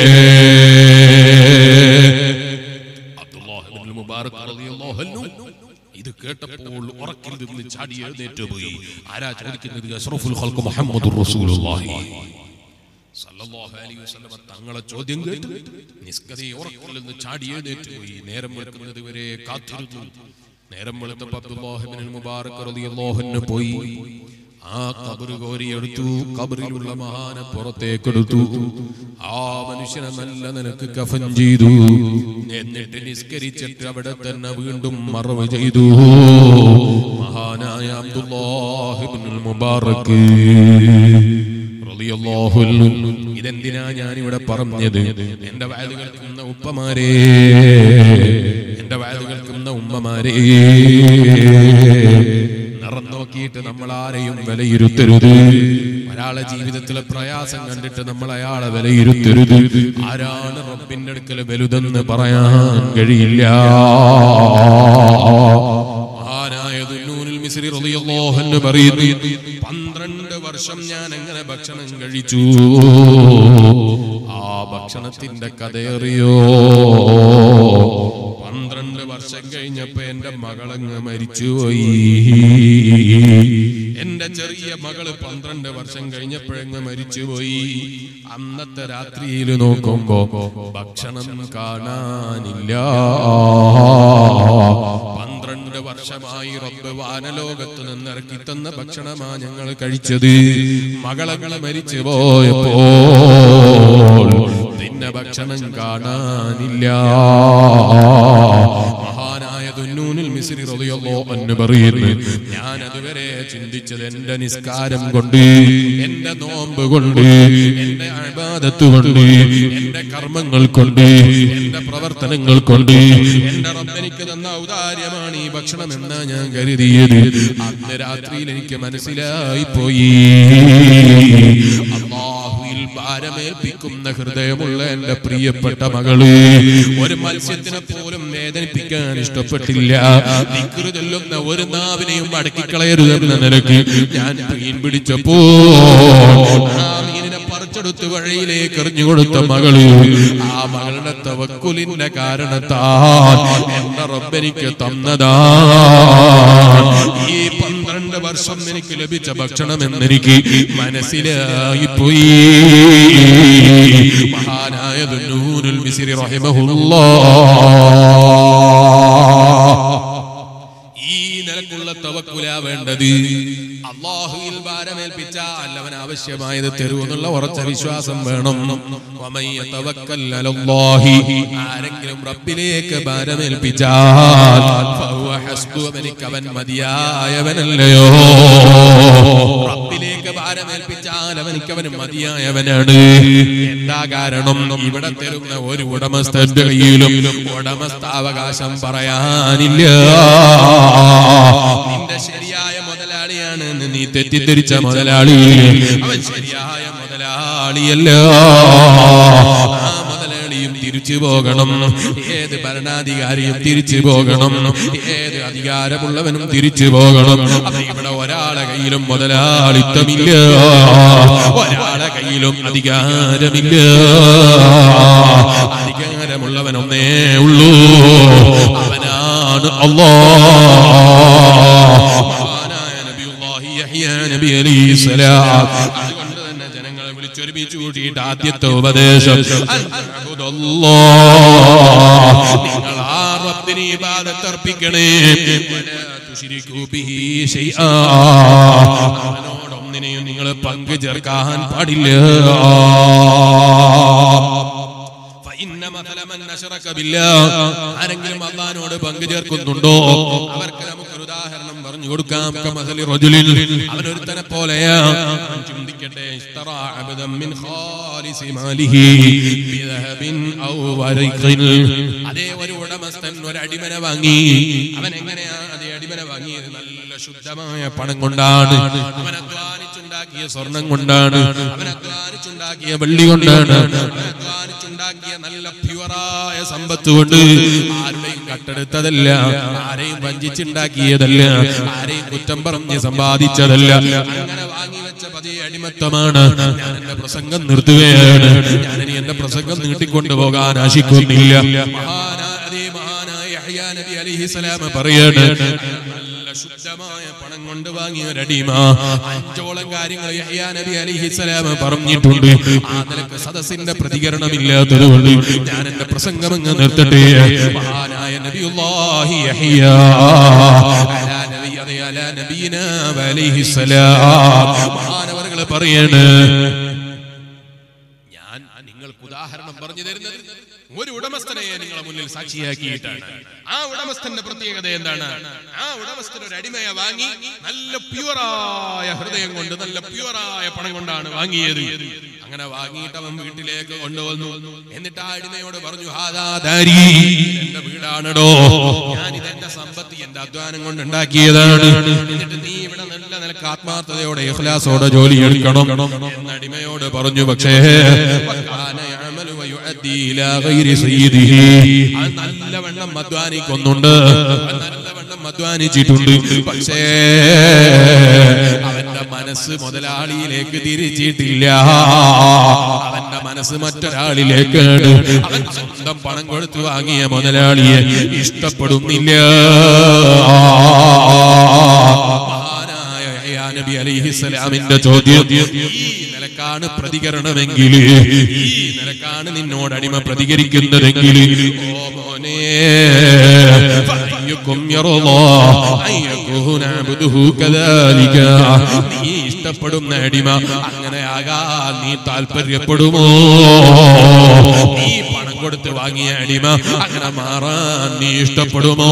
അബ്ദുല്ലാഹ് ഇബ്നുൽ മുബാറക് റളിയല്ലാഹു അൻഹു ഇത് കേട്ടപ്പോൾ ഉറക്കിൽ നിന്ന് ചാടി എഴുന്നേറ്റ് പോയി. ആരാ ചോദിക്കുന്നത്? അഷ്റഫുൽ ഖൽഖ് മുഹമ്മദുർ റസൂലുള്ളാഹി. സല്ലല്ലാഹു അലൈഹി വസല്ലം തങ്ങളെ ചോദ്യം കേട്ട് നിസ്കതി ഉറക്കിൽ നിന്ന് ചാടി എഴുന്നേറ്റ് പോയി. നേരം വെളുക്കുന്നത് വരെ കാത്തിരുന്നു. നേരം വെളുത്തപ്പോൾ അബ്ദുല്ലാഹ് ഇബ്നുൽ മുബാറക് റളിയല്ലാഹു അൻഹു പോയി. ആ ഖബർ കോരിയെടുത്തു. ഖബറിലുള്ള മഹാനെ പുറത്തേക്കെടുത്തു. ആ മനുഷ്യനെ നല്ല നിലക്ക് കഫൻ ചെയ്തു. എന്നിട്ട് നിസ്കരിച്ചിട്ട് അവിടെ തന്നെ വീണ്ടും മറവ് ചെയ്തു. മഹാനായ അബ്ദുല്ലാഹ് ഇബ്നുൽ മുബാറക് റളിയല്ലാഹു അൻഹു. ഇതെന്തിനാ ഞാനിവിടെ പറഞ്ഞത്? എന്റെ വഅദ് കേൾക്കുന്ന ഉപ്പമാരെ, എന്റെ വഅദ് കേൾക്കുന്ന ഉമ്മമാരെ, നിറം നോക്കിയിട്ട് നമ്മൾ ആരെയും വിലയിരുത്തരുത്. ഒരാളെ ജീവിതത്തിലെ പ്രയാസം കണ്ടിട്ട് നമ്മൾ അയാളെ വിലയിരുത്തരുത്. ആരാണ് റബ്ബിന്റെ അടുക്കൽ വലുതെന്ന് പറയാൻ കഴിയില്ല. മഹാനായ ദുന്നൂനുൽ മിസ്രി റളിയല്ലാഹു അൻഹു പറയുന്നു, പന്ത്രണ്ട് വർഷം ഞാൻ എങ്ങനെ ഭക്ഷണം കഴിച്ചു. ആ ഭക്ഷണത്തിന്റെ കഥയറിയോ? പന്ത്രണ്ട് വർഷം കഴിഞ്ഞപ്പോ എന്റെ മകളങ്ങ് മരിച്ചുപോയി. എന്റെ ചെറിയ മകള് പന്ത്രണ്ട് വർഷം കഴിഞ്ഞപ്പോഴങ്ങ് മരിച്ചുപോയി. അന്നത്തെ രാത്രിയിൽ നോക്കുമ്പോ ഭക്ഷണം കാണാനില്ല. പന്ത്രണ്ട് വർഷമായി റബ്ബ് വാനലോകത്ത് നിന്ന് ഇറക്കി തന്ന ഭക്ഷണമാ ഞങ്ങൾ കഴിച്ചത്. മകളങ്ങൾ മരിച്ചു പോയപ്പോൾ പിന്നെ ഭക്ഷണം കാണാനില്ല. മഹാനായ ദുന്നൂനുൽ മിസ്രി റളിയല്ലാഹു അൻഹു പറയുന്നു, ഞാൻ അതുവരെ ചിന്തിച്ചത് എന്റെ നിസ്കാരം കൊണ്ട്, എന്റെ നോമ്പ് കൊണ്ട്, എന്റെ ഇബാദത്ത് കൊണ്ട്, എന്റെ കർമ്മങ്ങൾ കൊണ്ട്, എന്റെ പ്രവർത്തനങ്ങൾ കൊണ്ട് എന്റെ റബ്ബ് എനിക്ക് തന്ന ഔദാര്യമാണ് ഈ ഭക്ഷണം എന്നാ ഞാൻ കരുതിയത്. അന്ന് രാത്രിയിൽ എനിക്ക് മനസ്സിലായി പോയി, അല്ലാഹുവിൽ ഭാരമേൽപ്പിക്കുന്ന ഹൃദയമുള്ള എന്റെ പ്രിയപ്പെട്ട മകള് ഒരു മത്സ്യത്തിനെ പോലും വേദനിപ്പിക്കാൻ ഇഷ്ടപ്പെട്ടില്ല. ദിക്ർ ചൊല്ലുന്ന ഒരു നാവിനെയും അടക്കിക്കളയരുതെന്ന നിലയ്ക്ക് ഞാൻ മീൻ പിടിച്ചപ്പോ ആ മീനിനെ പറിച്ചെടുത്ത് വഴിയിലേക്ക് എറിഞ്ഞു കൊടുത്ത മകള്, ആ മകളുടെ തവക്കുലിന്റെ കാരണത്താൽ എന്റെ റബ്ബ് എനിക്ക് തന്നതാ ഈ പന്ത്രണ്ട് വർഷം എനിക്ക് ലഭിച്ച ഭക്ഷണം എന്നെനിക്ക് മനസ്സിലായി പോയി. മഹാനായ ദുന്നൂനുൽ മിസ്രി റഹിമഹുല്ലാഹ് ഈ നിലക്കുള്ള തവക്കുലാ വേണ്ടത്. അല്ലാഹുവിൽ ഭാരമേൽപ്പിച്ചാൽ അവൻ ആവശ്യമായത് തരുമെന്നുള്ള ഉറച്ച വിശ്വാസം വേണം. വമൻ യതവക്കൽ അലല്ലാഹി, ആരെങ്കിലും റബ്ബിലേക്ക് ഭാരമേൽപ്പിച്ചാൽ ഫഹുവ ഹസ്ബു, അവനിക്ക് അവൻ മതിയായവനല്ലയോ. റബ്ബിലേക്ക് ഭാരമേൽപ്പിച്ചാൽ അവനിക്ക് അവൻ മതിയായവനാണ്. എന്താ കാരണം? ഇവിടെ തരുന്ന ഒരു ഉടമസ്ഥന്റെ കയ്യിലും ഉടമസ്ഥാവകാശം പറയാനില്ല. നിന്റെ ശരിയായ മുതലാളിയാണ് നീ തെറ്റിദ്ധരിച്ച മുതലാളി, അവൻ ശരിയായ മുതലാളിയല്ല. ആ മുതലാളിയും തിരിച്ചു പോകണം, ഏത് ഭരണാധികാരിയും തിരിച്ചു പോകണം, ഏത് അധികാരമുള്ളവനും തിരിച്ചു പോകണം. അപ്പൊ ഇവിടെ ഒരാളെ കയ്യിലും മുതലാളിത്തമില്ല, ഒരാളെ കയ്യിലും അധികാരമില്ല. അധികാരമുള്ളവനൊന്നേ ഉള്ളൂ, അവനാണ് അല്ലാഹ്. അതുകൊണ്ട് തന്നെ ജനങ്ങളെ വിളിച്ചൊരുമിച്ച് കൂട്ടിയിട്ട് ആദ്യത്തെ ഉപദേശം, നിങ്ങൾ ആ റബ്ബിനെ ഇബാദത്ത് അർപ്പിക്കണേ, അവനോടൊന്നിനെയും നിങ്ങൾ പങ്കു ചേർക്കാൻ പാടില്ല. ആരെങ്കിലും അല്ലാഹുവിനോട് പങ്കു ചേർക്കുന്നുണ്ടോ അവർക്ക് നമുക്കൊരു ഉദാഹരണം പറഞ്ഞു കൊടുക്കാം. അവനൊരുത്തനെ പോലെയാ, ചിന്തിക്കട്ടെ, അതേ ഒരു ഉടമസ്ഥൻ ഒരു അടിമനെ വാങ്ങി. അവൻ എങ്ങനെയാ അതേ അടിമനെ വാങ്ങിയത്? നല്ല ശുദ്ധമായ പണം കൊണ്ടാണ്, അവൻ അധ്വാനിച്ചുണ്ടാക്കിയ സ്വർണം കൊണ്ടാണ്, അവൻ അധ്വാനിച്ചുണ്ടാക്കിയ വെള്ളി കൊണ്ടാണ്, അവൻ അധ്വാനിച്ചുണ്ടാക്കിയ നല്ല പ്യുവറായ സമ്പത്ത് കൊണ്ട്. ആരുടെയും കട്ടെടുത്തതല്ല, ആരെയും വഞ്ചിച്ചുണ്ടാക്കിയതല്ല, ആരെയും കുറ്റം പറഞ്ഞ് സമ്പാദിച്ചതല്ല. അങ്ങനെ വാങ്ങി വെച്ച പതിയെ അടിമത്തമാണ്. ഞാൻ എന്റെ പ്രസംഗം നിർത്തുകയാണ്. ഞാനിനി എന്റെ പ്രസംഗം നീട്ടിക്കൊണ്ടു പോകാൻ ആശിക്കുന്നില്ല. മഹാനായ മഹാനായ യഹ്യാ നബി അലൈഹിസ്സലാം പറയാണ്, നല്ല ശുദ്ധമായ പണം കൊണ്ട് വാങ്ങിയ ഒരു അടിമ. അഞ്ചോളം കാര്യങ്ങൾ യഹ്യാ നബി അലൈഹിസ്സലാം പറഞ്ഞിട്ടുണ്ട്. ആ നിലക്ക് സദസ്സിന്റെ പ്രതികരണമില്ലാത്തതുകൊണ്ട് ഞാൻ എന്റെ പ്രസംഗം അങ്ങ് നിർത്തട്ടെ. മഹാനായ നബിയുല്ലാഹി യഹ്യാ അലാ നബി അലാ നബിയിനാ അലൈഹിസ്സലാം മഹാനവർകൾ പറയാണ്, ഞാൻ നിങ്ങൾക്ക് ഉദാഹരണം പറഞ്ഞു തരുന്നത് ഒരു ഉടമസ്ഥനെ നിങ്ങളെ മുന്നിൽ സാക്ഷിയാക്കിയിട്ടാണ്. ആ ഉടമസ്ഥന്റെ പ്രത്യേകത എന്താണ്? ആ ഉടമസ്ഥൻ ഒരു അടിമയെ വാങ്ങി നല്ല പ്യുവറായ ഹൃദയം കൊണ്ട് നല്ല പ്യുവറായ പണം കൊണ്ടാണ് വാങ്ങിയത്. അങ്ങനെ വാങ്ങിയിട്ട് അവൻ വീട്ടിലേക്ക് കൊണ്ടുവന്നു. എന്നിട്ട് ആ അടിമയോട് പറഞ്ഞു, ഹാദാദാരി, എന്റെ വീടാണടോ, ഞാൻ ഇതെന്റെ സമ്പത്ത് എന്റെ അധ്വാനം കൊണ്ട് ഉണ്ടാക്കിയതാണ്. എന്നിട്ട് നീ ഇവിടെ നല്ല നിലക്ക് ആത്മാർത്ഥതയോടെ ഇഖ്ലാസോടെ ജോലി എടുക്കണം എന്ന് അടിമയോട് പറഞ്ഞു. പക്ഷേ നല്ലവണ്ണം അധ്വാനിക്കുന്നുണ്ട്, നല്ലവണ്ണം അധ്വാനിച്ചിട്ടുണ്ട്. പക്ഷേ അവന്റെ മനസ്സ് മുതലാളിയിലേക്ക് തിരിച്ചിട്ടില്ല. അവന്റെ മനസ്സ് മറ്റൊരാളിലേക്ക്. അവൻ സ്വന്തം പണം കൊടുത്തു വാങ്ങിയ മുതലാളിയെ ഇഷ്ടപ്പെടുന്നില്ല. നബി അലൈഹിസ്സലാമിന്റെ ചോദ്യം, ഈ നിലക്കാണ് പ്രതികരണമെങ്കിൽ, ഈ നിലക്കാണ് നിന്നോട് അടിമ പ്രതികരിക്കുന്നതെങ്കിൽ, ഓ മോനെ, നീ ഇഷ്ടപ്പെടുന്ന അടിമ അങ്ങനെയാകാൻ നീ താല്പര്യപ്പെടുമോ? നീ പണം കൊടുത്ത് വാങ്ങിയ അടിമ അങ്ങനെ മാറാൻ നീ ഇഷ്ടപ്പെടുമോ?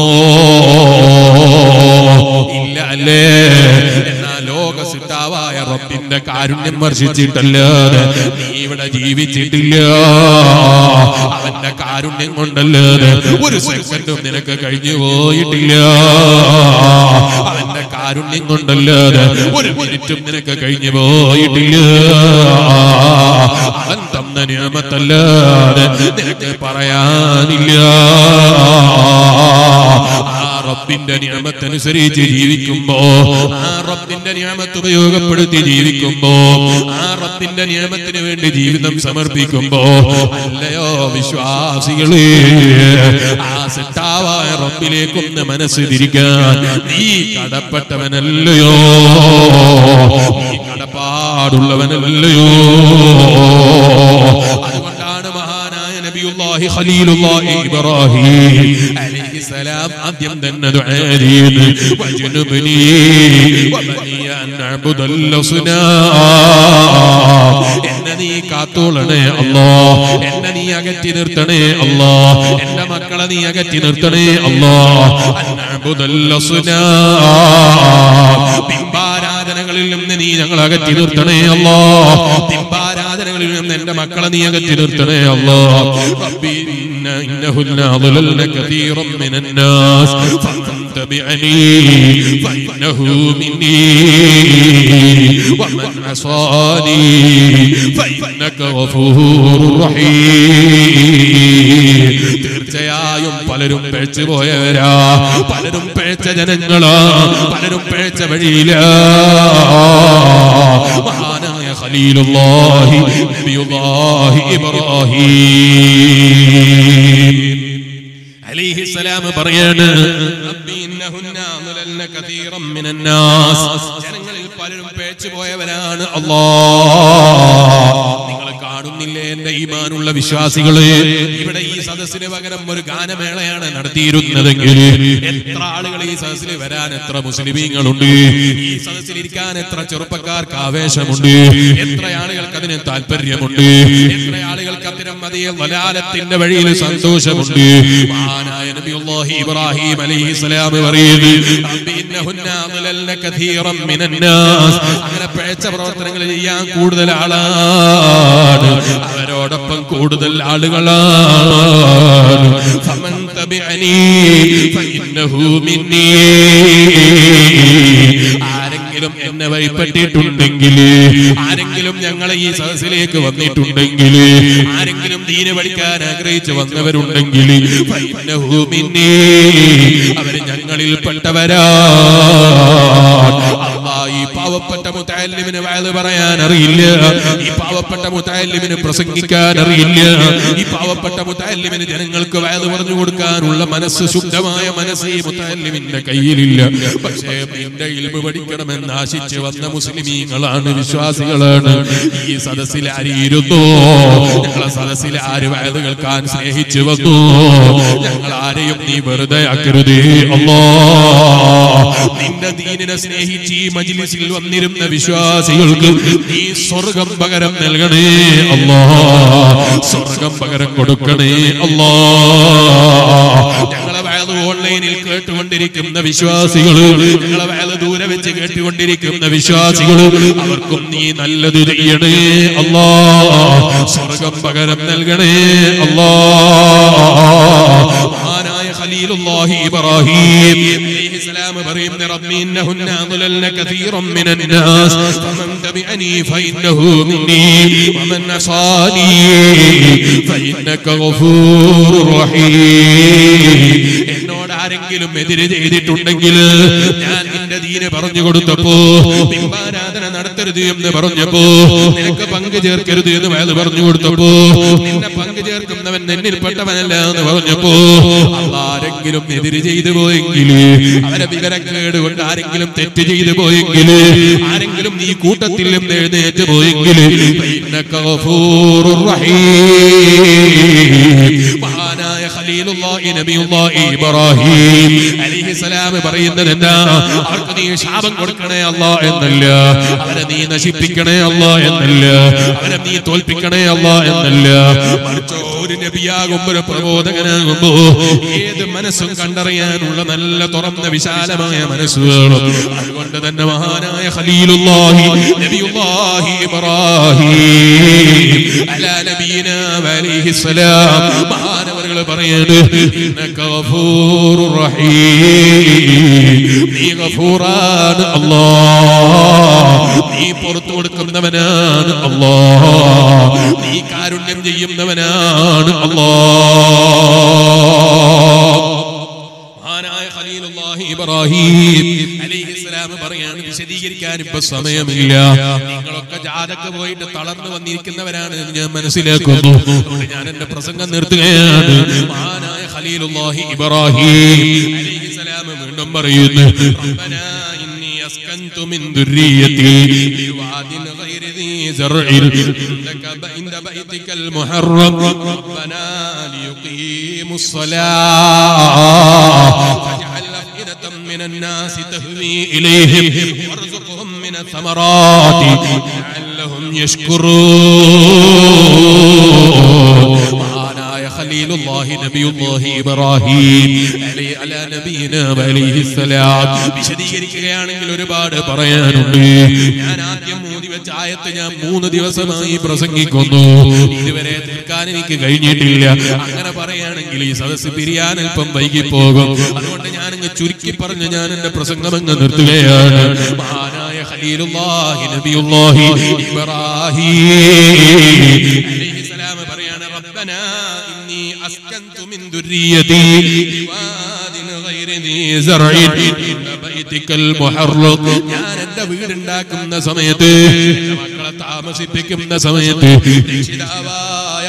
ഇല്ല അല്ലേ? എന്നാ ലോക സിട്ടാവായ റബ്ബിന്റെ കാരുണ്യം വർഷിച്ചിട്ടല്ലാതെ നീ ഇവിടെ ജീവിച്ചിട്ടില്ല. അവന്റെ കാരുണ്യം കൊണ്ടല്ലാതെ ഒരു സെക്കൻഡും നിനക്ക് കഴിഞ്ഞു പോയിട്ടില്ല. അവന്റെ കാരുണ്യം കൊണ്ടല്ലാതെ ഒരു മിനിറ്റും നിനക്ക് കഴിഞ്ഞു പോയിട്ടില്ല. അവൻ തന്ന നിയമത്തല്ലാതെ നിനക്ക് പറയാനില്ല. ആ റബ്ബിന്റെ നിയമത്തനുസരിച്ച് ജീവിക്കുമ്പോ, ആ റബ്ബിന്റെ നിയമത്ത് ഉപയോഗപ്പെടുത്തി ജീവിക്കുമ്പോ, ആ റബ്ബിന്റെ നിയമത്തിന് വേണ്ടി ജീവിതം സമർപ്പിക്കുമ്പോ, അല്ലയോ വിശ്വാസികളെ, ആ സിട്ടാവായ റബ്ബിലേക്കൊന്ന് മനസ്സ് തിരിക്കാൻ നീ കടപ്പെട്ടവനല്ലയോ? നീ കടപ്പാടുള്ളവനല്ലയോ? അതുകൊണ്ടാണ് മഹാനായ നബിയുല്ലാഹി ഖലീലുല്ലാഹി ഇബ്രാഹിം അലൈഹിസ്സലാം ആദ്യം തന്നെ ദുആ ചെയ്തു, വജ്നുബ്നി വബനിയ അൻ അഅ്ബുദൽ അസ്നാം. എന്നെ നീ കാത്തോളണേ അല്ലാഹ്, എന്നെ നീ അകറ്റി നിർത്തണേ അല്ലാഹ്, എന്റെ മക്കളെ നീ അകറ്റി നിർത്തണേ അല്ലാഹ്. അൻ അഅ്ബുദൽ അസ്നാം, ബിംബാരാധനകളിൽ നിന്ന് നീ ഞങ്ങളെ അകറ്റി നിർത്തണേ അല്ലാഹ്. ബിംബാരാധനകളിൽ നിന്ന് എന്റെ മക്കളെ നീ അകറ്റി നിർത്തണേ അല്ലാഹ്. റബ്ബി ഇന്നഹുന്ന അളലന കതീറൻ മിനൻ നാസ് ഫതബിഅനി ഫഇന്നഹു മിന്നി വമൻ അസാനി ഫഇന്നക ഗഫൂറുർ റഹീം. തീർച്ചയായും പലരും പിഴച്ചു പോയവരാ, പലരും പിഴച്ച ജനങ്ങളാ, പലരും പിഴച്ച വഴിയിലാ. മഹാനായ ഖലീലുല്ലാഹി നബിയുല്ലാഹി ഇബ്രാഹിം അലൈഹിസ്സലാം പറയാണ്, റബ്ബി ഇന്നഹുന്ന അളലന കതീറൻ മിനൻ നാസ്, ജനങ്ങളിൽ പലരും പിഴച്ചു പോയവരാണ് അല്ലാഹ്. നിങ്ങൾ കാണുന്നില്ലേ എന്റെ ഈമാനുള്ള വിശ്വാസികളെ, ഇവിടെ ഈ സദസ്സിന് പകരം ഒരു ഗാനമേളയാണ് നടത്തിയിരുന്നതെങ്കിൽ എത്ര ആളുകൾ ഈ സദസ്സിൽ വരാൻ എത്ര മുസ്ലിമീങ്ങളുണ്ട്, ഈ സദസ്സിൽ ഇരിക്കാൻ എത്ര ചെറുപ്പക്കാർക്ക് ആവേശമുണ്ട്, എത്ര ആളുകൾക്ക് അതിന് താല്പര്യമുണ്ട്, എത്ര ആളുകൾക്ക് അത്തരം അതേ വലാലത്തിന്റെ വഴിയിൽ സന്തോഷമുണ്ട്. മഹാനായ നബിയുല്ലാഹി ഇബ്രാഹിം അലൈഹിസ്സലാം പറയുന്നു, റബ്ബി ഇന്നഹുന്ന അളലന കതീറൻ മിനൻ നാസ്, അങ്ങനെ പിഴച്ച പ്രവർത്തനങ്ങൾ ചെയ്യാൻ കൂടുതൽ ആളാണ്, അവരോടൊപ്പം കൂടുതൽ ആളുകളാണ്. ഫമൻ തബിഅനി ഫഇന്നഹു മിന്നി, ആരെങ്കിലും എന്നെ വഴിപ്പെട്ടിട്ടുണ്ടെങ്കിൽ, ആരെങ്കിലും ഞങ്ങളെ ഈ സദസ്സിലേക്ക് വന്നിട്ടുണ്ടെങ്കിൽ, ആരെങ്കിലും ദീന് പഠിക്കാൻ ആഗ്രഹിച്ചു വന്നവരുണ്ടെങ്കിൽ ഫഇന്നഹു മിന്നി, അവര് ഞങ്ങളിൽ പെട്ടവരാ. അല്ലാഹ് ഈ പാവപ്പെട്ട മുതഅല്ലിമിന് വഅദ് പറയാൻ അറിയില്ല, ഈ പാവപ്പെട്ട മുതഅല്ലിമിന് പ്രസംഗിക്കാൻ അറിയില്ല, ഈ പാവപ്പെട്ട മുതഅല്ലിമിന് ജനങ്ങൾക്ക് വഅദ് പറഞ്ഞു കൊടുക്കാനുള്ള മനസ്സ്, ശുദ്ധമായ മനസ്സ് ഈ മുതഅല്ലിമിന്റെ കയ്യിലില്ല. പക്ഷേ നിന്റെ ഇൽമു പഠിക്കണമെന്ന് ആശിച്ച് വന്ന മുസ്ലിമീങ്ങളാണ്, വിശ്വാസികളാണ്. ഈ സദസ്സിൽ ആരിയിരുന്നു? ഞങ്ങളെ സദസ്സിൽ ആര് വഅദ് കേൾക്കാൻ സ്നേഹിച്ചു വന്നു? ഞങ്ങൾ ആരെയും നീ വെറുതെ ആക്കരുതേ അല്ലാഹ്. നിന്റെ ദീനിനെ സ്നേഹിച്ച് ഈ മജ്ലിസിൽ വന്നിരുന്ന വിശ്വാസികൾക്ക് നീ സ്വർഗം പകരം നൽകണേ അല്ലാഹ്, സ്വർഗം പകരം കൊടുക്കണേ അല്ലാഹ്. ഞങ്ങളെ വഅദ് ഓൺലൈനിൽ കേട്ടുകൊണ്ടിരിക്കുന്ന വിശ്വാസികൾ, ഞങ്ങളെ വഅദ് ദൂരെ വെച്ച് കേട്ടുകൊണ്ടിരിക്കുന്ന വിശ്വാസികൾ, അവർക്കും നീ നല്ലത് ചെയ്യണേ അല്ലാഹ്, സ്വർഗം പകരം നൽകണേ അല്ലാഹ്. മഹാനായ ഖലീലുല്ലാഹി ഇബ്രാഹിം അലൈഹിസ്സലാം പറയുന്ന റബ്ബി ഇന്നഹുന്ന അദ്ലൽന കസീറൻ മിനൻ നാസ് ഫമൻ തബിഅനി ഫഇന്നഹു മിന്നി വമൻ അസാനി ഫഇന്നക ഗഫൂറുർ റഹീം. എന്നോട് ആരെങ്കിലും എതിര് ചെയ്തിട്ടുണ്ടെങ്കിൽ ഞാൻ നിന്റെ ദീന് പറഞ്ഞു കൊടുത്തപ്പോ, ബിംബാരാധന നടത്തരുത് എന്ന് പറഞ്ഞപ്പോ, നിനക്ക് പങ്കു ചേർക്കരുത് എന്ന് വഅദ് പറഞ്ഞു കൊടുത്തപ്പോ, നിന്നെ പങ്കു ചേർക്കുന്നവൻ എന്നിൽപ്പെട്ടവനല്ല എന്ന് പറഞ്ഞപ്പോ, ആരെങ്കിലും എതിര് ചെയ്തു പോയെങ്കിൽ, അവരെ വിവരക്കേട് കൊണ്ട് ആരെങ്കിലും തെറ്റ് ചെയ്തു പോയെങ്കിൽ, ആരെങ്കിലും നീ കൂട്ടത്തിൽ നിന്ന് എഴുന്നേറ്റ് പോയെങ്കിൽ, മഹാനായ ഖലീലുല്ലാഹി നബിയുല്ലാഹി ഇബ്രാഹിം അലൈഹിസ്സലാം പറയുന്നത് എന്താ? അവർക്ക് നീ ശാപം കൊടുക്കണേ അല്ലാഹ് എന്നല്ല, അവരെ നീ നശിപ്പിക്കണേ അല്ലാഹ് എന്നല്ല, അവരെ നീ തോൽപ്പിക്കണേ അല്ലാഹ് എന്നല്ല, മറിച്ച് ഒരു നബിയാകുമ്പോ, ഒരു പ്രബോധകനാകുമ്പോ ഏത് മനസ്സും കണ്ടറിയാനുള്ള നല്ല തുറന്ന വിശാലമായ മനസ്സ് വേണം. അതുകൊണ്ട് തന്നെ മഹാനായ ഖലീലുല്ലാഹി നബിയുല്ലാഹി ഇബ്രാഹിം അലാ നബിയിനാ അലൈഹിസ്സലാം മഹാനവറുകൾ പറയാണ്, ഇന്നക ഗഫൂറുർ റഹീം, നീ ഗഫൂറാണ് അല്ലാഹ്, നീ പുറത്തു കൊടുക്കുന്നവനാണ് അല്ലാഹ്, നീ കാരുണ്യം ചെയ്യുന്നവനാണ് അല്ലാഹ്. മഹാനായ ഖലീലുല്ലാഹി ഇബ്രാഹിം അലൈഹിസ്സലാം പറയാണ്, വിശദീകരിക്കാൻ ഇപ്പൊ സമയമില്ല, നിങ്ങളൊക്കെ ജാഥക്ക് പോയിട്ട് തളർന്നു വന്നിരിക്കുന്നവരാണ് എന്ന് ഞാൻ മനസ്സിലാക്കുന്നു. അതുകൊണ്ട് ഞാൻ എന്റെ പ്രസംഗം നിർത്തുകയാണ്. മഹാനായ ഖലീലുല്ലാഹി ഇബ്രാഹിം അലൈഹിസ്സലാം വീണ്ടും പറയുന്നു, റബ്ബനാ ഇന്നി അസ്കൻതു മിൻ ദുർരിയതി ബിവാദിൻ ഗൈരി ദീ സർഇൻ ഇൻദക ബൈൻദ ബൈതികൽ മുഹറം റബ്ബനാ ലിയുഖീമുസ് സ്വലാഹ് ഫജ്അൽ അഫ്ഇദതം മിനൻ നാസി തഹ്വി ഇലൈഹിം വർസുഖ്ഹും മിനസ് സമറാത്തി ലഅല്ലഹും യശ്കുറൂൻ. മഹാനായ ഖലീലുല്ലാഹി നബിയുല്ലാഹി ഇബ്രാഹിം അലാ നബിയിനാ അലൈഹിസ്സലാം വിശദീകരിക്കുകയാണെങ്കിൽ ഒരുപാട് പറയാനുണ്ട്. ഞാൻ ആദ്യം മൂടി വെച്ച ആയത്ത് ഞാൻ മൂന്ന് ദിവസമായി പ്രസംഗിക്കുന്നു, ഇതുവരെ തീർക്കാൻ എനിക്ക് കഴിഞ്ഞിട്ടില്ല. അങ്ങനെ പറയുകയാണെങ്കിൽ ഈ സദസ്സ് പിരിയാൻ അല്പം വൈകിപ്പോകും. അതുകൊണ്ട് ഞാനങ്ങ് ചുരുക്കി പറഞ്ഞ് ഞാൻ എന്റെ പ്രസംഗം അങ്ങ് നിർത്തുകയാണ്. മഹാനായ ഖലീലുല്ലാഹി നബിയുല്ലാഹി ഇബ്രാഹിം അലൈഹിസ്സലാം പറയാണ്, റബ്ബനാ ഇന്നി അസ്കൻതു മിൻ ദുർരിയതി ബിവാദിൻ ഗൈരി ദീ സർഇൻ ഇൻദ ബൈതികൽ മുഹറം. ഞാൻ എന്റെ വീടുണ്ടാക്കുന്ന സമയത്ത്, എന്റെ മക്കളെ താമസിപ്പിക്കുന്ന സമയത്ത്, രക്ഷിതാവായ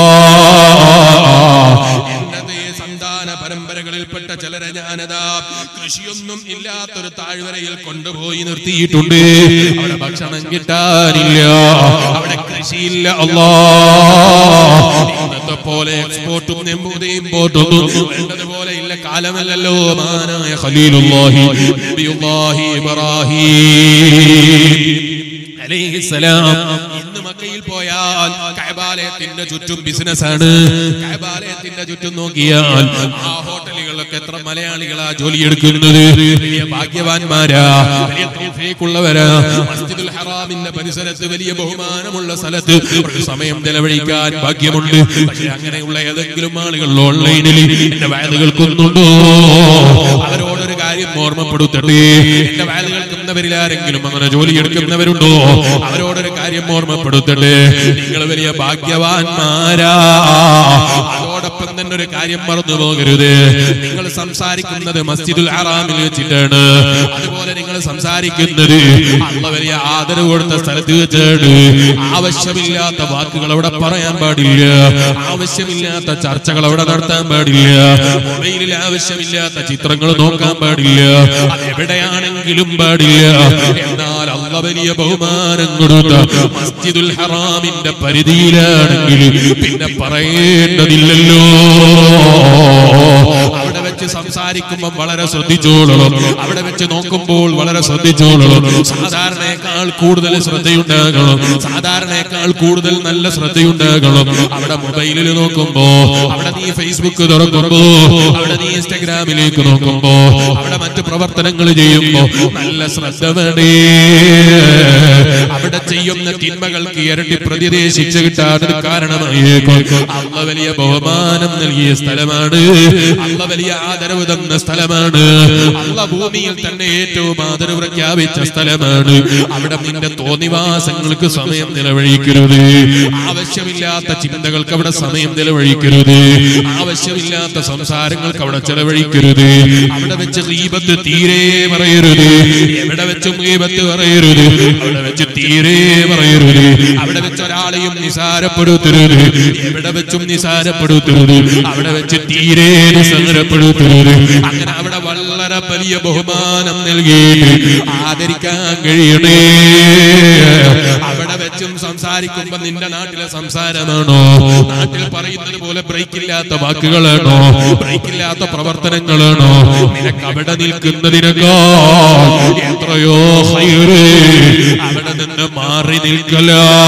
അല്ലാഹ് എന്റെ സന്താന പരമ്പരകളിൽപ്പെട്ട ചിലരെ ഞാനതാ കൃഷിയൊന്നും ഇല്ലാത്തൊരു താഴ്വരയിൽ കൊണ്ടുപോയി നിർത്തിയിട്ടുണ്ട്. അവിടെ ഭക്ഷണം കിട്ടാനില്ല, അവിടെ കൃഷിയില്ല. അല്ലാഹ് ഇന്നത്തെ പോലെ എക്സ്പോർട്ടും ഇമ്പോർട്ടും വേണ്ടതുപോലെ ഇല്ല കാലമല്ലല്ലോ. മഹാനായ ഖലീലുല്ലാഹി നബിയുല്ലാഹി ഇബ്രാഹിം അലൈഹിസ്സലാം ഇന്ന് മക്കയിൽ പോയാൽ കഅബാലയത്തിന്റെ ചുറ്റും ബിസിനസ്സാണ്. കഅബാലയത്തിന്റെ ചുറ്റും നോക്കിയാൽ ആ ഹോട്ടലുകളിലൊക്കെ എത്ര മലയാളികളാ ജോലിയെടുക്കുന്നത്. വലിയ ഭാഗ്യവാന്മാരാ, വലിയ തൗഫീഖുള്ളവരാ. മസ്ജിദുൽ ഹറാമിന്റെ പരിസരത്ത് വലിയ ബഹുമാനമുള്ള സ്ഥലത്ത് ഒരു സമയം ചെലവഴിക്കാൻ ഭാഗ്യമുണ്ട്. പക്ഷെ അങ്ങനെയുള്ള ഏതെങ്കിലും ആളുകൾ ഓൺലൈനിൽ എന്റെ വഅദ് കേൾക്കുന്നുണ്ടോ? അവരോടൊരു കാര്യം ഓർമ്മപ്പെടുത്തട്ടെ. എന്റെ വഅദ് കേൾക്കുന്നവരിൽ ആരെങ്കിലും അങ്ങനെ ജോലിയെടുക്കുന്നവരുണ്ടോ? അവരോടൊരു കാര്യം ഓർമ്മപ്പെടുത്തട്ടെ. നിങ്ങൾ വലിയ ഭാഗ്യവാന്മാരാ. അതോടൊപ്പം തന്നെ നിങ്ങളൊരു കാര്യം മറന്നു പോകരുത്. നിങ്ങൾ സംസാരിക്കുന്നത് മസ്ജിദുൽ ഹറാമിൽ വെച്ചിട്ടാണ്. അതുപോലെ നിങ്ങൾ സംസാരിക്കുന്നത് അല്ലാഹു വലിയ ആദരവ് കൊടുത്ത സ്ഥലത്ത് വെച്ചാണ്. ആവശ്യമില്ലാത്ത വാക്കുകൾ അവിടെ പറയാൻ പാടില്ല. ആവശ്യമില്ലാത്ത ചർച്ചകൾ അവിടെ നടത്താൻ പാടില്ല. മൊബൈലിൽ ആവശ്യമില്ലാത്ത ചിത്രങ്ങൾ നോക്കാൻ പാടില്ല. അതെവിടെയാണെങ്കിലും പാടില്ല. എന്നാൽ അല്ലാഹു വലിയ ബഹുമാനം കൊടുത്ത മസ്ജിദുൽ ഹറാമിന്റെ പരിധിയിലാണെങ്കിൽ പിന്നെ പറയേണ്ടതില്ലല്ലോ. അവിടെ വെച്ച് സംസാരിക്കുമ്പോൾ വളരെ ശ്രദ്ധിച്ചോളണം. അവിടെ വെച്ച് നോക്കുമ്പോൾ വളരെ ശ്രദ്ധിച്ചോളണം. സാധാരണയേക്കാൾ കൂടുതൽ ശ്രദ്ധയുണ്ടാകണം. സാധാരണയേക്കാൾ കൂടുതൽ നല്ല ശ്രദ്ധയുണ്ടാകണം. അവിടെ മൊബൈലിൽ നോക്കുമ്പോ, അവിടെ നീ ഫേസ്ബുക്ക് തുറക്കുമ്പോ, അവിടെ നീ ഇൻസ്റ്റഗ്രാമിലേക്ക് നോക്കുമ്പോ, അവിടെ മറ്റു പ്രവർത്തനങ്ങൾ ചെയ്യുമ്പോ നല്ല ശ്രദ്ധ വേണേ. അവിടെ ചെയ്യുന്ന തിന്മകൾക്ക് ഇരട്ടി പ്രതിയെ ശിക്ഷ കിട്ടാൻ കാരണമായേക്കും. അല്ലാഹു വലിയ ബഹുമാനം നൽകിയ സ്ഥലമാണ്. അല്ലാഹു വലിയ ആദരവ് തന്ന സ്ഥലമാണ്. അല്ലാഹു ഭൂമിയിൽ തന്നെ ഏറ്റവും ആദരവ് പ്രഖ്യാപിച്ച സ്ഥലമാണ്. അവിടെ നിന്റെ തോന്നിവാസങ്ങൾക്ക് സമയം നിലവഴിക്കരുത്. ആവശ്യമില്ലാത്ത ചിന്തകൾക്ക് അവിടെ സമയം നിലവഴിക്കരുത്. ആവശ്യമില്ലാത്ത സംസാരങ്ങൾക്ക് അവിടെ ചെലവഴിക്കരുത്. അവിടെ വെച്ച് ഗീബത്ത് തീരെ പറയരുത്. എവിടെ വെച്ചും ഗീബത്ത് പറയരുത്. അവിടെ വെച്ച് തീരെ പറയരുത്. അവിടെ വെച്ച് ഒരാളെയും നിസാരപ്പെടുത്തരുത്. എവിടെ വെച്ചും നിസാരപ്പെടുത്തരുത്. അവിടെ വെച്ച് തീരെ നിസാരപ്പെടുത്തരുത്. അങ്ങനെ അവിടെ വളരെ വലിയ ബഹുമാനം നൽകി ആദരിക്കാൻ കഴിയണേ. അവിടെ വെച്ചും സംസാരിക്കുമ്പോ നിന്റെ നാട്ടിലെ സംസാരമാണോ? നാട്ടിൽ പറയുന്നത് പോലെ ബ്രേക്കില്ലാത്ത വാക്കുകളാണോ? ബ്രേക്കില്ലാത്ത പ്രവർത്തനങ്ങളാണോ? നിനക്ക് അവിടെ നിൽക്കുന്നതിനേക്കാൾ എത്രയോ ഹൈറ് അവിടെ നിന്ന് മാറി നിൽക്കല.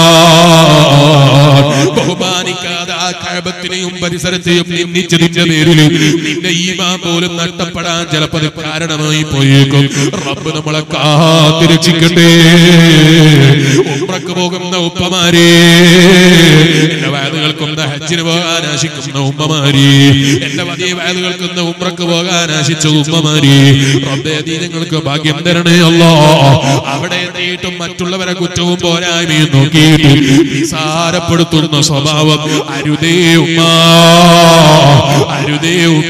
ബഹുമാനിക്കാതെ ആ കഅബത്തിനെയും പരിസരത്തെയും നിന്ദിച്ചതിന്റെ പേരിൽ നിന്റെ ഈമാൻ പോലും നഷ്ടപ്പെടാൻ ചിലപ്പോൾ കാരണമായി പോയേക്കും. റബ്ബ് നമ്മളെ കാത്തിരക്ഷിക്കട്ടെ. ഉംറക്ക് പോകുന്ന ഉപ്പമാരെ, എന്റെ വയല് കേൾക്കുന്ന ഹജ്ജിന് പോകാൻ ആശിക്കുന്ന ഉമ്മമാരി, എന്റെ വലിയ വയല് കേൾക്കുന്ന ഉംറക്ക് പോകാൻ ആശിച്ച ഉമ്മമാരി, റബ്ബേ നീ ഞങ്ങൾക്ക് ഭാഗ്യം തരണേ അല്ലാഹ്. അവിടെ എത്തിയിട്ടും മറ്റുള്ളവരെ കുറ്റവും പോരായ്മയും നോക്കിയിട്ട് നിസാരപ്പെടുത്തുന്ന സ്വഭാവം അരുതേ ഉമ്മ, അരുതേ ഉപ്പ.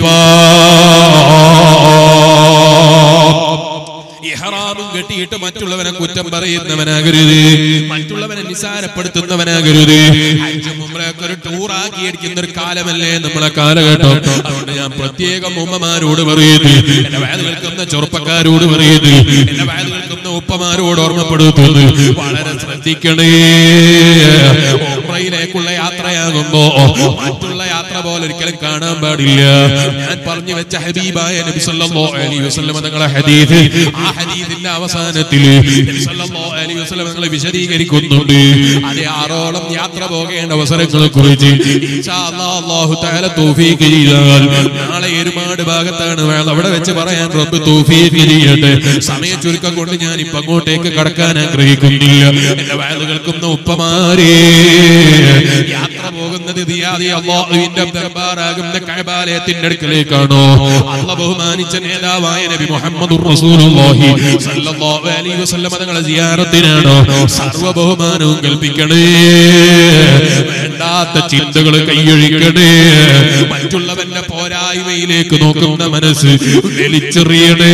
ഇഹ്റാമും കെട്ടിയിട്ട് മറ്റുള്ളവനെ കുറ്റം പറയുന്നവനാകരുത്. മറ്റുള്ളവനെ നിസാരപ്പെടുത്തുന്നവനാകരുത്. ഹജ്ജും ഉംറയൊക്കെ ഒരു ടൂറാക്കി അടിക്കുന്ന ഒരു കാലമല്ലേ നമ്മളെ കാലഘട്ടം. അതുകൊണ്ട് ഞാൻ പ്രത്യേകം ഉമ്മമാരോട് പറയുന്നു, എന്റെ വയല് കേൾക്കുന്ന ചെറുപ്പക്കാരോട് പറയുന്നു, എന്റെ വയല് കേൾക്കുന്ന ഉപ്പമാരോട് ഓർമ്മപ്പെടുത്തുന്നു, വളരെ ശ്രദ്ധിക്കണേ. ഉംറയിലേക്കുള്ള യാത്രയാകുമ്പോ മറ്റുള്ള യാത്ര പോലെ ഒരിക്കലും കാണാൻ പാടില്ല. ഞാൻ പറഞ്ഞു വെച്ച ഹബീബായ നബി സല്ലല്ലാഹു അലൈഹി വസല്ലം തങ്ങളുടെ ഹദീസ്, ആ ഹദീസിന്റെ അവസാനത്തിൽ നബി സല്ലല്ലാഹു അലൈഹി വസല്ലം തങ്ങളെ വിശദീകരിക്കുന്നുണ്ട്. അതേ ആറോളം യാത്ര പോകേണ്ട അവസരങ്ങളെ കുറിച്ച് ഇൻഷാ അല്ലാഹ് അല്ലാഹു തആല തൗഫീഖ് ചെയ്താൽ നാളെ ഒരുപാട് ഭാഗത്താണ് വേണം. അവിടെ വെച്ച് പറയാൻ റബ്ബ് തൗഫീഖ് ചെയ്യട്ടെ. സമയ ചുരുക്കം കൊണ്ട് ഞാൻ ഇപ്പൊ അങ്ങോട്ടേക്ക് കടക്കാൻ ആഗ്രഹിക്കുന്നില്ല. എന്റെ വയല് കേൾക്കുന്ന ഉപ്പമാരെ, യാത്ര പോകുന്നത് ദിയാദി അല്ലാഹുവിന്റെ ദർബാറാകുന്ന കഅബാലയത്തിന്റെ അടുക്കലേക്കാണോ? അല്ലാഹു ബഹുമാനിച്ച നേതാവായ നബി മുഹമ്മദുർ റസൂലുള്ളാഹി സല്ലല്ലാഹു അലൈഹി വസല്ലം തങ്ങളെ സിയാറത്തിനാണോ? സർവ്വ ബഹുമാനവും കൽപ്പിക്കണേ. വേണ്ടാത്ത ചിന്തകൾ കൈയൊഴിക്കണേ. മറ്റുള്ളവന്റെ പോരായ്മയിലേക്ക് നോക്കുന്ന മനസ്സ് വലിച്ചെറിയണേ.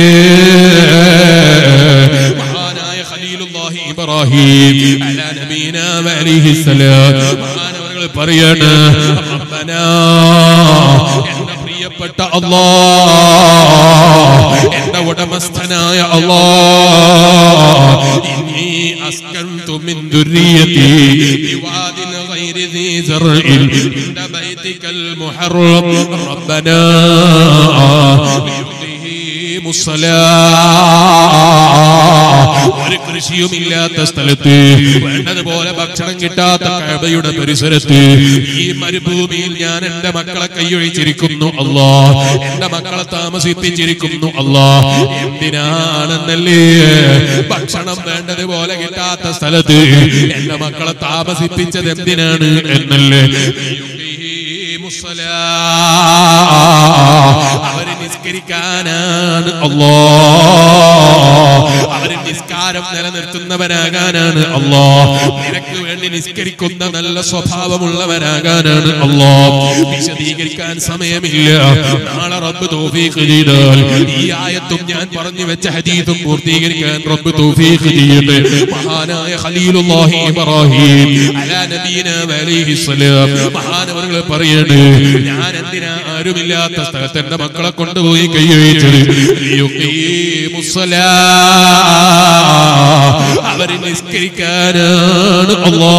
മഹാനായ ഖലീലുല്ലാഹി ഇബ്രാഹിം അലാ നബീനാ വഅലൈഹിസ്സലാം മഹാനവറുകൾ പറയാണ്, റബ്ബനാ എന്റെ പ്രിയപ്പെട്ട അല്ലാഹ്, എന്റെ ഉടമസ്ഥനായ അല്ലാഹ്, ഇന്നീ അസ്കൻതു മിൻ ദുർരിയതി ബിവാദിൻ ഗൈരി ദീ സർഇൻ ഇൻദ ബൈതികൽ മുഹറം റബ്ബനാ ഒരു കൃഷിയുമില്ലാത്ത സ്ഥലത്ത്, വേണ്ടതുപോലെ ഭക്ഷണം കിട്ടാത്ത കഅബയുടെ പരിസരത്ത്, ഈ മരുഭൂമിയിൽ ഞാൻ എന്റെ മക്കളെ കൈയൊഴിച്ചിരിക്കുന്നു അല്ലാഹ്, എന്റെ മക്കളെ താമസിപ്പിച്ചിരിക്കുന്നു അല്ലാഹ്. എന്തിനാണെന്നല്ലേ? ഭക്ഷണം വേണ്ടതുപോലെ കിട്ടാത്ത സ്ഥലത്ത് എന്റെ മക്കളെ താമസിപ്പിച്ചത് എന്തിനാണ് എന്നല്ലേ? അവര് നിസ്കരിക്കാനാണ് അല്ലാഹ്. അവര് നിസ്കാര നിസ്കാരം നിലനിർത്തുന്നവരാകാനാണ് അല്ലാഹ്. നിനക്ക് വേണ്ടി നിസ്കരിക്കുന്ന നല്ല സ്വഭാവമുള്ളവരാകാനാണ് അല്ലാഹ്. വിശദീകരിക്കാൻ സമയമില്ല. നാളെ റബ്ബ് തൗഫീഖ് ചെയ്താൽ ഈ ആയത്തും ഞാൻ പറഞ്ഞു വെച്ച ഹദീസും പൂർത്തീകരിക്കാൻ റബ്ബ് തൗഫീഖ് ചെയ്യട്ടെ. മഹാനായ ഖലീലുല്ലാഹി ഇബ്രാഹിം അലാ നബീനാ അലൈഹിസ്സലാം മഹാനവറുകൾ പറയാണ്, ഞാൻ എന്തിനാ ആരുമില്ലാത്ത സ്ഥലത്ത് എന്റെ മക്കളെ കൊണ്ടുപോയി കൈയൊഴിച്ചത്? അവരെ നിസ്കരിക്കാനാണ്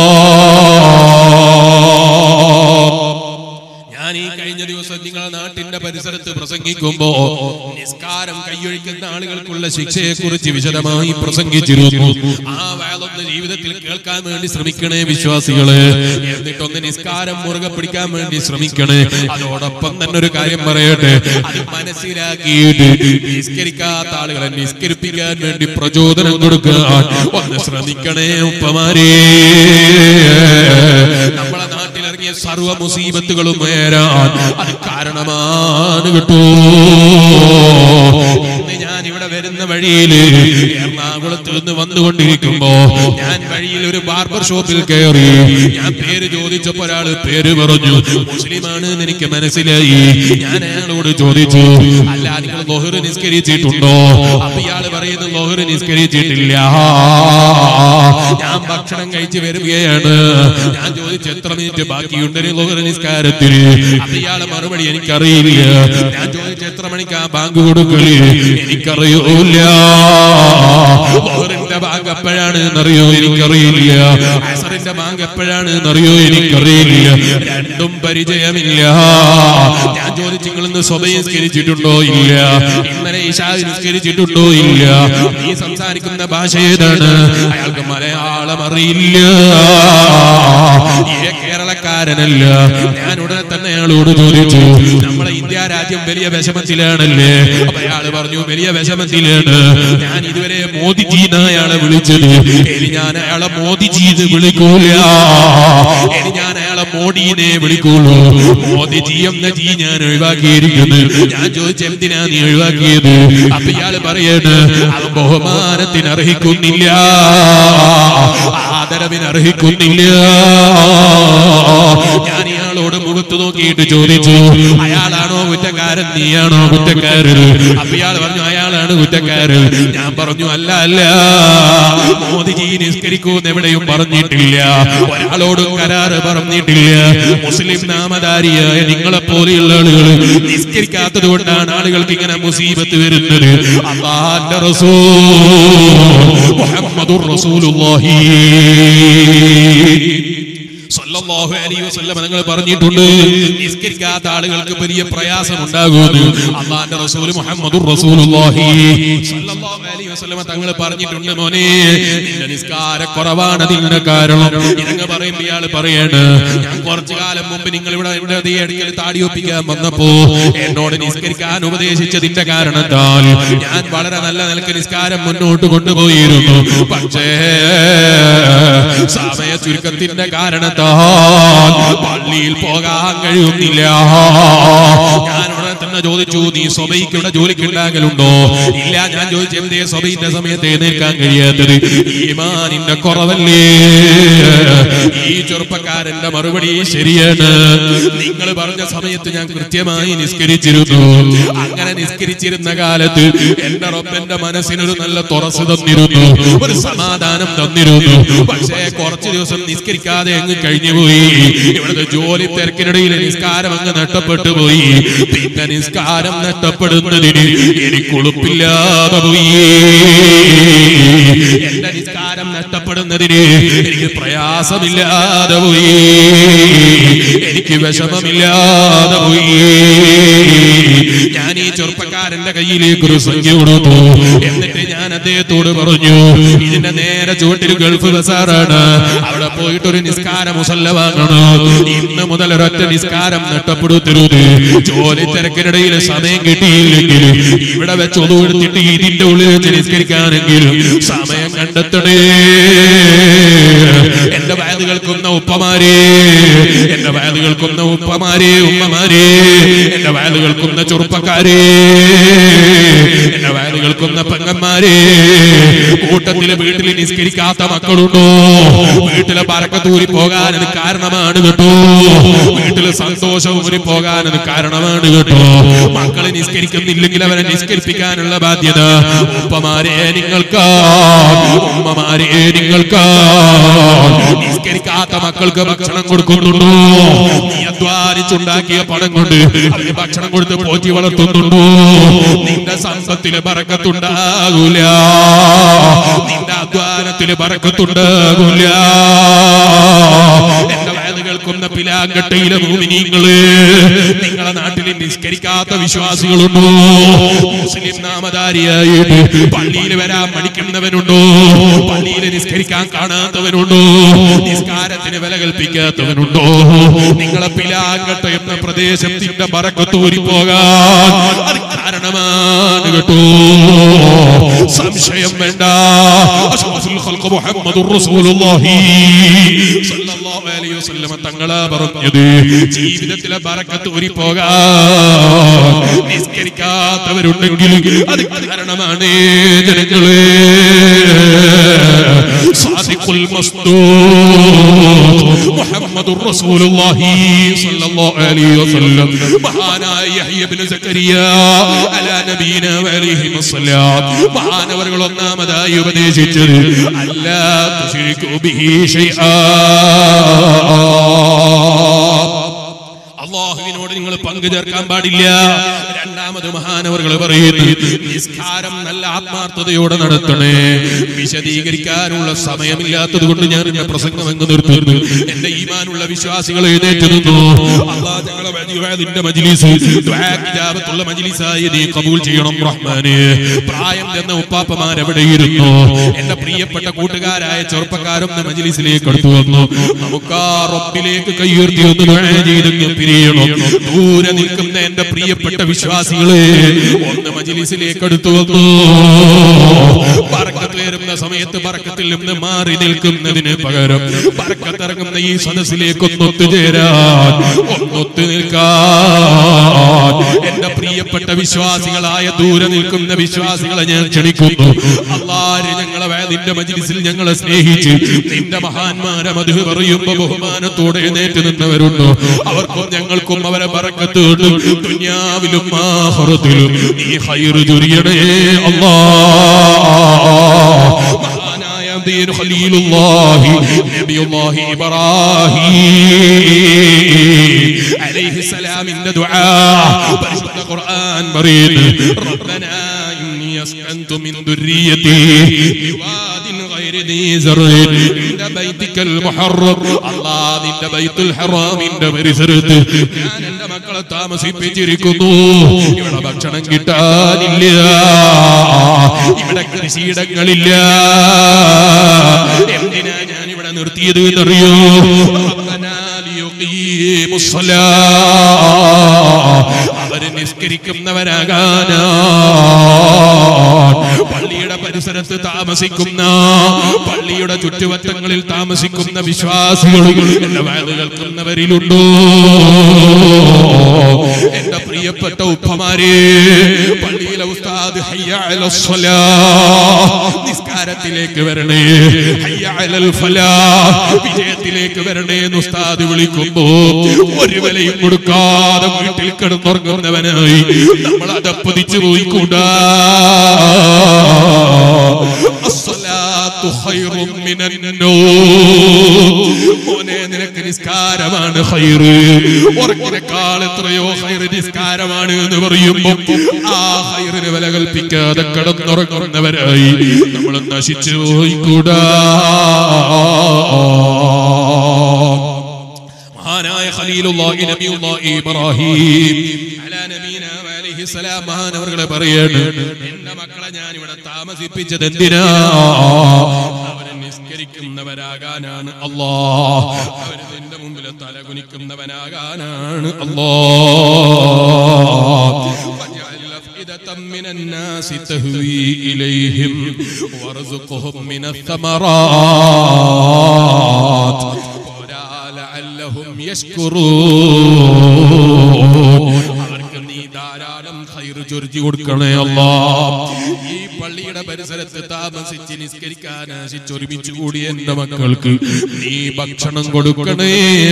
അല്ലാഹ്. ഞാൻ ഈ കഴിഞ്ഞ ദിവസം നിങ്ങളുടെ നാട്ടിന്റെ പരിസരത്ത് പ്രസംഗിക്കുമ്പോ നിസ്കാരം കൈയൊഴിക്കുന്ന ആളുകൾക്കുള്ള ശിക്ഷയെ കുറിച്ച് വിശദമായി പ്രസംഗിച്ചിരുന്നു. ആ വയലൊന്ന് ജീവിതത്തിൽ കേൾക്കാൻ വേണ്ടി ശ്രമിക്കണേ വിശ്വാസികള്. എന്നിട്ടൊന്ന് നിസ്കാരം മുറുകെ പിടിക്കാൻ വേണ്ടി ശ്രമിക്കണേ. അതോടൊപ്പം തന്നെ ഒരു കാര്യം പറയട്ടെ, അത് മനസ്സിലാക്കിയിട്ട് നിസ്കരിക്കാത്ത ആളുകളെ നിസ്കരിപ്പിക്കാൻ വേണ്ടി പ്രചോദനം കൊടുക്കാൻ ഒന്ന് ശ്രമിക്കണേ ഉപ്പമാരേ. നമ്മളെ നാട്ടിലിറങ്ങിയ സർവ്വ മുസീബത്തുകളും അത് കാരണമാണ് കേട്ടോ. ഇന്ന് ഞാൻ ഇവിടെ വരുന്ന വഴിയിൽ എറണാകുളത്ത് നിന്ന് വന്നുകൊണ്ടിരിക്കുമ്പോ ഞാൻ വഴിയിൽ ഒരു ബാർബർ ഷോപ്പിൽ കയറി. ഞാൻ പേര് ചോദിച്ചപ്പോ ഒരാള് പേര് പറഞ്ഞു. മുസ്ലിമാണ് എന്ന് എനിക്ക് മനസ്സിലായി. ഞാൻ അയാളോട് ചോദിച്ചു, അല്ല നിങ്ങൾ ലോഹർ നിസ്കരിച്ചിട്ടുണ്ടോ? അപ്പൊ ഇയാള് പറയുന്നു ലോഹർ നിസ്കരിച്ചിട്ടില്ല, ഞാൻ ഭക്ഷണം കഴിച്ച് വരികയാണ്. ഞാൻ ചോദിച്ചു എത്ര മിനിറ്റ് ബാക്കിയുണ്ട് ലോഹർ നിസ്കാരത്തിന്? അപ്പൊ ഇയാളെ മറുപടി എനിക്കറിയില്ല. ഞാൻ ചോദിച്ചു എത്ര മണിക്കാ ബാങ്ക് കൊടുക്കല്? എനിക്കറിയൂല. ലോഹറിന്റെ ബാങ്ക് എപ്പോഴാണ് എന്നറിയോ? എനിക്കറിയില്ല. അസറിന്റെ ബാങ്ക് എപ്പോഴാണ് എന്നറിയോ? എനിക്കറിയില്ല. രണ്ടും പരിചയമില്ല. ഞാൻ ചോദിച്ചു നിങ്ങൾ ഇന്ന് സ്വബഹ് നിസ്കരിച്ചിട്ടുണ്ടോ? ഇല്ല. ഇന്നലെ ഇശാ നിസ്കരിച്ചിട്ടുണ്ടോ? ഇല്ല. നീ സംസാരിക്കുന്ന ഭാഷ ഏതാണ്? അയാൾക്ക് മലയാളം അറിയില്ല. കേരളക്കാരനല്ല. ഞാൻ ഉടനെ തന്നെ അയാളോട് ചോദിച്ചു, നമ്മളെ ഇന്ത്യ രാജ്യം വലിയ വിഷമത്തിലാണല്ലേ? അപ്പൊ അയാള് പറഞ്ഞു വലിയ വിഷമത്തിലാണ്. ഞാൻ ഇതുവരെ മോദിജി അയാളെ വിളിച്ചത്. ഇനി ഞാൻ അയാളെ മോദിജി വിളിക്കൂല. ഇനി ഞാൻ അയാളെ മോഡീനെ വിളിക്കൂളൂ. മോദിജി എന്ന ജി ഞാൻ ഒഴിവാക്കിയിരിക്കുന്നു. ഞാൻ ചോദിച്ചു എന്തിനാ നീ ഒഴിവാക്കിയത്? അപ്പൊ ഇയാള് പറയാണ് അത് ബഹുമാനത്തിന് അർഹിക്കുന്നില്ല, ആദരവിന് അർഹിക്കുന്നില്ല. ഞാൻ ഇയാളോട് മുഖത്ത് നോക്കിയിട്ട് ചോദിച്ചു, അയാളാണോ കുറ്റക്കാരൻ, നീയാണോ കുറ്റക്കാരൻ? അപ്പൊ ഇയാൾ പറഞ്ഞു അയാളാണ് കുറ്റക്കാരൻ. ഞാൻ പറഞ്ഞു അല്ല അല്ല, മോദിജി നിസ്കരിക്കൂന്ന് എവിടെയും പറഞ്ഞിട്ടില്ല, ഒരാളോടും കരാറ് പറഞ്ഞിട്ടില്ല. മുസ്ലിം നാമധാരിയായ നിങ്ങളെ പോലെയുള്ള ആളുകൾ നിസ്കരിക്കാത്തത് കൊണ്ടാണ് ആളുകൾക്ക് ഇങ്ങനെ മുസീബത്ത് വരുന്നത്. അല്ലാഹുവിന്റെ റസൂൽ മുഹമ്മദുർ റസൂലുള്ളാഹി സല്ലല്ലാഹു അലൈഹി വസല്ലം തങ്ങൾ പറഞ്ഞിട്ടുണ്ട്, നിസ്കരിക്കാത്ത ആളുകൾക്ക് വലിയ പ്രയാസം ഉണ്ടാകുമെന്ന്. അല്ലാഹുവിന്റെ റസൂൽ മുഹമ്മദുർ റസൂലുള്ളാഹി സല്ലല്ലാഹു അലൈഹി വസല്ലം തങ്ങൾ പറഞ്ഞിട്ടുണ്ട്, മോനെ നിന്റെ നിസ്കാരക്കുറവാണ് അതിന്റെ കാരണം. ഇതങ്ങ് പറയും ഇയാൾ പറയാണ്, ഞാൻ കുറച്ചു കാലം മുമ്പ് നിങ്ങൾ ഇവിടെ എന്റെ അടുക്കൽ താടിയൊപ്പിക്കാൻ വന്നപ്പോ എന്നോട് നിസ്കരിക്കാൻ ഉപദേശിച്ചതിന്റെ കാരണത്താൽ ഞാൻ വളരെ നല്ല നിലക്ക് നിസ്കാരം മുന്നോട്ട് കൊണ്ടുപോയിരുന്നു. പക്ഷേ സമയ ചുരുക്കത്തിന്റെ കാരണത്താൽ പള്ളിയിൽ പോകാൻ കഴിയുന്നില്ല. ഞാൻ ഉടനെ തന്നെ ചോദിച്ചു, നീ സ്വബഹിക്കുള്ള ജോലിക്കുണ്ടാകലുണ്ടോ? ഇല്ല. ഞാൻ ചോദിച്ചു എന്തേ സ്വബഹിന്റെ സമയത്ത് എഴുന്നേൽക്കാൻ കഴിയാത്തത്? ഈമാനിന്റെ കുറവല്ലേ? ഈ ചെറുപ്പക്കാരന്റെ മറുപടി ശരിയാണ്. നിങ്ങൾ പറഞ്ഞ സമയത്ത് ഞാൻ കൃത്യമായി നിസ്കരിച്ചിരുന്നു. അങ്ങനെ നിസ്കരിച്ചിരുന്ന കാലത്ത് എന്റെ റബ്ബന്റെ മനസ്സിനൊരു നല്ല തുറസ് തന്നിരുന്നു, ഒരു സമാധാനം തന്നിരുന്നു. പക്ഷേ കുറച്ചു ദിവസം നിസ്കരിക്കാതെ അങ്ങ് കഴിഞ്ഞുപോയി. ഇവിടുത്തെ ജോലി തിരക്കിനിടയിൽ നിസ്കാരം അങ്ങ് നഷ്ടപ്പെട്ടു പോയി. പിന്നെ നിസ്കാരം നഷ്ടപ്പെടുന്നതിന് എനിക്ക് ഉളുപ്പില്ലാതെ പോയി. എന്റെ നിസ്കാരം നഷ്ടപ്പെടുന്നതിന് എനിക്ക് പ്രയാസമില്ലാതെ പോയി, എനിക്ക് വിഷമമില്ലാതെ പോയി. ഞാൻ ഈ ചെറുപ്പക്കാരന്റെ കയ്യിലേക്ക് ഒരു സംഖ്യ കൊടുത്തു. എന്നിട്ട് ഞാൻ അദ്ദേഹത്തോട് പറഞ്ഞു, ഇതിന്റെ നേരെ ചുവട്ടിൽ ഗൾഫ് ബസാറാണ്, അവിടെ പോയിട്ട് ഒരു നിസ്കാര മുസല്ല വാങ്ങണം. ഇന്ന് മുതൽ ഒരൊറ്റ നിസ്കാരം നഷ്ടപ്പെടുത്തരുത്. ജോലി തിരക്കിനിടയിൽ സമയം കിട്ടിയില്ലെങ്കിൽ ഇവിടെ വെച്ച് ഒതു എടുത്തിട്ട് ഇതിന്റെ ഉള്ളിൽ വെച്ച് നിസ്കരിക്കാനെങ്കിലും സമയം കണ്ടെത്തണേ. എന്റെ എന്റെ വയത് കേൾക്കുന്ന ഉപ്പമാരെ, എന്റെ വയത് കേൾക്കുന്ന ഉപ്പമാരെ, ഉമ്മമാരെ, എന്റെ വയത് കേൾക്കുന്ന ചെറുപ്പക്കാരെ, എന്റെ വയത് കേൾക്കുന്ന പെങ്ങന്മാരെ, കൂട്ടത്തില് വീട്ടിൽ നിസ്കരിക്കാത്ത മക്കളുണ്ടോ? വീട്ടിലെ ബറക്കത്തൂരി പോകാൻ അത് കാരണമാണ് കേട്ടോ. വീട്ടില് സന്തോഷവും ഊരി പോകാൻ അത് കാരണമാണ് കേട്ടോ. മക്കളെ നിസ്കരിക്കുന്നില്ലെങ്കിൽ അവരെ നിസ്കരിപ്പിക്കാനുള്ള ബാധ്യത ഉപ്പമാരെ നിങ്ങൾക്ക്, ഉമ്മമാരെ നിങ്ങൾക്ക്. നിസ്കരിക്കാത്ത മക്കൾക്ക് ഭക്ഷണം കൊടുക്കുന്നുണ്ടോ? നീ അധ്വാനിച്ചുണ്ടാക്കിയ പണം കൊണ്ട് അവന് ഭക്ഷണം കൊടുത്ത് പോറ്റി വളർത്തുന്നുണ്ടോ? നിന്റെ സമ്പത്തില് ബറക്കത്തുണ്ടാകൂല, നിന്റെ അധ്വാനത്തില് ബറക്കത്തുണ്ടാകൂല. എന്റെ വയത് കേൾക്കുന്ന പിലാങ്കട്ടയിലെ മുഅ്മിനീങ്ങള്, നിങ്ങളെ നാട്ടിൽ നിസ്കരിക്കാത്ത വിശ്വാസികളുണ്ടോ? മുസ്ലിം നാമധാരിയായിട്ട് പള്ളിയിൽ വരാൻ മടിക്കുന്നവനുണ്ടോ? പള്ളിയിൽ നിസ്കരിക്കാൻ കാണാത്തവനുണ്ടോ? നിസ്കാരത്തിന് വില കൽപ്പിക്കാത്തവനുണ്ടോ? നിങ്ങളെ പിലാങ്കട്ട എന്ന പ്രദേശത്തിന്റെ ബറക്കത്തൂരി പോകാൻ അത് കാരണമാണ് കേട്ടോ. സംശയം വേണ്ട. അഷ്റഫുൽ ഖൽഖ് മുഹമ്മദുർ റസൂലുള്ളാഹി സ്വല്ലല്ലാഹു അലൈഹി വസല്ലം തങ്ങളാ പറഞ്ഞത്, ജീവിതത്തിലെ ബറക്കത്ത് ഊരി പോകാൻ നിസ്കരിക്കാത്തവരുണ്ടെങ്കിൽ അത് കാരണമാണ് ജനങ്ങളെ. സാദിഖുൽ മസ്ദൂഖ് മുഹമ്മദുർ റസൂലുള്ളാഹി സ്വല്ലല്ലാഹു അലൈഹി വസല്ലം മഹാനായ യഹ്യ ഇബ്നു സക്കരിയ അലാ നബീന വഅലൈഹി വസല്ലം മഹാനവറുകൾ ഒന്നാമതായി ഉപദേശിച്ചത് അല്ലാ തുശ്രികു ബിഹി ശൈആ. അല്ലാഹുവിനോട് നിങ്ങൾ പങ്കു ചേർക്കാൻ പാടില്ല. രണ്ടാമത് മഹാനവറുകൾ പറയുന്നു, നിസ്കാരം നല്ല ആത്മാർത്ഥതയോടെ നടത്തണേ. വിശദീകരിക്കാനുള്ള സമയമില്ലാത്തത് കൊണ്ട് ഞാൻ എന്റെ പ്രസംഗം അങ്ങ് നിർത്തുന്നു. എന്റെ ഈമാനുള്ള വിശ്വാസികൾ എഴുന്നേറ്റ് നിന്നു. അല്ലാഹ് ഞങ്ങളെ വഅദിന്റെ മജ്ലിസ് ദുആ ഇജാബത്തുള്ള മജ്ലിസായി നീ കബൂൽ ചെയ്യണം റഹ്മാനേ. പ്രായം ചെന്ന ഉപ്പാപ്പമാർ എവിടെയിരുന്നു? എന്റെ പ്രിയപ്പെട്ട കൂട്ടുകാരായ ചെറുപ്പക്കാരും മജ്ലിസിലേക്ക് അടുത്തു വന്നു. നമുക്ക് ആ റബ്ബിലേക്ക് കൈയുയർത്തി ഒന്ന് ദുആ ചെയ്തെങ്കിൽ പിരിയണം. ദൂരെ നിൽക്കുന്ന എന്റെ പ്രിയപ്പെട്ട വിശ്വാസികളെ ഒന്ന് മജ്ലിസിലേക്ക് അടുത്തു വന്നു. ബറക്കത്ത് വരുന്ന സമയത്ത് ബറക്കത്തിൽ നിന്ന് മാറി നിൽക്കുന്നതിന് പകരം ബറക്കത്തിറങ്ങുന്ന ഈ സദസ്സിലേക്ക് ഒന്നൊത്തുചേരാൻ, ഒന്നൊത്തു നിൽക്കാൻ എന്റെ പ്രിയപ്പെട്ട വിശ്വാസികളായ ദൂരെ നിൽക്കുന്ന വിശ്വാസികളെ ഞാൻ ക്ഷണിക്കുന്നു. അല്ലാഹ് ഞങ്ങളെ വഅദിന്റെ മജ്ലിസിൽ ഞങ്ങളെ സ്നേഹിച്ച് നിന്റെ മഹാന്മാരെ മദ്ഹ് പറയുമ്പോ ബഹുമാനത്തോടെ എഴുന്നേറ്റ് നിന്നവരുണ്ടോ? അവർക്കും ഞങ്ങൾക്കും അവരെ ബറക്കത്ത് ദുനിയാവിലും ആഖിറത്തിലും നീ ഖൈർ ചൊരിയണേ അല്ലാഹ്. മഹാനായ ദീൻ ഖലീലുല്ലാഹി നബിയുല്ലാഹി ഇബ്രാഹിം അലൈഹിസ്സലാമിന്റെ ദുആ പരിശുദ്ധ ഖുർആൻ പറയുന്നു, റബ്ബനാ ഇന്നി അസ്കൻതു മിൻ ദുർരിയതി ബിവാദിൻ ഗൈരി ദീ സറഇൻ ഇൻദ ബൈതിക്കൽ മുഹറം. അല്ലാഹ് നിന്റെ ബൈത്തുൽ ഹറാമിന്റെ പരിസരത്ത് ഞാൻ എന്റെ മക്കളെ താമസിപ്പിച്ചിരിക്കുന്നു. ഇവിടെ ഭക്ഷണം കിട്ടാനില്ല, ഇവിടെ കൃഷിയിടങ്ങളില്ല. എന്തിനാ ഞാൻ ഇവിടെ നിർത്തിയത് എന്നറിയോ? അവര് നിസ്കരിക്കുന്നവരാകാനാ. പള്ളിയുടെ പരിസരത്ത് താമസിക്കുന്ന, പള്ളിയുടെ ചുറ്റുവട്ടങ്ങളിൽ താമസിക്കുന്ന വിശ്വാസികൾ എന്റെ വയത് കേൾക്കുന്നവരിലുണ്ടോ? എന്റെ പ്രിയപ്പെട്ട ഉപ്പമാരെ, പള്ളിയിലെ ഉസ്താദ് ഹയ്യ അലൽ സ്വലാഹ്, നിസ്കാരത്തിലേക്ക് വരണേ, ഹയ്യ അലൽ ഫലാഹ്, വിജയത്തിലേക്ക് വരണേ എന്ന് ഉസ്താദ് വിളിക്കുമ്പോ ഒരു വിലയും കൊടുക്കാതെ വീട്ടിൽ കിടന്നുറങ്ങുന്നവനായി നമ്മൾ അതപ്പതിച്ചു പോയിക്കൂടാ. അസ്സലാത്തു ഖൈറും മിനന്നൗം. മോനെ, നിനക്ക് നിസ്കാരമാണ് ഖൈറ്. ഉറങ്ങിനേക്കാൾ എത്രയോ ഖൈറ് നിസ്കാരമാണ് എന്ന് പറയുമ്പോ ആ ഖൈറിന് വില കൽപ്പിക്കാതെ കിടന്നുറങ്ങുന്നവരായി നമ്മൾ നശിച്ചു പോയിക്കൂടാ. മഹാനായ ഖലീലുല്ലാഹി നബിയുല്ലാഹി ഇബ്രാഹിം അലാ നബീന വഅലൈഹി സലാം മഹാനവറുകളെ പറയാണ്, എന്റെ മക്കളെ ഞാൻ ഇവിടെ താമസിപ്പിച്ചത് എന്തിനാ? അവരെ നിസ്കരിക്കുന്നവരാകാനാണ് അല്ലാഹ്. അവര് നിന്റെ മുമ്പിൽ തലകുനിക്കുന്നവനാകാനാണ് അല്ലാഹ്. من الناس تهوي إليهم وارزقهم من الثمرات. അവർക്ക് നീ ധാരാളം ഖൈർ ചൊരിഞ്ഞു കൊടുക്കണേ അല്ലാഹ്. ഈ പള്ളിയുടെ പരിസരത്ത് താമസിച്ച് നിസ്കരിക്കാൻ ആശിച്ചൊരുമിച്ച് കൂടിയ എന്റെ മക്കൾക്ക് നീ ഭക്ഷണം കൊടുക്കണേ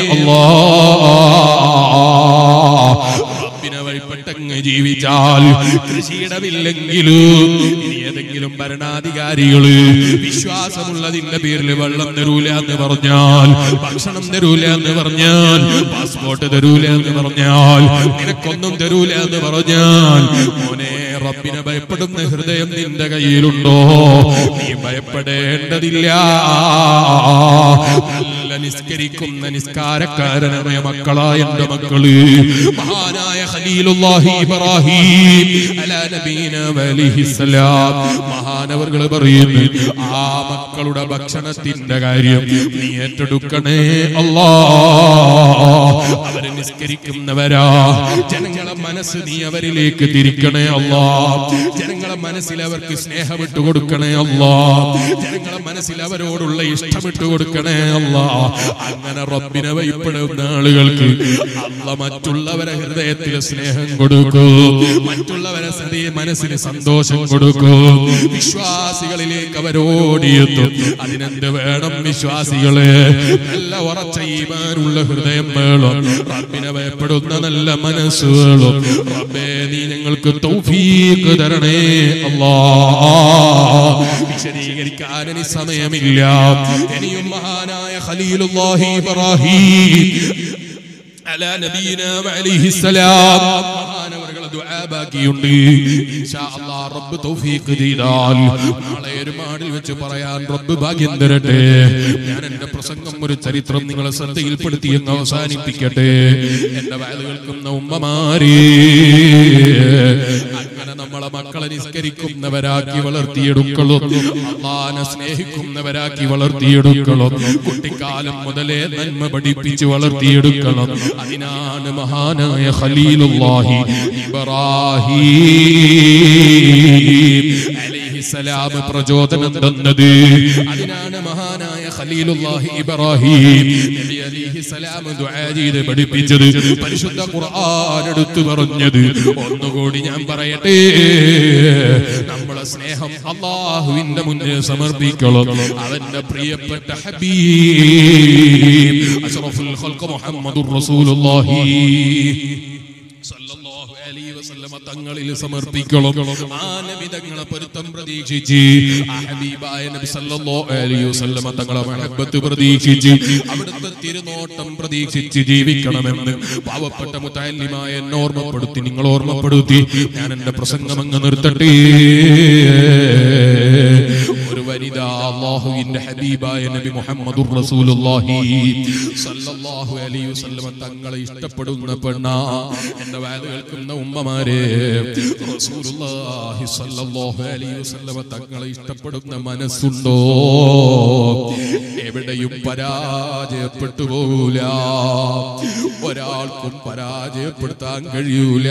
അല്ലാഹ്. റബ്ബിനെ വഴിപ്പെട്ടങ്ങ് ജീവിച്ചാൽ കൃഷിയിടമില്ലെങ്കിലും ഇനി ഏതെങ്കിലും ഭരണാധികാരികള് വിശ്വാസമുള്ളതിന്റെ പേരിൽ വെള്ളം തരൂല എന്ന് പറഞ്ഞാൽ, ഭക്ഷണം തരൂല എന്ന് പറഞ്ഞാൽ, പാസ്പോർട്ട് തരൂല എന്ന് പറഞ്ഞാൽ, നിനക്കൊന്നും തരൂല എന്ന് പറഞ്ഞാൽ, മോനെ റബ്ബിനെ ഭയപ്പെടുന്ന ഹൃദയം നിന്റെ കയ്യിലുണ്ടോ? നീ ഭയപ്പെടേണ്ടതില്ല. നല്ല നിസ്കരിക്കുന്ന നിസ്കാരക്കാരനായ മക്കളായ എന്റെ മക്കള് മഹാനായ ഖലീലുല്ലാഹി ഇബ്രാഹിം അലാ നബീന വഅലൈഹിസ്സലാം മഹാനവർകൾ പറയുന്നു, ആ മക്കളുടെ ഭക്ഷണത്തിന്റെ കാര്യം നീ ഏറ്റെടുക്കണേ അല്ലാഹ്. അവര് നിസ്കരിക്കുന്നവരാ, ജനങ്ങളെ മനസ്സ് നീ അവരിലേക്ക് തിരിക്കണേ അല്ലാഹ്. ജനങ്ങളെ മനസ്സിൽ അവർക്ക് സ്നേഹമിട്ട് കൊടുക്കണേ അല്ലാഹ്. ജനങ്ങളെ മനസ്സിൽ അവരോടുള്ള ഇഷ്ടമിട്ട് കൊടുക്കണേ അല്ലാഹ്. അങ്ങനെ റബ്ബിനെ ഭയപ്പെടുന്ന ആളുകൾക്ക് അല്ലാഹ് മറ്റുള്ളവരെ ഹൃദയത്തിൽ സ്നേഹം കൊടുക്കൂ, മറ്റുള്ളവരെ മനസ്സിന് സന്തോഷം കൊടുക്കൂ. വിശ്വാസികളിലേക്ക് അവരോടിയെത്തും. അതിനെന്ത് വേണം? വിശ്വാസികളെ നല്ല ഉറച്ച ഈമാനുള്ള ഹൃദയം വേണം, റബ്ബിനെ ഭയപ്പെടുന്ന നല്ല മനസ്സ് വേണം. റബ്ബേ നീ ഞങ്ങൾക്ക് തൗഫീഖ് തരണേ അല്ലാഹ്. വിശദീകരിക്കാൻ ഇനി സമയമില്ല. ഇനിയും മഹാനായ ഖലീലുല്ലാഹി ഇബ്രാഹിം അലാ നബീന വഅലൈഹിസ്സലാം മഹാനവറുകൾ ദുആ ബാക്കിയുണ്ട്. ഇൻഷാ അല്ലാഹ് റബ്ബ് തൗഫീഖ് ചെയ്താൽ നാളെ ഒരു മാടിൽ വെച്ച് പറയാൻ റബ്ബ് ഭാഗ്യം തരട്ടെ. ഞാൻ എന്റെ പ്രസംഗം ഒരു ചരിത്രം നിങ്ങളെ ശ്രദ്ധയിൽപ്പെടുത്തി എന്ന് അവസാനിപ്പിക്കട്ടെ. എന്റെ വയല് കേൾക്കുന്ന ഉമ്മമാരെ, അങ്ങനെ നമ്മളെ മക്കളെ നിസ്കരിക്കുന്നവരാക്കി വളർത്തിയെടുക്കണം, അല്ലാഹനെ സ്നേഹിക്കുന്നവരാക്കി വളർത്തിയെടുക്കണം, കുട്ടിക്കാലം മുതലേ നന്മ പഠിപ്പിച്ച് വളർത്തിയെടുക്കണം. അതിനാണ് മഹാനായ ഖലീലുല്ലാഹി ഇബ്രാഹിം അലൈഹിസ്സലാം പ്രചോദനം തന്നത്. അതിനാണ് മഹാനായ ഖലീലുല്ലാഹി ഇബ്രാഹിം നബി അലൈഹിസ്സലാം ദുആ ചെയ്ത് പഠിപ്പിച്ചത്, പരിശുദ്ധ ഖുർആൻ എടുത്തു പറഞ്ഞത്. ഒന്നുകൂടി ഞാൻ പറയട്ടെ, നമ്മളെ സ്നേഹം അല്ലാഹുവിന്റെ മുന്നിൽ സമർപ്പിക്കണം. അവന്റെ പ്രിയപ്പെട്ട ഹബീബ് അഷ്റഫുൽ ഖൽഖ് മുഹമ്മദുർ റസൂലുള്ളാഹി സല്ലല്ലാഹു അലൈഹി വസല്ലം തങ്ങളിൽ സമർപ്പിക്കണം. ആ നബി തങ്ങളെ പൊരുത്തം പ്രതീക്ഷിച്ച്, ആ ഹബീബായ നബി സല്ലല്ലാഹു അലൈഹി വസല്ലം തങ്ങളെ മഹബ്ബത്ത് പ്രതീക്ഷിച്ച്, അവിടുത്തെ തിരുനോട്ടം പ്രതീക്ഷിച്ച് ജീവിക്കണമെന്ന് പാവപ്പെട്ട മുതഅല്ലിമായ എന്നെ ഓർമ്മപ്പെടുത്തി, നിങ്ങൾ ഓർമ്മപ്പെടുത്തി. ഞാൻ എന്റെ പ്രസംഗം അങ്ങ് നിർത്തട്ടെ. ഒരു വനിത അല്ലാഹുവിന്റെ ഹബീബായ നബി മുഹമ്മദുർ റസൂലുള്ളാഹി സല്ലല്ലാഹു അലൈഹി വസല്ലം തങ്ങളെ ഇഷ്ടപ്പെടുന്ന പെണ്ണാ. എന്റെ വാല് കേൾക്കുന്ന ഉമ്മമാരെ, റസൂലുള്ളാഹി സല്ലല്ലാഹു അലൈഹി വസല്ലം തങ്ങളെ ഇഷ്ടപ്പെടുന്ന മനസ്സുണ്ടോ? എവിടെയും പരാജയപ്പെട്ടു പോകൂല, ഒരാൾക്കും പരാജയപ്പെടുത്താൻ കഴിയൂല.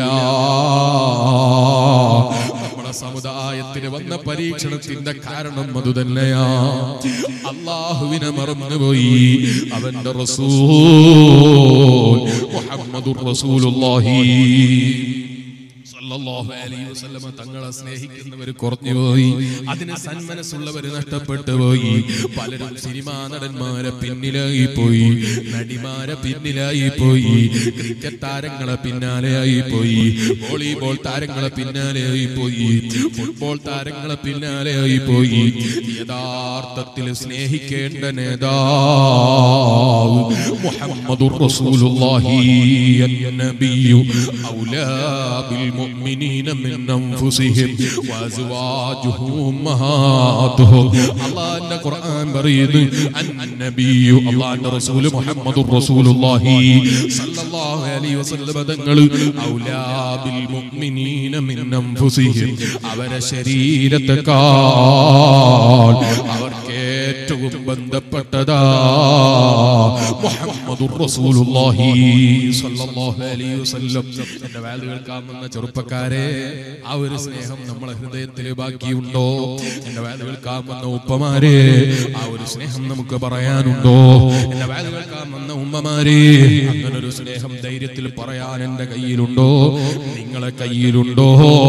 നമ്മുടെ സമുദായത്തിന് വന്ന പരീക്ഷണത്തിന്റെ കാരണം അതുതന്നെയാ. അല്ലാഹുവിനെ മറന്നുപോയി, അവന്റെ റസൂൽ മുഹമ്മദുർ റസൂലുള്ളാഹി സല്ലല്ലാഹു അലൈഹി വസല്ലം തങ്ങളെ സ്നേഹിക്കുന്നവർ കുറഞ്ഞുപോയി, അതിന് സന്മനസ്സുള്ളവർ നഷ്ടപ്പെട്ടു പോയി. പലരും സിനിമാ നടന്മാരെ പിന്നിലായി പോയി, നടിമാരെ പിന്നിലായി പോയി, ക്രിക്കറ്റ് താരങ്ങളെ പിന്നാലെയായി പോയി, വോളിബോൾ താരങ്ങളെ പിന്നാലെയായി പോയി, ഫുട്ബോൾ താരങ്ങളെ പിന്നാലെയായി പോയി. യഥാർത്ഥത്തിൽ സ്നേഹിക്കേണ്ട നേതാവ് മുഹമ്മദുർ റസൂലുള്ളാഹി അൻ-നബിയ്യു ഔലാ ബിൽ മുഅ്മിനീന മിൻ അൻഫുസിഹിം വഅസ്വാജുഹു ഉമ്മഹാതുഹും. അല്ലാഹുവിന്റെ ഖുർആൻ പറയുന്നു, അൻ-നബിയ്യു അല്ലാഹുവിന്റെ റസൂൽ മുഹമ്മദുർ റസൂലുള്ളാഹി സല്ലല്ലാഹു അലൈഹി വസല്ലം തങ്ങൾ ഔലാ ബിൽ മുഅ്മിനീന മിൻ അൻഫുസിഹിം, അവരെ ശരീരത്തെക്കാൾ അവർക്ക് ഏറ്റവും ഏറ്റവും ബന്ധപ്പെട്ടതാ മുഹമ്മദുർ റസൂലുള്ളാഹി സ്വല്ലല്ലാഹു അലൈഹി വസല്ലം. എന്റെ വാല് കേൾക്കാമെന്ന ചെറുപ്പക്കാരെ, ആ ഒരു സ്നേഹം നമ്മളെ ഹൃദയത്തിൽ ബാക്കിയുണ്ടോ? എന്റെ വാല് കേൾക്കാമെന്ന ഉപ്പമാരെ, ആ ഒരു സ്നേഹം നമുക്ക് പറയാനുണ്ടോ? എന്റെ വാല് കേൾക്കാമെന്ന ഉമ്മമാരെ, അങ്ങനെ ഒരു സ്നേഹം ധൈര്യത്തിൽ പറയാൻ എന്റെ കയ്യിലുണ്ടോ? നിങ്ങളെ കയ്യിലുണ്ടോ?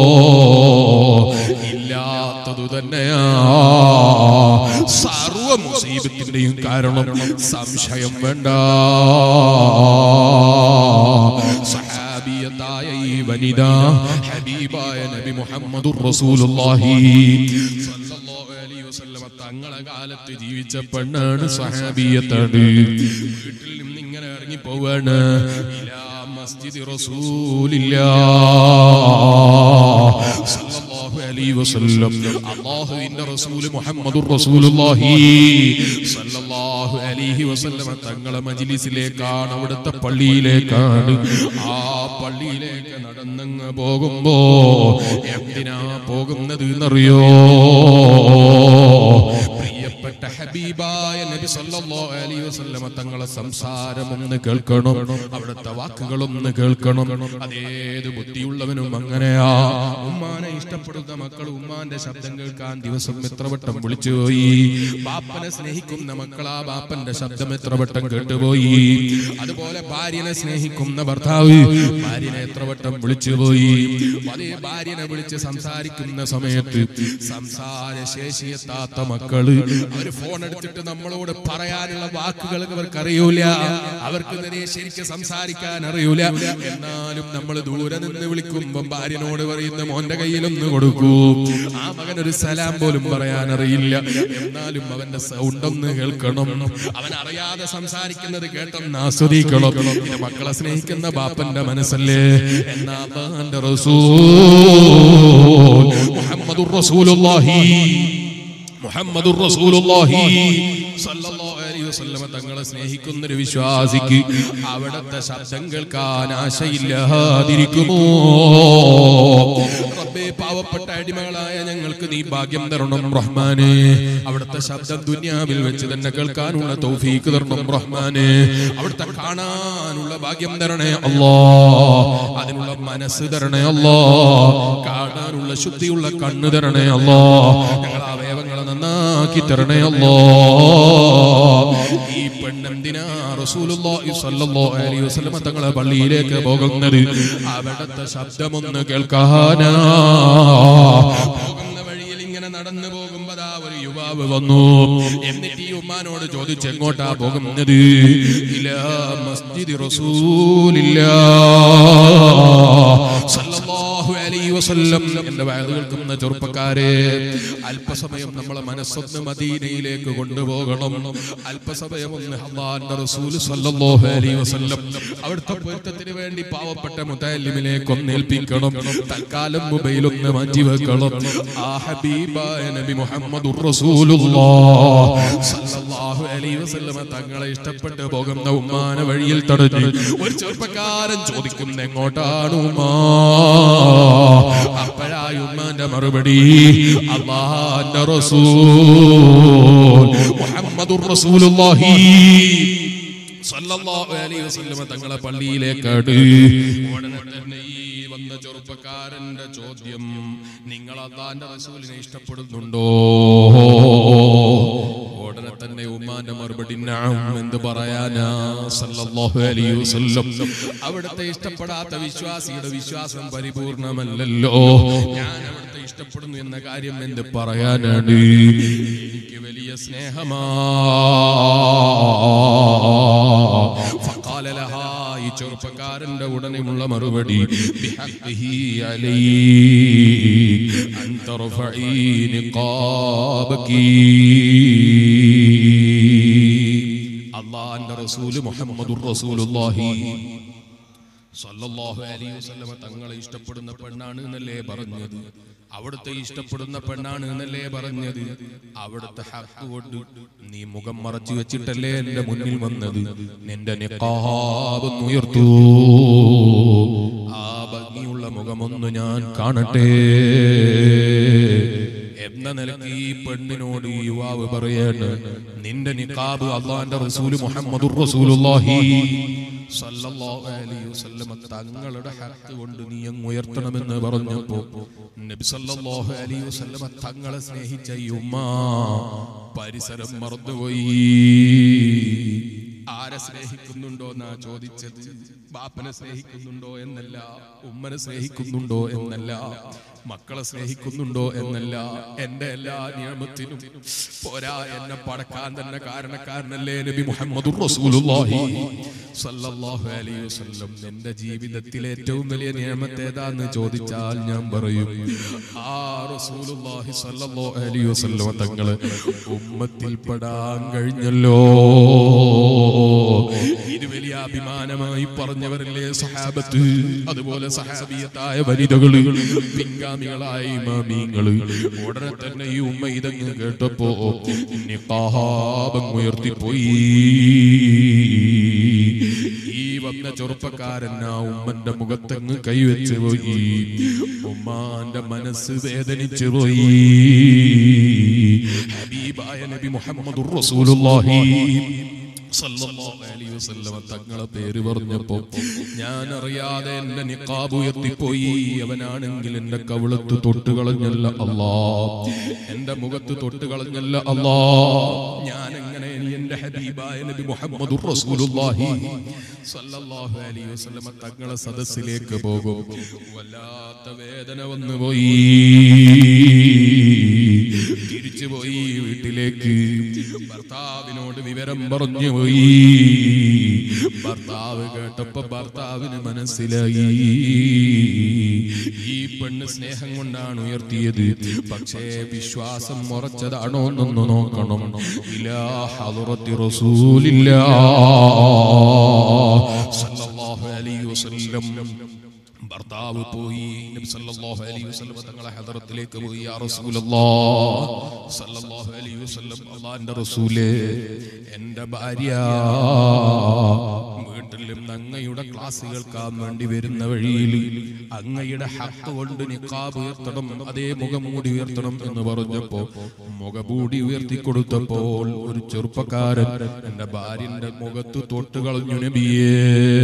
ഇല്ലാത്തതു തന്നെയാ സർവ മുസീബത്തിന്റെയും കാരണം. സംശയം വേണ്ട. സഹാബിയത്തായ ഈ വനിത ഹബീബായ നബി മുഹമ്മദുർ റസൂലുള്ളാഹി സ്വല്ലല്ലാഹു അലൈഹി വസല്ലം തങ്ങളെ കാലത്ത് ജീവിച്ച പെണ്ണാണ്, സഹാബിയത്താണ്. വീട്ടിൽ നിന്ന് ഇങ്ങനെ ഇറങ്ങി പോവാണ് ഇലാ മസ്ജിദി റസൂലില്ലാഹ് സ്വല്ലല്ലാഹു അലൈഹി വസല്ലം. അല്ലാഹുവിന്റെ റസൂൽ മുഹമ്മദുർ റസൂലുള്ളാഹി സ്വല്ലല്ലാഹു അലൈഹി വസല്ലം തങ്ങളെ മജ്ലിസിലേക്കാണ്, അവിടുത്തെ പള്ളിയിലേക്കാണ്. ആ പള്ളിയിലേക്ക് നടന്നങ്ങ് പോകുമ്പോ എന്തിനാ പോകുന്നത് എന്നറിയോ? പ്രിയപ്പെട്ട ഹബീബായ നബി സല്ലല്ലാഹു അലൈഹി വസല്ലം തങ്ങളെ സംസാരം ഒന്ന് കേൾക്കണം, അവിടുത്തെ വാക്കുകളൊന്ന് കേൾക്കണം. അതേത് ബുദ്ധിയുള്ളവനും അങ്ങനെയാ. ഉമ്മാനെ ഇഷ്ടപ്പെടുന്ന മക്കൾ ഉമ്മാന്റെ ശബ്ദം കേൾക്കാൻ ദിവസം എത്ര വട്ടം വിളിച്ചുപോയി. ബാപ്പനെ സ്നേഹിക്കുന്ന മക്കൾ ആ ബാപ്പന്റെ ശബ്ദം എത്ര വട്ടം കേട്ടുപോയി. അതുപോലെ ഭാര്യനെ സ്നേഹിക്കുന്ന ഭർത്താവ് ഭാര്യനെ എത്ര വട്ടം വിളിച്ചുപോയി. അതേ ഭാര്യനെ വിളിച്ച് സംസാരിക്കുന്ന സമയത്ത് സംസാര ശേഷിയെത്താത്ത മക്കള് അവർ ഫോൺ എടുത്തിട്ട് നമ്മളോട് പറയാനുള്ള വാക്കുകൾ അവർക്ക് അറിയൂല, അവർക്ക് നേരെ ശരിക്കും സംസാരിക്കാൻ അറിയൂല. എന്നാലും നമ്മൾ ദൂരെ നിന്ന് വിളിക്കുമ്പം ഭാര്യനോട് പറയുന്ന മോന്റെ കയ്യിലൊന്ന് കൊടുക്കൂ. ആ മകൻ ഒരു സലാം പോലും പറയാൻ അറിയില്ല, എന്നാലും അവന്റെ സൗണ്ട് ഒന്ന് കേൾക്കണം. അവൻ അറിയാതെ സംസാരിക്കുന്നത് കേട്ടൊന്ന് ആസ്വദിക്കണം. ഇത് മക്കളെ സ്നേഹിക്കുന്ന ബാപ്പന്റെ മനസ്സല്ലേ? എന്നാ അല്ലാഹുവിന്റെ റസൂൽ മുഹമ്മദുർ റസൂലുള്ളാഹി മുഹമ്മദുർ റസൂലുള്ളാഹി സല്ലല്ലാഹു അലൈഹി വസല്ലം തങ്ങളെ സ്നേഹിക്കുന്ന ഒരു വിശ്വാസിക്ക് അവിടുത്തെ ശബ്ദം കേൾക്കാൻ ആശയില്ലാതിരിക്കുമോ? റബ്ബേ, പാവപ്പെട്ട അടിമകളായ ഞങ്ങൾക്ക് നീ ഭാഗ്യം തരണം റഹ്മാനേ. അവിടുത്തെ ശബ്ദം ദുനിയാവിൽ വെച്ച് തന്നെ കേൾക്കാനുള്ള തൗഫീക്ക് തരണം റഹ്മാനേ. അവിടുത്തെ കാണാനുള്ള ഭാഗ്യം തരണേ അല്ലാഹ്. അതിനുള്ള മനസ്സ് തരണേ അല്ലാഹ്. കാണാനുള്ള ശുദ്ധിയുള്ള കണ്ണ് തരണേ അല്ലാഹ്. ഞങ്ങൾ അവയവങ്ങളെ നന്നാക്കി തരണേ അല്ലാഹ്. ഈ പെണ്ണെന്തിനാ റസൂലുള്ളാഹി സ്വല്ലല്ലാഹു അലൈഹി വസല്ലം തങ്ങളെ പള്ളിയിലേക്ക് പോകുന്നത്? അവിടുത്തെ ശബ്ദമൊന്ന് കേൾക്കാനാ. പോകുന്ന വഴിയിൽ ഇങ്ങനെ നടന്നു പോകുമ്പോ ദാ ഒരു യുവാവ് വന്നു. എന്നിട്ട് ഈ ഉമ്മാനോട് ചോദിച്ചു, എങ്ങോട്ടാ പോകുന്നത്? ഇലാ മസ്ജിദി റസൂലില്ലാഹ് സ്വല്ലല്ലാഹു അലൈഹി വസല്ലം. എന്റെ വഅദ് കേൾക്കുന്ന ചെറുപ്പക്കാരെ, അല്പസമയം നമ്മളെ മനസ്സൊന്ന് മദീനയിലേക്ക് കൊണ്ടുപോകണം. അല്പസമയം ഒന്ന് അല്ലാഹുവിന്റെ റസൂൽ സ്വല്ലല്ലാഹു അലൈഹി വസല്ലം അവിടുത്തെ പൊരുത്തത്തിന് വേണ്ടി പാവപ്പെട്ട മുതല്ലിമിലേക്ക് ഒന്ന് ഏൽപ്പിക്കണം. തൽക്കാലം മൊബൈൽ ഒന്ന് മാറ്റി വെക്കണം. ആ ഹബീബായ നബി മുഹമ്മദുർ റസൂലുള്ളാഹ് സ്വല്ലല്ലാഹു അലൈഹി വസല്ലം തങ്ങളെ ഇഷ്ടപ്പെട്ട് പോകുന്ന ഉമ്മാനെ വഴിയിൽ തടഞ്ഞു ഒരു ചെറുപ്പക്കാരൻ ചോദിക്കുന്നു, എങ്ങോട്ടാണ് ഉമ്മാ? അപ്പോഴായി ഉമ്മാന്റെ മറുപടി, അല്ലാഹുവിന്റെ റസൂൽ മുഹമ്മദുർ റസൂലുള്ളാഹി സ്വല്ലല്ലാഹു അലൈഹി വസല്ലം തങ്ങളെ പള്ളിയിലേക്കാണ്. ഉടനെ തന്നെ ഈ വന്ന ചെറുപ്പക്കാരന്റെ ചോദ്യം, നിങ്ങൾ അല്ലാഹുവിന്റെ റസൂലിനെ ഇഷ്ടപ്പെടുന്നുണ്ടോ? ഉടനെ തന്നെ ഉമ്മാന്റെ മറുപടി, നഅം. എന്ത് പറയാനാ? സല്ലല്ലാഹു അലൈഹി വസല്ലം അവിടുത്തെ ഇഷ്ടപ്പെടാത്ത വിശ്വാസിയുടെ വിശ്വാസം പരിപൂർണമല്ലല്ലോ. ഞാൻ അവിടുത്തെ ഇഷ്ടപ്പെടുന്നു എന്ന കാര്യം എന്ത് പറയാനാണ്? എനിക്ക് വലിയ സ്നേഹമാ. ഫഖാല ലഹാ, ഈ ചെറുപ്പക്കാരന്റെ ഉടനെയുള്ള മറുപടി, ബിഹഖ്ഖിഹി അലൈക അൻ തർഫഈ നിഖാബകി. അല്ലാഹുവിന്റെ റസൂൽ മുഹമ്മദുർ റസൂലുള്ളാഹി സ്വല്ലല്ലാഹു അലൈഹി വസല്ലം തങ്ങളെ ഇഷ്ടപ്പെടുന്ന പെണ്ണാണ് എന്നല്ലേ പറഞ്ഞത്? അവിടുത്തെ ഇഷ്ടപ്പെടുന്ന പെണ്ണാണ് എന്നല്ലേ പറഞ്ഞത്? അവിടുത്തെ ഹഖ് കൊണ്ട് നീ മുഖം മറച്ചു വെച്ചിട്ടല്ലേ എന്റെ മുന്നിൽ വന്നത്? നിന്റെ നിഖാബ് ഉയർത്തൂ, ആ ഭംഗിയുള്ള മുഖമൊന്ന് ഞാൻ കാണട്ടെ എന്ന നിലക്ക് ഈ പെണ്ണിനോട് ഈ യുവാവ് പറയാണ്, നിന്റെ നിഖാബ് അല്ലാഹുവിന്റെ റസൂൽ മുഹമ്മദുർ റസൂലുള്ളാഹി സല്ലല്ലാഹു അലൈഹി വസല്ലം തങ്ങളുടെ ഹക്ക് കൊണ്ട് നീ അങ്ങ് ഉയർത്തണമെന്ന് പറഞ്ഞപ്പോ നബി സല്ലല്ലാഹു അലൈഹി വസല്ലം തങ്ങളെ സ്നേഹിച്ച ഈ ഉമ്മ പരിസരം മറന്നുപോയി. ആരെ സ്നേഹിക്കുന്നുണ്ടോ എന്നാ ചോദിച്ചത്. ബാപ്പനെ സ്നേഹിക്കുന്നുണ്ടോ എന്നല്ല, ഉമ്മനെ സ്നേഹിക്കുന്നുണ്ടോ എന്നല്ല, മക്കളെ സ്നേഹിക്കുന്നുണ്ടോ എന്നല്ല, എന്റെ എല്ലാ നിയമത്തിനും പോരാ എന്നെ പടക്കാൻ തന്നെ കാരണക്കാരനല്ലേ നബി മുഹമ്മദുർ റസൂലുള്ളാഹി സല്ലല്ലാഹു അലൈഹി വസല്ലം. എന്റെ ജീവിതത്തിലെ ഏറ്റവും വലിയ നിയമത്ത് ഏതാന്ന് ചോദിച്ചാൽ ഞാൻ പറയും ആ റസൂലുള്ളാഹി സല്ലല്ലാഹു അലൈഹി വസല്ലം തങ്ങളെ ഉമ്മത്തിൽ പെടാൻ കഴിഞ്ഞല്ലോ. ഇത് വലിയ അഭിമാനമായി പറഞ്ഞവരല്ലേ സഹാബത്ത്, അതുപോലെ സഹാബിയത്തായ വനിതകള്, പിൻഗാമികളായ ഇമാമിങ്ങള്. ഉടനെ തന്നെ ഈ ഉമ്മ ഇതങ്ങ് കേട്ടപ്പോ നിഖാബ് ഉയർത്തിപ്പോയി. ഈ വന്ന ചെറുപ്പക്കാരൻ ആ ഉമ്മന്റെ മുഖത്തങ്ങ് കൈവച്ച് പോയി. ഉമ്മാന്റെ മനസ്സ് വേദനിച്ചു പോയി. ഹബീബായ നബി മുഹമ്മദുർ റസൂലുള്ളാഹി സല്ലല്ലാഹു അലൈഹി വസല്ലം തങ്ങളെ പേര് പറഞ്ഞപ്പോ ഞാൻ അറിയാതെ എന്റെ നിഖാബ് ഉയർത്തിപ്പോയി. അവനാണെങ്കിൽ എന്റെ കവിളത്ത് തൊട്ട് കളഞ്ഞല്ല അല്ലാ, എന്റെ മുഖത്ത് തൊട്ട് കളഞ്ഞല്ല അല്ലാ. ഞാൻ എങ്ങനെ എന്റെ ഹബീബായ നബി മുഹമ്മദുർ റസൂലുള്ളാഹി സല്ലല്ലാഹു അലൈഹി വസല്ലം തങ്ങളെ സദസ്സിലേക്ക് പോകും? വല്ലാത്ത വേദന വന്നു പോയി. തിരിച്ചു പോയി വീട്ടിലേക്ക്. ഭർത്താവിനോട് വിവരം പറഞ്ഞു പോയി. ഭർത്താവ് കേട്ടപ്പോ ഭർത്താവിന് മനസ്സിലായി ഈ പെണ്ണ് സ്നേഹം കൊണ്ടാണ് ഉയർത്തിയത്, പക്ഷേ വിശ്വാസം ഉറച്ചതാണോ എന്നൊന്ന് നോക്കണം. ഇലാ ഹളറത്തി റസൂലില്ലാഹ് സല്ലല്ലാഹു അലൈഹി വസല്ലം. ഭർത്താവ് പോയി നബി സല്ലല്ലാഹു അലൈഹി വസല്ലം തങ്ങളെ ഹദറത്തിലേക്ക് പോയി. യാ റസൂലല്ലാഹ് സല്ലല്ലാഹു അലൈഹി വസല്ലം, അല്ലാഹുവിന്റെ റസൂലേ, എന്റെ ഭാര്യ വീട്ടിൽ നിന്ന് അങ്ങയുടെ ക്ലാസ് കേൾക്കാൻ വേണ്ടി വരുന്ന വഴിയിൽ അങ്ങയുടെ ഹക്ക് കൊണ്ട് നിഖാബ് ഉയർത്തണം, അതേ മുഖംമൂടി ഉയർത്തണം എന്ന് പറഞ്ഞപ്പോ മുഖമൂടി ഉയർത്തി കൊടുത്തപ്പോൾ ഒരു ചെറുപ്പക്കാരൻ എന്റെ ഭാര്യന്റെ മുഖത്ത് തൊട്ട് കളഞ്ഞു. നബിയേ,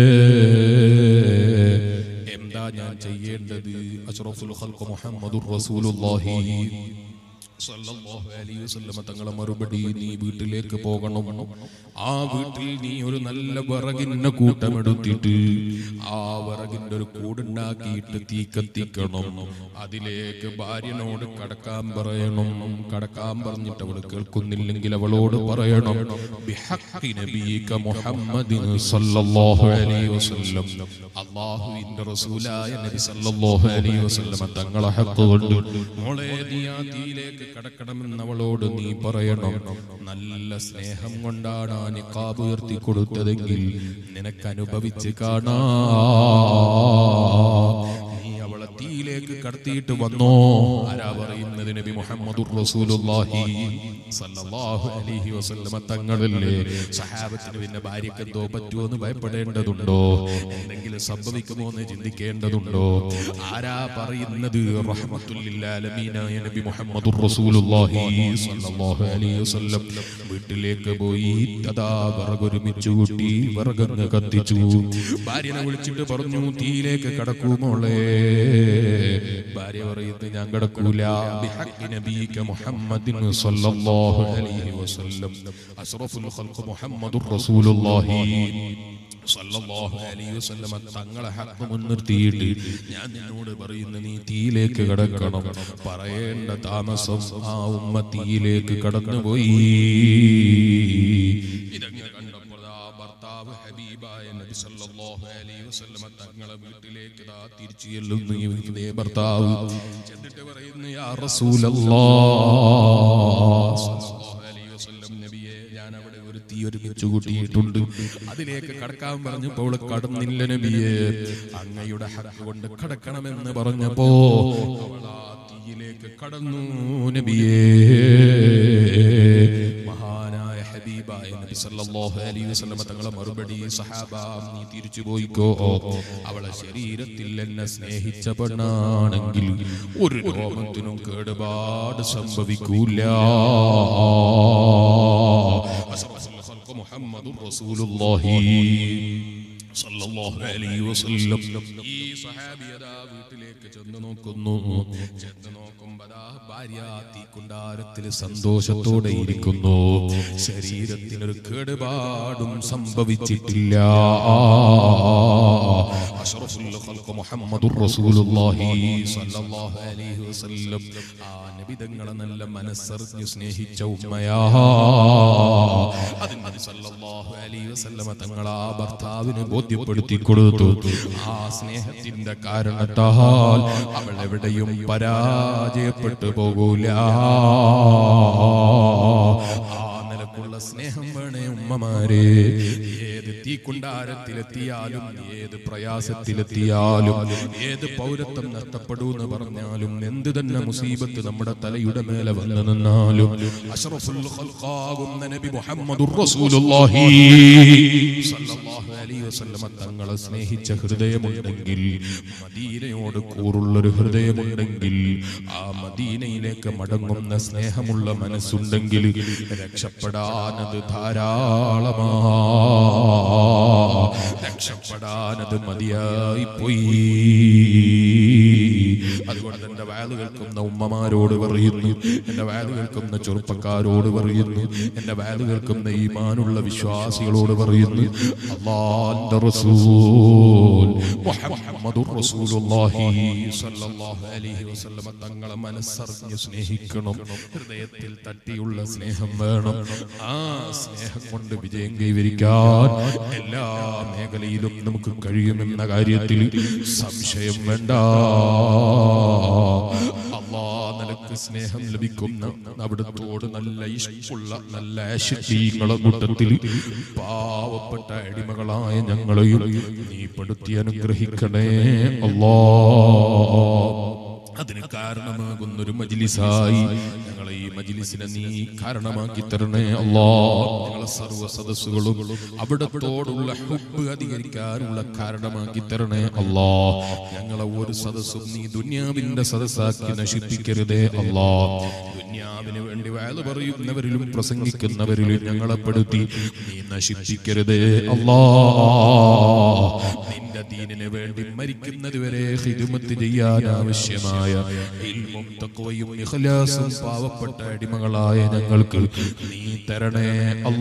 എന്താ ഞാൻ ചെയ്യേണ്ടത്? അഷ്റഫുൽ ഖൽഖ് മുഹമ്മദുർ റസൂലുള്ളാഹി സല്ലല്ലാഹു അലൈഹി വസല്ലം തങ്ങളെ മറുപടി, നീ വീട്ടിലേക്ക് പോകണം. ആ വീട്ടിൽ നീ ഒരു നല്ല വിറകിന്റെ കൂട്ടമെടുത്തിട്ട് ആ വിറകിന്റെ ഒരു കൂടുണ്ടാക്കിയിട്ട് തീ കത്തിക്കണം. അതിലേക്ക് ഭാര്യനോട് കടക്കാൻ പറയണം. കടക്കാൻ പറഞ്ഞിട്ട് അവൾ കേൾക്കുന്നില്ലെങ്കിൽ അവളോട് പറയണം, ബിഹഖി നബിയിക മുഹമ്മദിൻ സല്ലല്ലാഹു അലൈഹി വസല്ലം, അല്ലാഹുവിന്റെ റസൂലായ നബി സല്ലല്ലാഹു അലൈഹി വസല്ലം തങ്ങളെ ഹഖ് കൊണ്ട് മോളെ നീ ആ തീയിലേക്ക് കടക്കണമെന്ന് അവളോട് നീ പറയണം. നല്ല സ്നേഹം കൊണ്ടാണ് ആ നിഖാബ് ഉയർത്തി കൊടുത്തതെങ്കിൽ നിനക്ക് അനുഭവിച്ച് കാണാ. നീ അവളെ തീയിലേക്ക് കടത്തിയിട്ട് വന്നോ? ആരാ പറയുന്നത്? നബി മുഹമ്മദുർ റസൂലുള്ളാഹി സല്ലല്ലാഹു അലൈഹി വസല്ലം തങ്ങളല്ലേ. സഹാബത്തിന് പിന്നെ ഭാര്യക്ക് എന്തോ പറ്റുമോ എന്ന് ഭയപ്പെടേണ്ടതുണ്ടോ? എന്തെങ്കിലും സംഭവിക്കുമോ എന്ന് ചിന്തിക്കേണ്ടതുണ്ടോ? ആരാ പറയുന്നത്? റഹ്മത്തുൽ ലിൽ ആലമീനായ നബി മുഹമ്മദുർ റസൂലുള്ളാഹി സല്ലല്ലാഹു അലൈഹി വസല്ലം വീട്ടിലേക്ക് പോയി. തദാ വിറകൊരുമിച്ചു കൂട്ടി വിറകങ്ങ് കത്തിച്ചു. ഭാര്യനെ വിളിച്ചിട്ട് പറഞ്ഞു, തീയിലേക്ക് കടക്കൂ മോളെ. ഭാര്യ പറയുന്നത്, ഞാൻ കടക്കൂല. ബിഹഖി നബിയിക മുഹമ്മദിൻ സല്ലല്ലാഹു അലൈഹി വസല്ലം, അഷ്റഫുൽ ഖൽഖ് മുഹമ്മദുർ റസൂലുള്ളാഹി സല്ലല്ലാഹു അലൈഹി വസല്ലം തങ്ങളെ ഹഖ് മുൻനിർത്തിയിട്ട് ഞാൻ നിന്നോട് പറയുന്ന, നീ തീയിലേക്ക് കടക്കണം. പറയേണ്ട താമസം ആ ഉമ്മ തീയിലേക്ക് കടന്നുപോയി. ഇതങ്ങനെ കണ്ടപ്പോൾ ആ ഭർത്താവ് ഹബീബായ നബി സല്ലല്ലാഹു അലൈഹി വസല്ലം തങ്ങളെ വീട്ടിലേക്ക് ദാ തിരിച്ചു ചെല്ലുന്നു. ഇതേ ഭർത്താവ് ചെന്നിട്ട് പറയുന്നു, യാ റസൂലല്ലാഹ് സല്ലല്ലാഹു അലൈഹി വസല്ലം, നബിയെ, ഞാൻ അവിടെ ഒരു തീ ഒരുമിച്ച് കൂട്ടിയിട്ടുണ്ട്, അതിലേക്ക് കടക്കാൻ പറഞ്ഞപ്പോൾ അവള് കടന്നില്ല നബിയെ. അങ്ങയുടെ ഹഖ് കൊണ്ട് കടക്കണമെന്ന് പറഞ്ഞപ്പോ അവൾ ആ തീയിലേക്ക് കടന്നു നബിയെ. മഹാനായ ഹബീബായ നബി സല്ലല്ലാഹു അലൈഹി വസല്ലം തങ്ങളെ മറുപടി സഹാബ നീ തിരിച്ചു പോയിക്കോ അവളെ ശരീരത്തിൽ എന്നെ സ്നേഹിച്ച പെണ്ണാണെങ്കിൽ ഒരു രോമത്തിനും കേടുപാട് സംഭവിക്കൂല അഷ്റഫുൽ ഖൽഖ് മുഹമ്മദുർ റസൂലുള്ളാഹി സല്ലല്ലാഹു അലൈഹി വസല്ലം ഈ സഹാബിയദാ വീട്ടിലേക്ക് ചെന്ന് നോക്കുന്നു ചെന്ന് നോക്കുമ്പോൾ ഭാര്യ തീക്കുണ്ടാരത്തിൽ സന്തോഷത്തോടെ ഇരിക്കുന്നു ശരീരത്തിൽ ഒരു കേടുപാടും സംഭവിച്ചിട്ടില്ല അഷ്റഫുൽ ഖൽഖ് മുഹമ്മദുർ റസൂലുള്ളാഹി സല്ലല്ലാഹു അലൈഹി വസല്ലം ആ നബി തങ്ങളെ നല്ല മനസ്സറിഞ്ഞ് സ്നേഹിച്ച ഉമ്മയാ അത് നബി സല്ലല്ലാഹു അലൈഹി വസല്ലം തങ്ങളെ ആ ഭർത്താവിന് ബോധ്യപ്പെടുത്തി കൊടുത്തു ആ സ്നേഹത്തിന്റെ കാരണത്താൽ അവൾ എവിടെയും പരാജയപ്പെട്ടു പോകൂല ആ നിലക്കുള്ള സ്നേഹം വേണേ ഉമ്മമാരെ ഏത് തീക്കുണ്ടാരത്തിലെത്തിയാലും ഏത് പ്രയാസത്തിലെത്തിയാലും ഏത് പൗരത്വം നഷ്ടപ്പെടൂന്ന് പറഞ്ഞാലും എന്ത് തന്നെ മുസീബത്ത് നമ്മുടെ തലയുടെ മേലെ വന്നു നിന്നാലും അഷ്റഫുൽ ഖൽഖാകുന്ന നബി മുഹമ്മദുർ റസൂലുള്ളാഹി സല്ലല്ലാഹു അലൈഹി വസല്ലം തങ്ങളെ സ്നേഹിച്ച ഹൃദയമുണ്ടെങ്കിൽ മദീനയോട് കൂറുള്ളൊരു ഹൃദയമുണ്ടെങ്കിൽ ആ മദീനയിലേക്ക് മടങ്ങുന്ന സ്നേഹമുള്ള മനസ്സുണ്ടെങ്കിൽ രക്ഷപ്പെടാനത് ധാരാളമാ രക്ഷപ്പെടാനത് മതിയായി പോയി അതുകൊണ്ട് എന്റെ വയല് കേൾക്കുന്ന ഉമ്മമാരോട് പറയുന്നു എന്റെ വയല് കേൾക്കുന്ന ചെറുപ്പക്കാരോട് പറയുന്നു എന്റെ വയല് കേൾക്കുന്ന ഈമാനുള്ള വിശ്വാസികളോട് പറയുന്നു അല്ലാഹുവിന്റെ റസൂൽ മുഹമ്മദുർ റസൂലുള്ളാഹി സ്വല്ലല്ലാഹു അലൈഹി വസല്ലം തങ്ങളെ മനസ്സറിഞ്ഞ് സ്നേഹിക്കണം ഹൃദയത്തിൽ തട്ടിയുള്ള സ്നേഹം വേണം ആ സ്നേഹം കൊണ്ട് വിജയം കൈവരിക്കാൻ എല്ലാ മേഖലയിലും നമുക്ക് കഴിയുമെന്ന കാര്യത്തിൽ സംശയം വേണ്ട അല്ലാഹ് നിനക്ക് സ്നേഹം ലഭിക്കുന്ന അവിടത്തോട് നല്ല ഇഷ്ടമുള്ള നല്ല ആശിഖീങ്ങളെ കൂട്ടത്തിൽ പാവപ്പെട്ട അടിമകളായ ഞങ്ങളെയും നീ പെടുത്തി അനുഗ്രഹിക്കണേ അല്ലാഹ് അതിന് കാരണമാകുന്ന ഒരു മജ്ലിസായി ഞങ്ങളെ ഈ മജ്ലിസിനെ നീ കാരണമാക്കി തരണേ അല്ലാഹ് ഞങ്ങളെ സർവ്വ സദസ്സുകളും അവിടത്തോടുള്ള ഹുബ്ബ് അധികരിക്കാനുള്ള കാരണമാക്കി തരണേ അല്ലാഹ് ഞങ്ങളെ ഒരു സദസ്സും നീ ദുനിയാവിന്റെ സദസ്സാക്കി നശിപ്പിക്കരുതേ അല്ലാഹ് ദുനിയാവിന് വേണ്ടി വഅദ് പറയുന്നവരിലും പ്രസംഗിക്കുന്നവരിലും ഞങ്ങളെ പെടുത്തി നീ നശിപ്പിക്കരുതേ അല്ലാഹ് നിന്റെ ദീനിന് വേണ്ടി മരിക്കുന്നത് വരെ ഖിദ്മത്ത് ചെയ്യാൻ ആവശ്യമായ ഇൽമും തഖ്വയും ഇഖ്ലാസും പാവപ്പെട്ട അടിമകളായ ഞങ്ങൾക്ക് നീ തരണേ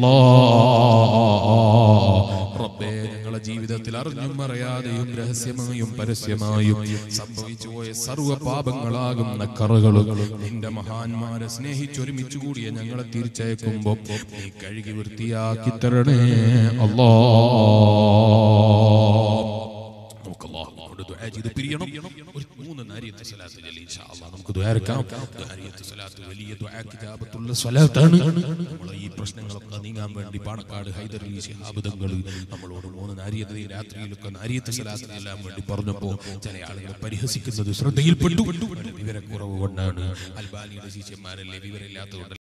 അല്ലാഹ് റബ്ബേ ഞങ്ങളുടെ ജീവിതത്തിൽ അറിഞ്ഞും അറിയാതെയും രഹസ്യമായും പരസ്യമായും സംഭവിച്ചു പോയ സർവ്വ പാപങ്ങളാകുന്ന കറകളും നിന്റെ മഹാന്മാരെ സ്നേഹിച്ചൊരുമിച്ചു കൂടിയ ഞങ്ങളെ തിരിച്ചയക്കുമ്പോൾ നീ കഴുകി വൃത്തിയാക്കി തരണേ അല്ലാഹ് ഒരു മൂന്ന് നാരിയത്ത് സ്വലാത്ത് ചൊല്ലി ഇൻഷാ അല്ലാഹ് നമുക്ക് ദുആർക്കാം നാരിയത്ത് സ്വലാത്ത് വലിയ ദുആ കിതാബത്തുള്ള സ്വലാത്താണ് നമ്മൾ ഈ പ്രശ്നങ്ങളൊക്കെ നീങ്ങാൻ വേണ്ടി പാണക്കാട് ഹൈദരലി ശിഹാബ് തങ്ങൾ നമ്മളോട് മൂന്ന് നാരിയത്ത് രാത്രിയിലൊക്കെ നാരിയത്ത് സ്വലാത്ത് എല്ലാം വേണ്ടി പറഞ്ഞപ്പോൾ ചില ആളുകൾ പരിഹസിക്കുന്നത് ശ്രദ്ധയിൽപ്പെട്ടു വിവരക്കുറവ് കൊണ്ടാണ് അൽബാനിയുടെ ശിഷ്യന്മാരല്ലേ വിവരമില്ലാത്തതുകൊണ്ട്